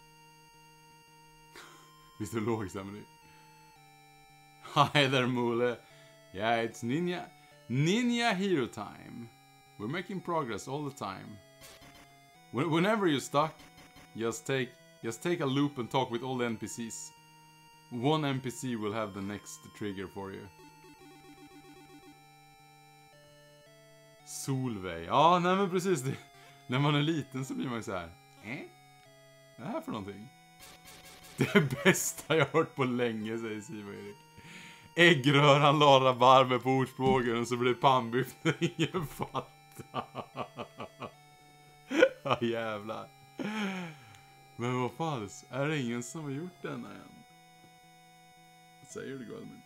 Speaker 1: Visst är det logiskt, Emily? Hi there, Mule. Yeah, it's Ninja. Ninja Hero time. We're making progress all the time. When, whenever you're stuck, just take, just take a loop and talk with all the N P Cs. One N P C will have the next trigger for you. Solveig. Ja, nej men precis. Det, när man är liten så blir man ju så här. Eh? Vad är det här för någonting? Det är bästa jag hört på länge, säger Siva Erik. Äggröran la rabarber på ordspråken och så blir det pannbiff när ingen fattar. Ja, jävlar. Men vad fan, är det ingen som har gjort denna än? Vad säger du, Gullman?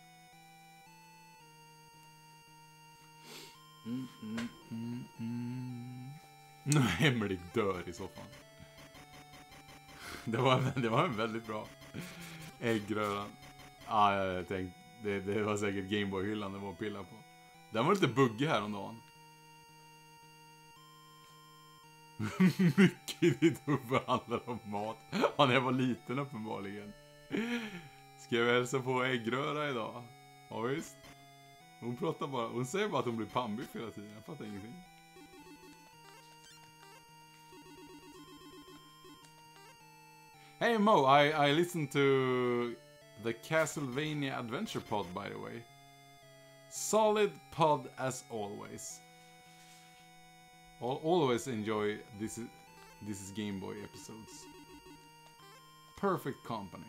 Speaker 1: Mm, mm, mm, mm. Nej, Emily dör i så fall. Det var, det var en väldigt bra äggröran. Ah, jag tänkte, det, det var säkert Gameboy-hyllan det var att pilla på. Den var lite buggig här om dagen. Mycket i ditt huvud handlar om mat. Ja, när jag var liten uppenbarligen. Ska jag hälsa på äggröra idag? Ja, visst. Hon pratar bara, hon säger bara att hon blir pannbiff hela tiden. Jag fattar ingenting. Hey Mo, I, I listened to the Castlevania Adventure Pod, by the way. Solid pod as always. I'll always enjoy this is, this is Game Boy episodes. Perfect company.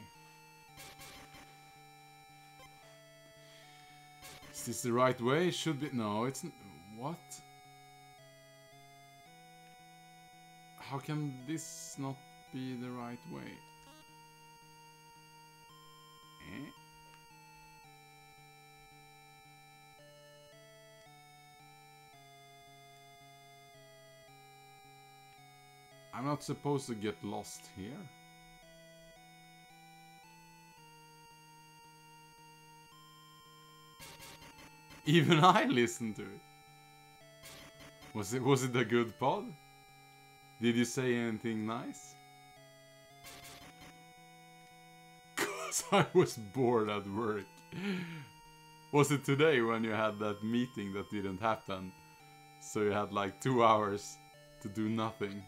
Speaker 1: Is this the right way? Should be... No, it's... What? How can this not be the right way? Eh? I'm not supposed to get lost here. Even I listened to it. Was it was it a good pod? Did you say anything nice? Cause I was bored at work. Was it today when you had that meeting that didn't happen? So you had like two hours to do nothing.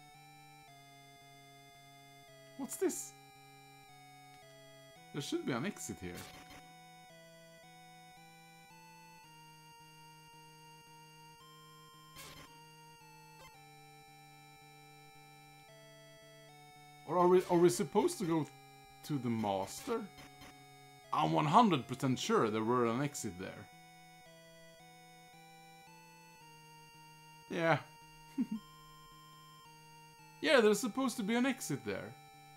Speaker 1: What's this? There should be an exit here. we, are we supposed to go to the master? I'm one hundred percent sure there were an exit there. Yeah. Yeah, there's supposed to be an exit there.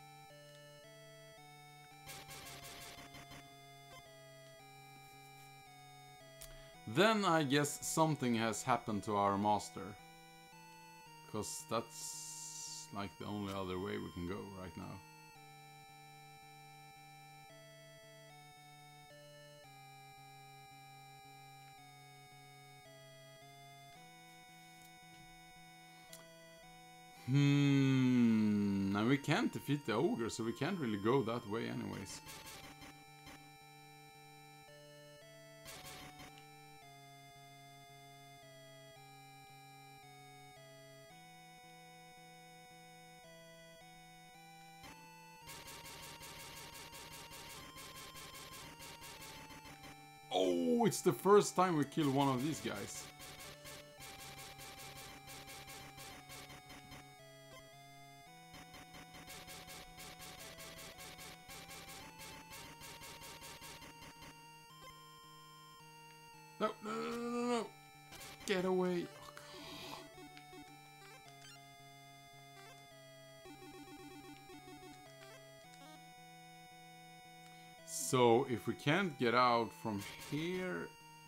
Speaker 1: Then I guess something has happened to our master. Because that's like the only other way we can go right now. Hmm, and we can't defeat the ogre, so we can't really go that way anyways. Oh, it's the first time we kill one of these guys. No, no, no, no, no, no. Get away. Oh, God. So, if we can't get out from here,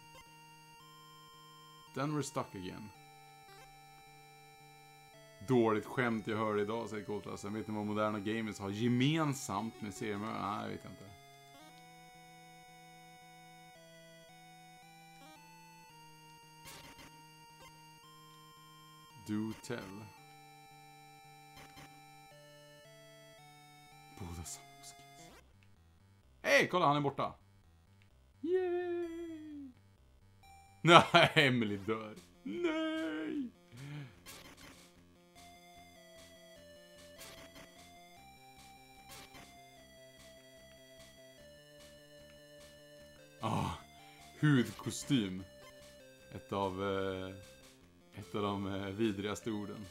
Speaker 1: then we're stuck again. Dåligt skämt jag hör idag, säger Koltras. Jag vet inte vad moderna gamers har gemensamt med seriemördare. Nej, jag vet inte. Do tell. Båda samma skins. Hej, kolla, han är borta. Yay! Nej, Emily dör. Nej! Ah, hudkostym. Ett av... Eh... Ett av de eh, vidrigaste orden.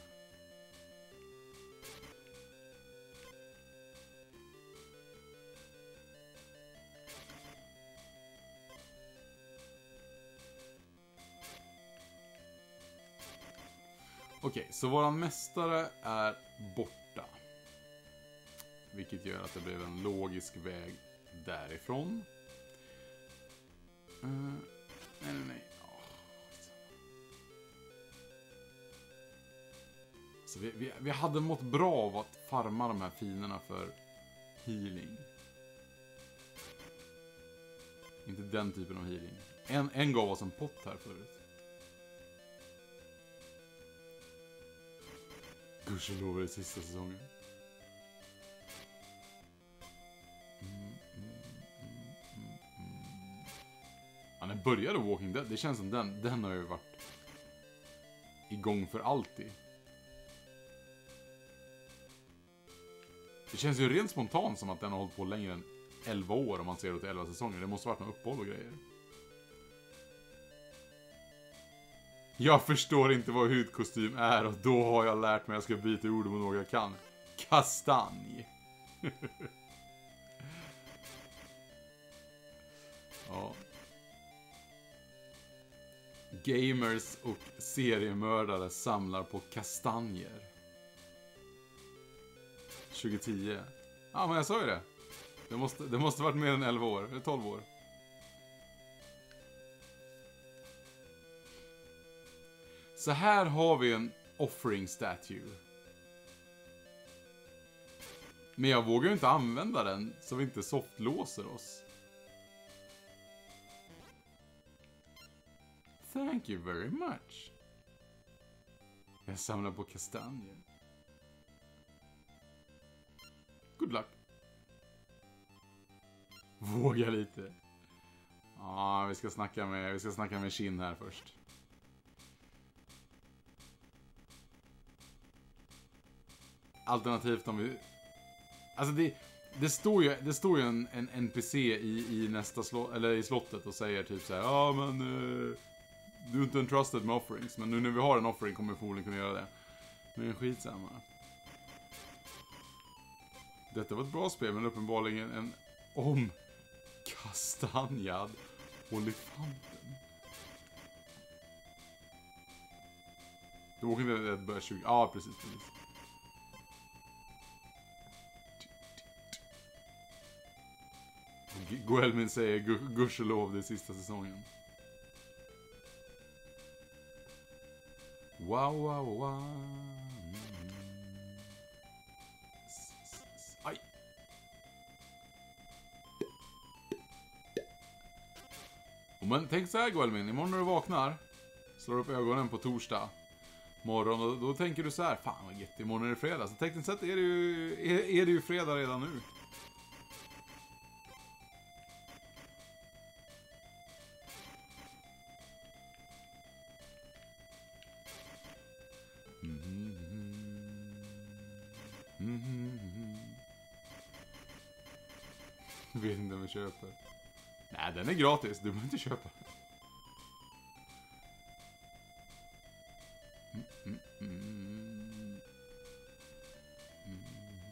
Speaker 1: Okej, så våran mästare är borta. Vilket gör att det blev en logisk väg därifrån. Uh, nej, nej, nej. Så vi, vi, vi hade mått bra av att farma de här finerna för healing. Inte den typen av healing. En, en gav oss en pott här förut. Gudskelov i sista säsongen. Mm, mm, mm, mm, mm. Ja, när började Walking Dead? Det känns som den, den har ju varit igång för alltid. Det känns ju rent spontant som att den har hållit på längre än elva år om man ser det till elva säsonger. Det måste varit någon uppehåll och grejer. Jag förstår inte vad hudkostym är och då har jag lärt mig att jag ska byta ord om något jag kan. Kastanj. Ja. Gamers och seriemördare samlar på kastanjer. tjugo tio. Ja, men jag sa ju det. Det måste, det måste varit mer än elva år. Eller tolv år. Så här har vi en offering statue. Men jag vågar ju inte använda den så vi inte softlåser oss. Thank you very much. Jag samlar på kastanjer. Good luck. Våga lite. Ja, ah, vi ska snacka med vi ska snacka med Shin här först. Alternativt om vi alltså det det står ju det står ju en, en N P C i i nästa slott eller i slottet och säger typ så här: "Ja, men uh, du är inte entrusted med offerings, men nu när vi har en offering kommer vi förmodligen kunna göra det." Men skitsamma. Detta var ett bra spel, men uppenbarligen en omkastanjad olifanten. The Walking Dead börjar tjugo... Ja, ah, precis, precis. Goelmin säger gudskelov, det sista säsongen. Wow, wow, wow. Mm. Aj. Men tänk så här, Goelmin, imorgon när du vaknar, slår upp ögonen på torsdag morgon, och då tänker du så här: fan vad gett, imorgon är det fredag. Så tekniskt sett är det ju, är, är det ju fredag redan nu. Mm-hmm. Mm-hmm. Vet inte om vi köper. Nej, den är gratis, du behöver inte köpa. Mm, mm, mm. Mm.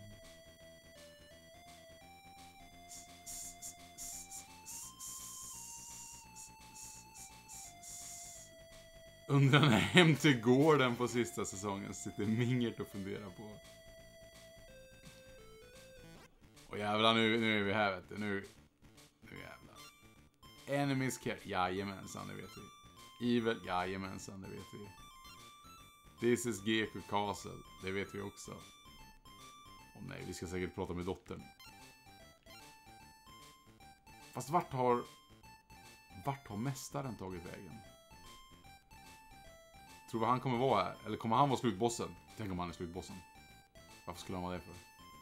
Speaker 1: Undrar när hem till gården på sista säsongen sitter Mingert och funderar på. Och jävlar, nu, nu är vi här, vet du. Nu, nu jävlar. Enemies care. Jajamensan, det vet vi. Evil. Jajamensan, det vet vi. This is Gecko Castle. Det vet vi också. Åh nej, vi ska säkert prata med dottern. Fast vart har... Vart har mästaren tagit vägen? Tror du han kommer vara här? Eller kommer han vara slutbossen? Tänk om han är slutbossen. Varför skulle han vara det för?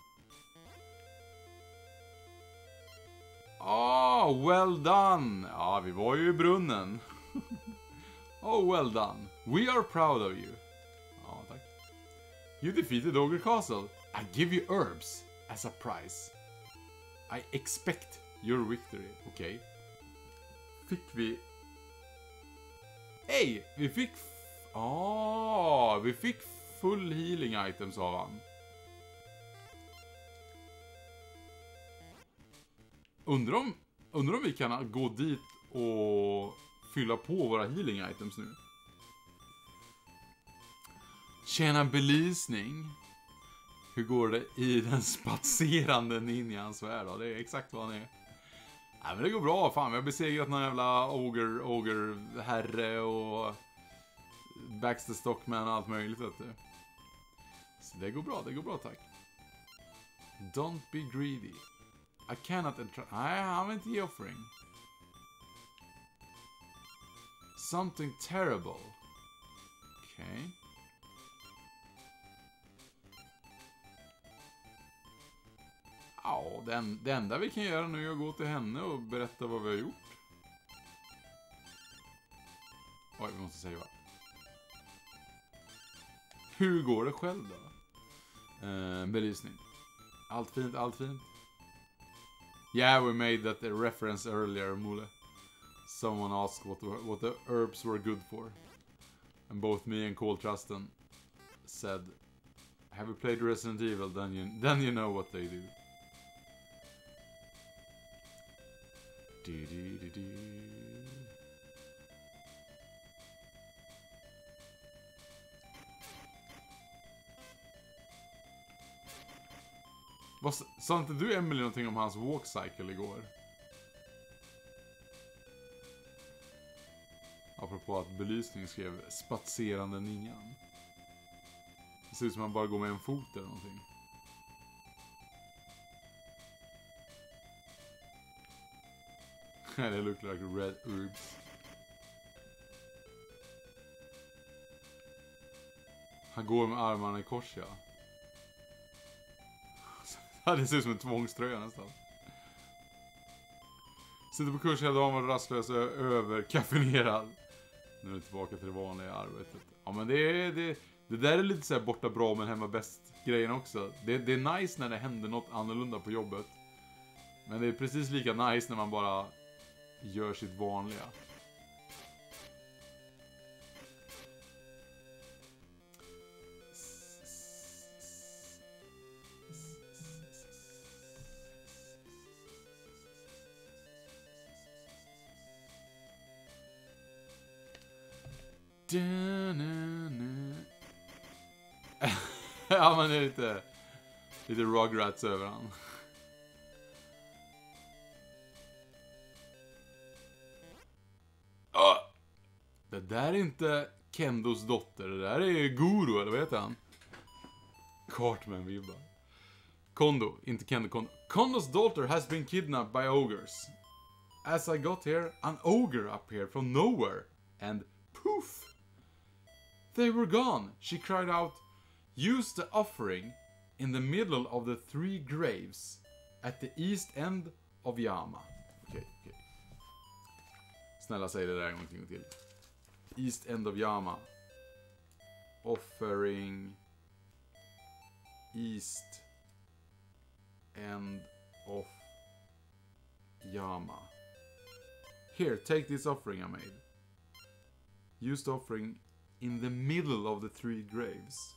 Speaker 1: Ah, oh, well done! Ja, vi var ju i brunnen. Oh, well done. We are proud of you. Ja, tack. You defeated Ogre Castle. I give you herbs as a prize. I expect your victory. Okej. Okay. Fick vi... Hej! Vi fick... Ah, vi fick full healing items av han. Undrar om, undrar om vi kan gå dit och fylla på våra healing items nu. Tjäna belysning. Hur går det i den spatserande ninjans värld? Det är exakt vad han är. Nej, men det går bra, fan. Vi har besegrat någon jävla ogre, ogre herre och Baxter Stockman och allt möjligt, vet du. Så det går bra, det går bra, tack. Don't be greedy. I cannot entrust... Nej, han vill inte ge offering. Something terrible. Okej. Okay. Ja, det, det enda vi kan göra nu är att gå till henne och berätta vad vi har gjort. Oj, vi måste säga vad. Hur går det själv då? Eh, belysning. Allt fint, allt fint. Yeah, we made that a reference earlier, Mule. Someone asked what the, what the herbs were good for. And both me and Cole Trusten said, have you played Resident Evil? Then you, then you know what they do. Du, du, du, du. Vad, sa inte du, Emily, någonting om hans walkcycle igår? Apropå att belysningen skrev spatserande ninjan. Det ser ut som att man bara går med en fot eller någonting. Det luktar like red herbs. Han går med armarna i kors, ja. Det ser ut som en tvångströja nästan. Sitter på kurs hela dagen, var rastlös och överkaffinerad. Nu är det tillbaka till det vanliga arbetet. Ja, men det är... Det, det där är lite så här borta bra men hemma bäst grejen också. Det, det är nice när det händer något annorlunda på jobbet. Men det är precis lika nice när man bara gör sitt vanliga. Ja, men det är lite... Lite Rugrats över han. Oh! Det där är inte Kendos dotter. Det där är Guru, eller vad heter han? Cartman-vibbar. Kondo, inte Kendo, Kondo. Kondo's daughter has been kidnapped by ogres. As I got here, an ogre appeared from nowhere. And poof! They were gone. She cried out, use the offering in the middle of the three graves at the east end of Yama. Okej, okay, okej. Okay. Snälla säg det där en gång till. East end of Yama. Offering east end of Yama. Here, take this offering I made. Use the offering in the middle of the three graves.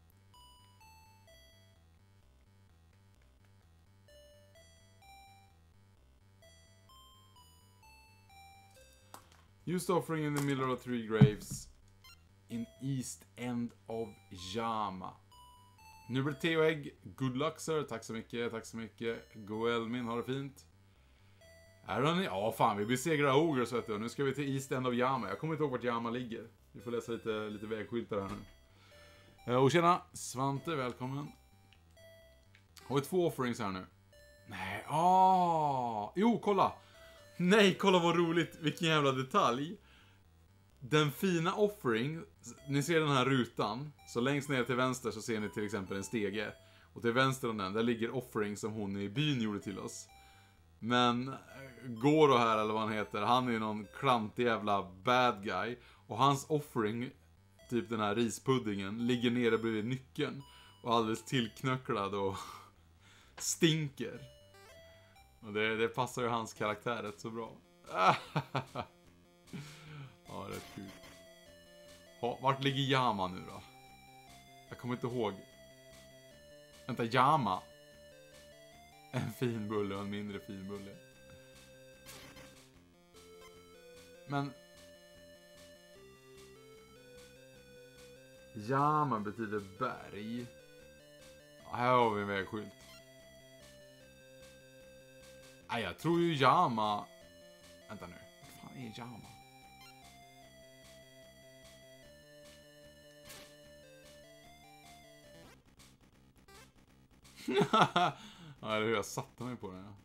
Speaker 1: Use the offering in the middle of three graves in east end of Yama. Nu blir det te och ägg. Good luck sir. Tack så mycket, tack så mycket. Goelmin, har det fint. Är det ni? Ja, fan, vi besegrar ogres, vet du. Nu ska vi till east end of Yama. Jag kommer inte ihåg vart Yama ligger. Vi får läsa lite, lite vägskyltar här nu. Och tjena, Svante, välkommen. Har vi två offerings här nu? Nej, ah, jo, kolla. Nej, kolla vad roligt. Vilken jävla detalj. Den fina offering. Ni ser den här rutan. Så längst ner till vänster så ser ni till exempel en stege. Och till vänster om den, där ligger offering som hon i byn gjorde till oss. Men Goro här, eller vad han heter, han är ju någon klantig jävla bad guy. Och hans offering, typ den här rispuddingen, ligger nere bredvid nyckeln. Och alldeles tillknöcklad och stinker. Och det, det passar ju hans karaktär rätt så bra. Ja, rätt kul. Ha, vart ligger Yama nu då? Jag kommer inte ihåg. Vänta, Yama. En fin bulle och en mindre fin bulle. Men Yama betyder berg. Ja, här har vi en vägskylt. Nej, jag tror ju Yama. Vänta nu. Vad fan är Yama? Ja, eller hur jag satte mig på den. Ja.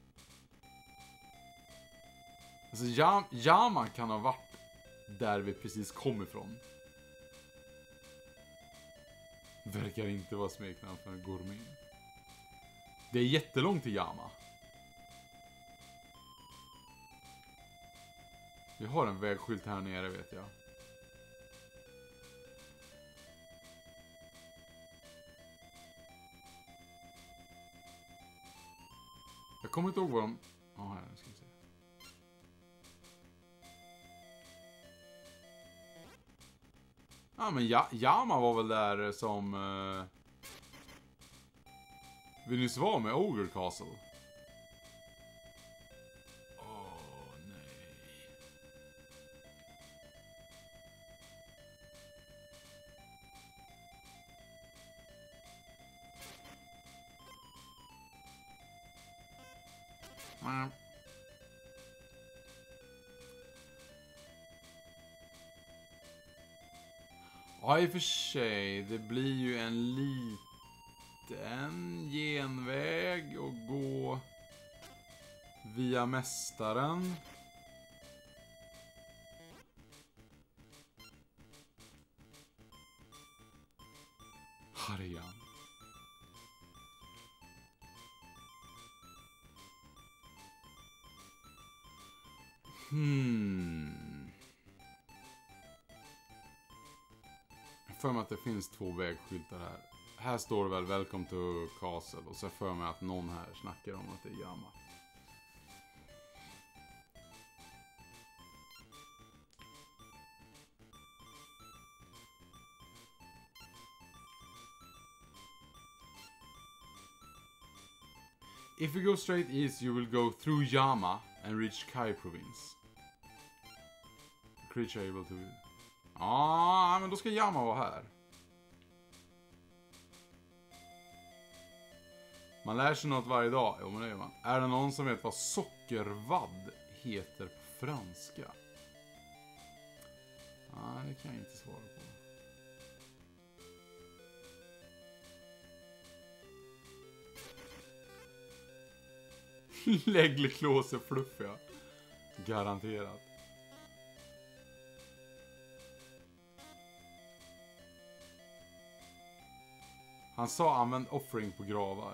Speaker 1: Alltså Yam Yama kan ha varit där vi precis kom ifrån. Verkar inte vara smeknamn för en gourmet. Det är jättelångt till Yama. Vi har en vägskylt här nere, vet jag. Jag kommer inte ihåg vad de... Ja, oh, här ska vi se. Ja, men ja, Yama var väl där som... Uh, vi nyss var med Ogre Castle. Åh, nej. Mm. Ja, i och för sig. Det blir ju en liten genväg att gå via mästaren. Harjan. Hmm. Jag för mig att det finns två vägskyltar här. Här står det väl Welcome to Castle. Och så för mig att någon här snackar om att det är Yama. If you go straight east you will go through Yama and reach Kai province. Creature able to... Ja, men då ska Yama vara här. Man lär sig något varje dag. Jo, men det gör man. Är det någon som vet vad sockervadd heter på franska? Nej, det kan jag inte svara på. Läggleklås är fluffiga. Garanterat. Han sa använd offering på gravar.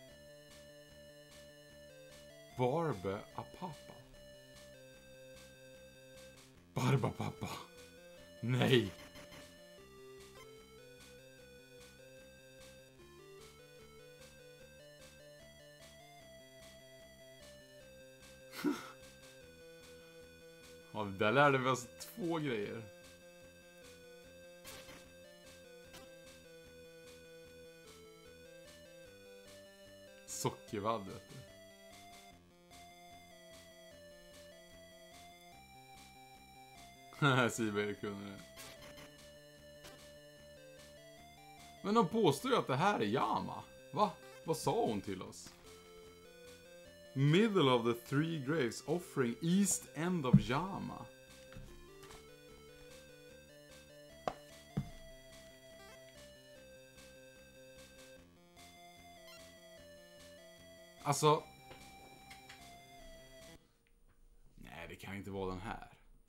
Speaker 1: Barbe apapa. Barba pappa. Nej. Ja, där lärde vi oss två grejer. Sockervadd, vet du. Siberg kunde det. Men de påstår ju att det här är Yama. Va? Vad sa hon till oss? Middle of the three graves offering east end of Yama. Alltså. Nej, det kan inte vara den här.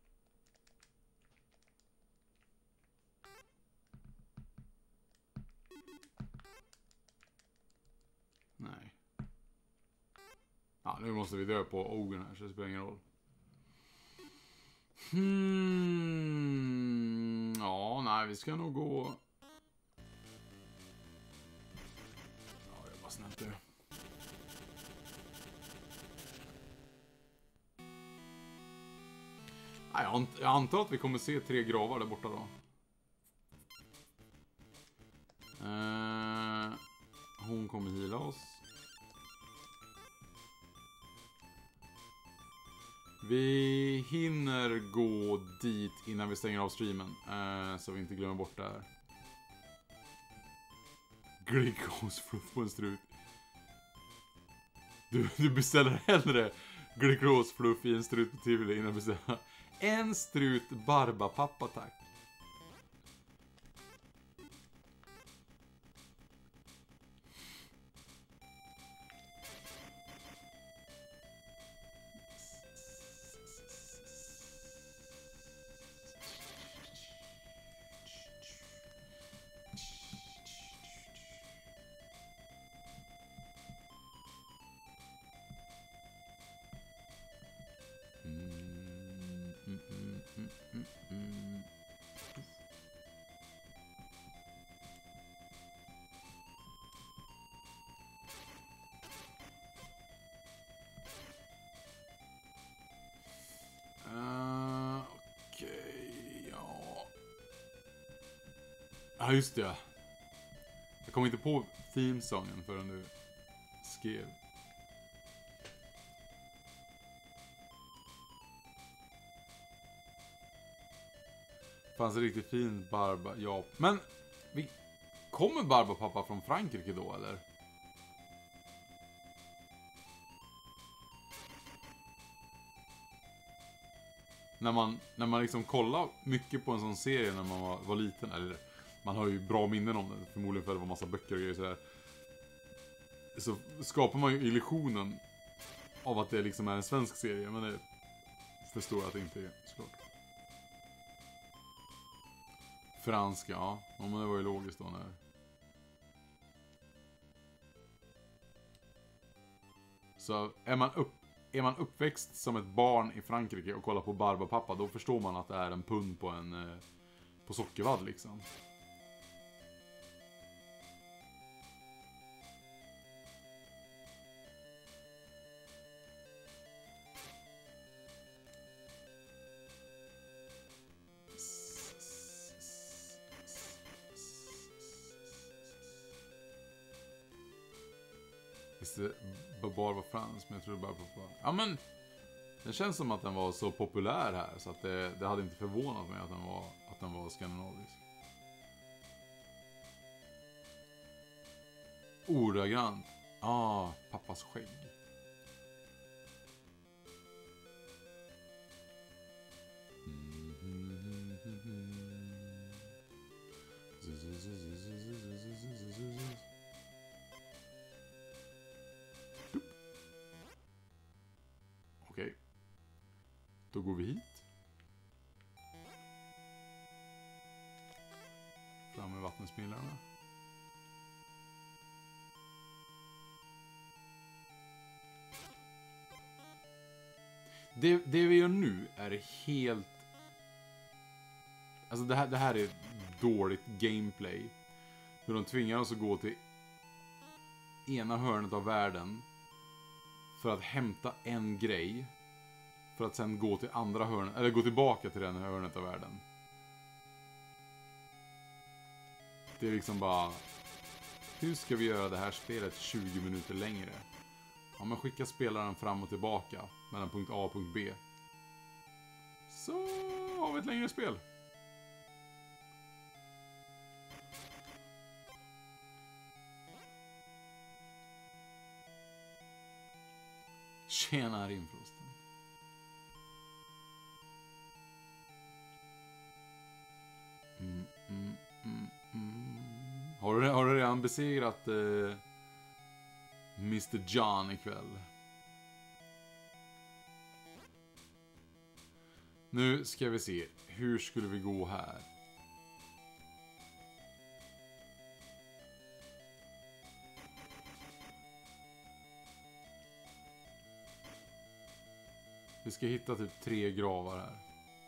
Speaker 1: Nej. Ja, nu måste vi dö på ogen här, så det spelar ingen roll. Hmm. Ja, nej, vi ska nog gå. Ja, det är bara snällt det. Nej, jag, ant jag antar att vi kommer se tre gravar där borta då. Uh, hon kommer hila oss. Vi hinner gå dit innan vi stänger av streamen. Uh, så vi inte glömmer bort det här. Glycosfluff på en strut. Du, du beställer hellre glycosfluff i en strut på Tivoli innan du beställer en strut barbapappa, tack. Ja, just det. Jag kom inte på themesången förrän du skrev. Fanns en riktigt fin barba. Ja, men vi kommer barbapappa från Frankrike då, eller? När man, när man liksom kollar mycket på en sån serie när man var, var liten, eller man har ju bra minnen om det, förmodligen för att det var massa böcker och grejer sådär. Så skapar man ju illusionen av att det liksom är en svensk serie, men det förstår jag att det inte är, såklart. Franska, ja. Ja, men det var ju logiskt då när... Så är man, upp, är man uppväxt som ett barn i Frankrike och kollar på Barbapappa, då förstår man att det är en pund på en på sockervadd liksom. Babar var fransk, men jag tror det bara på. Ja, men det känns som att den var så populär här så att det, det hade inte förvånat mig att den var att att den var skandinavisk. Ordagrant. Ah, pappas skägg. Okej. Då går vi hit. Fram med vattensmillarna. Det, det vi gör nu är helt... Alltså det här, det här är dåligt gameplay. Hur de tvingar oss att gå till ena hörnet av världen för att hämta en grej. För att sen gå till andra hörnet, eller gå tillbaka till den hörnet av världen. Det är liksom bara... Hur ska vi göra det här spelet tjugo minuter längre? Ja, man skickar spelaren fram och tillbaka mellan punkt A och punkt B. Så har vi ett längre spel. Tjena Rimfrosten. Mm, mm, mm, mm. Har, du, har du redan besegrat eh, mister John ikväll? Nu ska vi se. Hur skulle vi gå här? Vi ska hitta typ tre gravar här.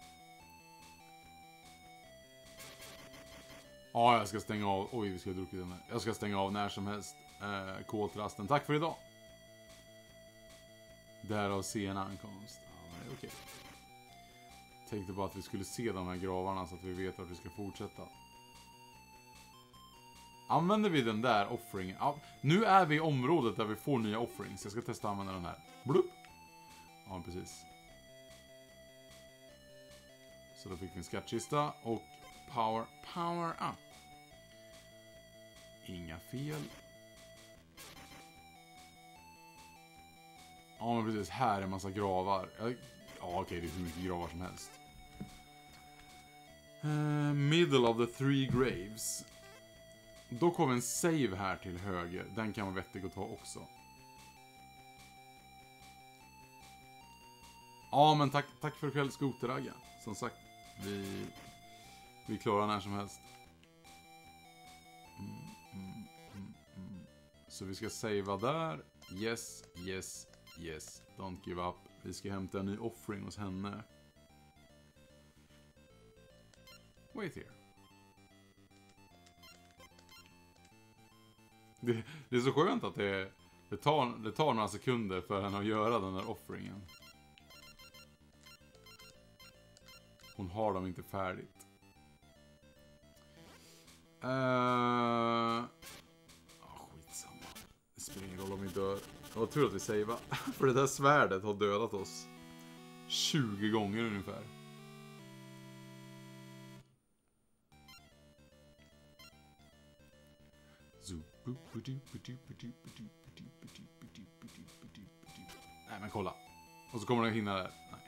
Speaker 1: Ja, jag ska stänga av. Oj, vi ska ha druckit den här. Jag ska stänga av när som helst. Eh, koltrasten. Tack för idag. Därav sen ankomst. Ja, men det är okej. Tänkte bara att vi skulle se de här gravarna så att vi vet att vi ska fortsätta. Använder vi den där offringen? Ja, nu är vi i området där vi får nya offerings. Jag ska testa att använda den här. Blup. Ja, precis. Så då fick vi en skattkista och power, power up. Inga fel. Ja, men precis. Här är en massa gravar. Ja, okej, det är hur mycket gravar som helst. Uh, middle of the three graves. Då kommer en save här till höger. Den kan vara vettig att ta också. Ja, men tack, tack för kväll skoteragga. Som sagt, vi, vi klarar när som helst. Mm, mm, mm, mm. Så vi ska savea där. Yes, yes, yes. Don't give up. Vi ska hämta en ny offering hos henne. Wait here. Det, det är så skönt att det, det, tar, det tar några sekunder för henne att göra den där offringen. Hon har dem inte färdigt. Uh... Oh, skitsamma. Det spelar ingen roll om vi dör. Det var tur att vi savear. För det där svärdet har dödat oss tjugo gånger ungefär. Nej, men kolla. Och så kommer den hinna där. Nej.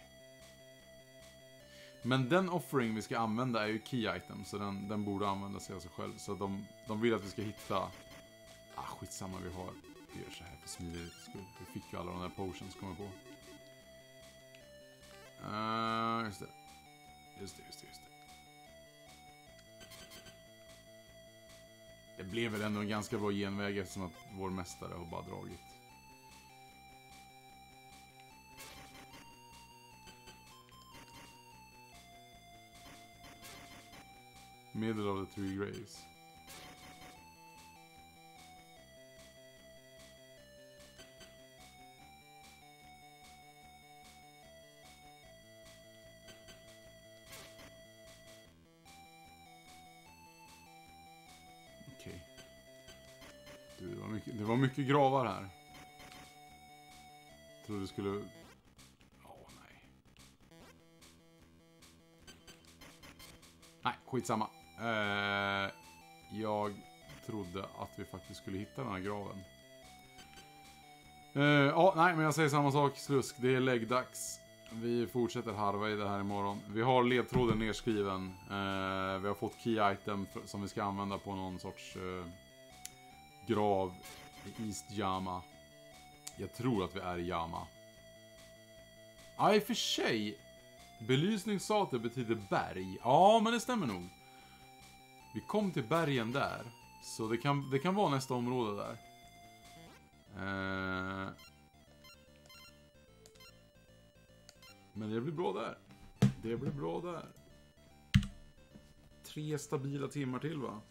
Speaker 1: Men den offering vi ska använda är ju key item. Så den, den borde använda sig av sig själv. Så de, de vill att vi ska hitta... Ah, skitsamma vi har. Vi gör så här för smidigt skull. Vi fick ju alla de där potions kommer på. Uh, just det. Just det, just det, just det. Det blev väl ändå en ganska bra genväg eftersom att vår mästare har bara dragit. Middle of the three graves. Okej. Du, det var mycket, det var mycket gravar här. Jag trodde det skulle... Åh, nej. Nej. Skitsamma. Eh, jag trodde att vi faktiskt skulle hitta den här graven. Eh, ja, nej, men jag säger samma sak. Slusk, det är läggdags. Vi fortsätter harva i det här imorgon. Vi har ledtråden nedskriven. Eh, vi har fått key item för, som vi ska använda på någon sorts eh, grav i East Jama. Jag tror att vi är i Jama. Ja, i och för sig. Belysning sa att det betyder berg. Ja, men det stämmer nog. Vi kom till bergen där. Så det kan, det kan vara nästa område där. Eh... Men det blir bra där. Det blir bra där. Tre stabila timmar till, va?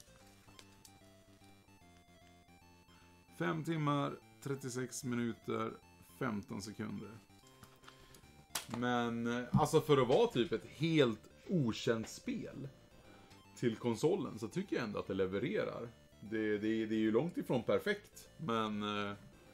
Speaker 1: Fem timmar, trettiosex minuter, femton sekunder. Men alltså för att vara typ ett helt okänt spel till konsolen så tycker jag ändå att det levererar. Det, det, det är ju långt ifrån perfekt, men eh,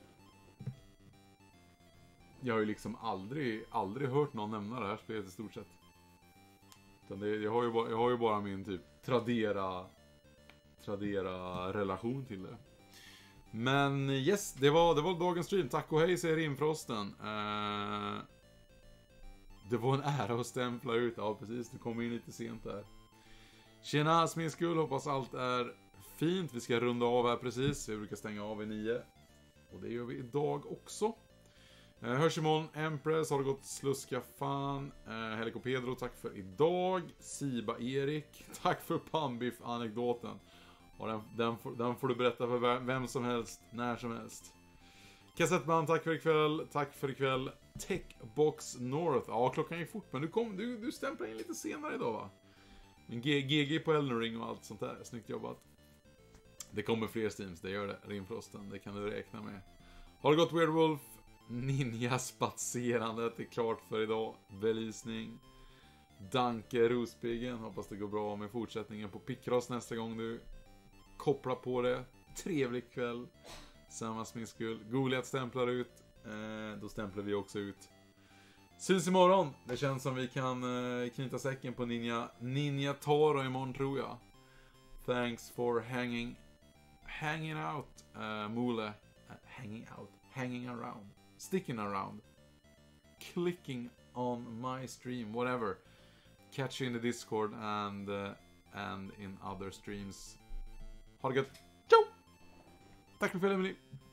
Speaker 1: jag har ju liksom aldrig, aldrig hört någon nämna det här spelet i stort sett. Utan det, jag, har ju bara, jag har ju bara min typ Tradera Tradera relation till det. Men yes, det var, det var dagens stream. Tack och hej, säger Rimfrosten. Eh, det var en ära att stämpla ut. Ja, precis. Du kom in lite sent där. Tjena, min skull. Hoppas allt är fint. Vi ska runda av här precis. Vi brukar stänga av i nio. Och det gör vi idag också. Eh, hörs imorgon. Empress har det gått sluska fan. Eh, Helico Pedro, tack för idag. Siba Erik, tack för Pambiff-anekdoten. Och den, den, får, den får du berätta för vem som helst, när som helst. Kassettman, tack för ikväll. Tack för ikväll. Techbox North. Ja, klockan gick fort, men du, kom, du, du stämplade in lite senare idag, va? Men G G på Elden Ring och allt sånt där. Snyggt jobbat. Det kommer fler streams, det gör det. Rimfrosten, det kan du räkna med. Har det gått Werewolf? Ninja-spatserandet är klart för idag. Belysning. Danke Rospiggen. Hoppas det går bra med fortsättningen på Picross nästa gång du kopplar på det. Trevlig kväll. Samma min skull. Goliath stämplar ut. Eh, då stämplar vi också ut. Syns imorgon. Det känns som vi kan eh, knyta säcken på Ninja. Ninja Taro imorgon, tror jag. Thanks for hanging hanging out. Uh, Mule. Uh, hanging out. Hanging around. Sticking around. Clicking on my stream. Whatever. Catch you in the Discord and, uh, and in other streams. Ha det gött. Ciao! Tack för att du följde med.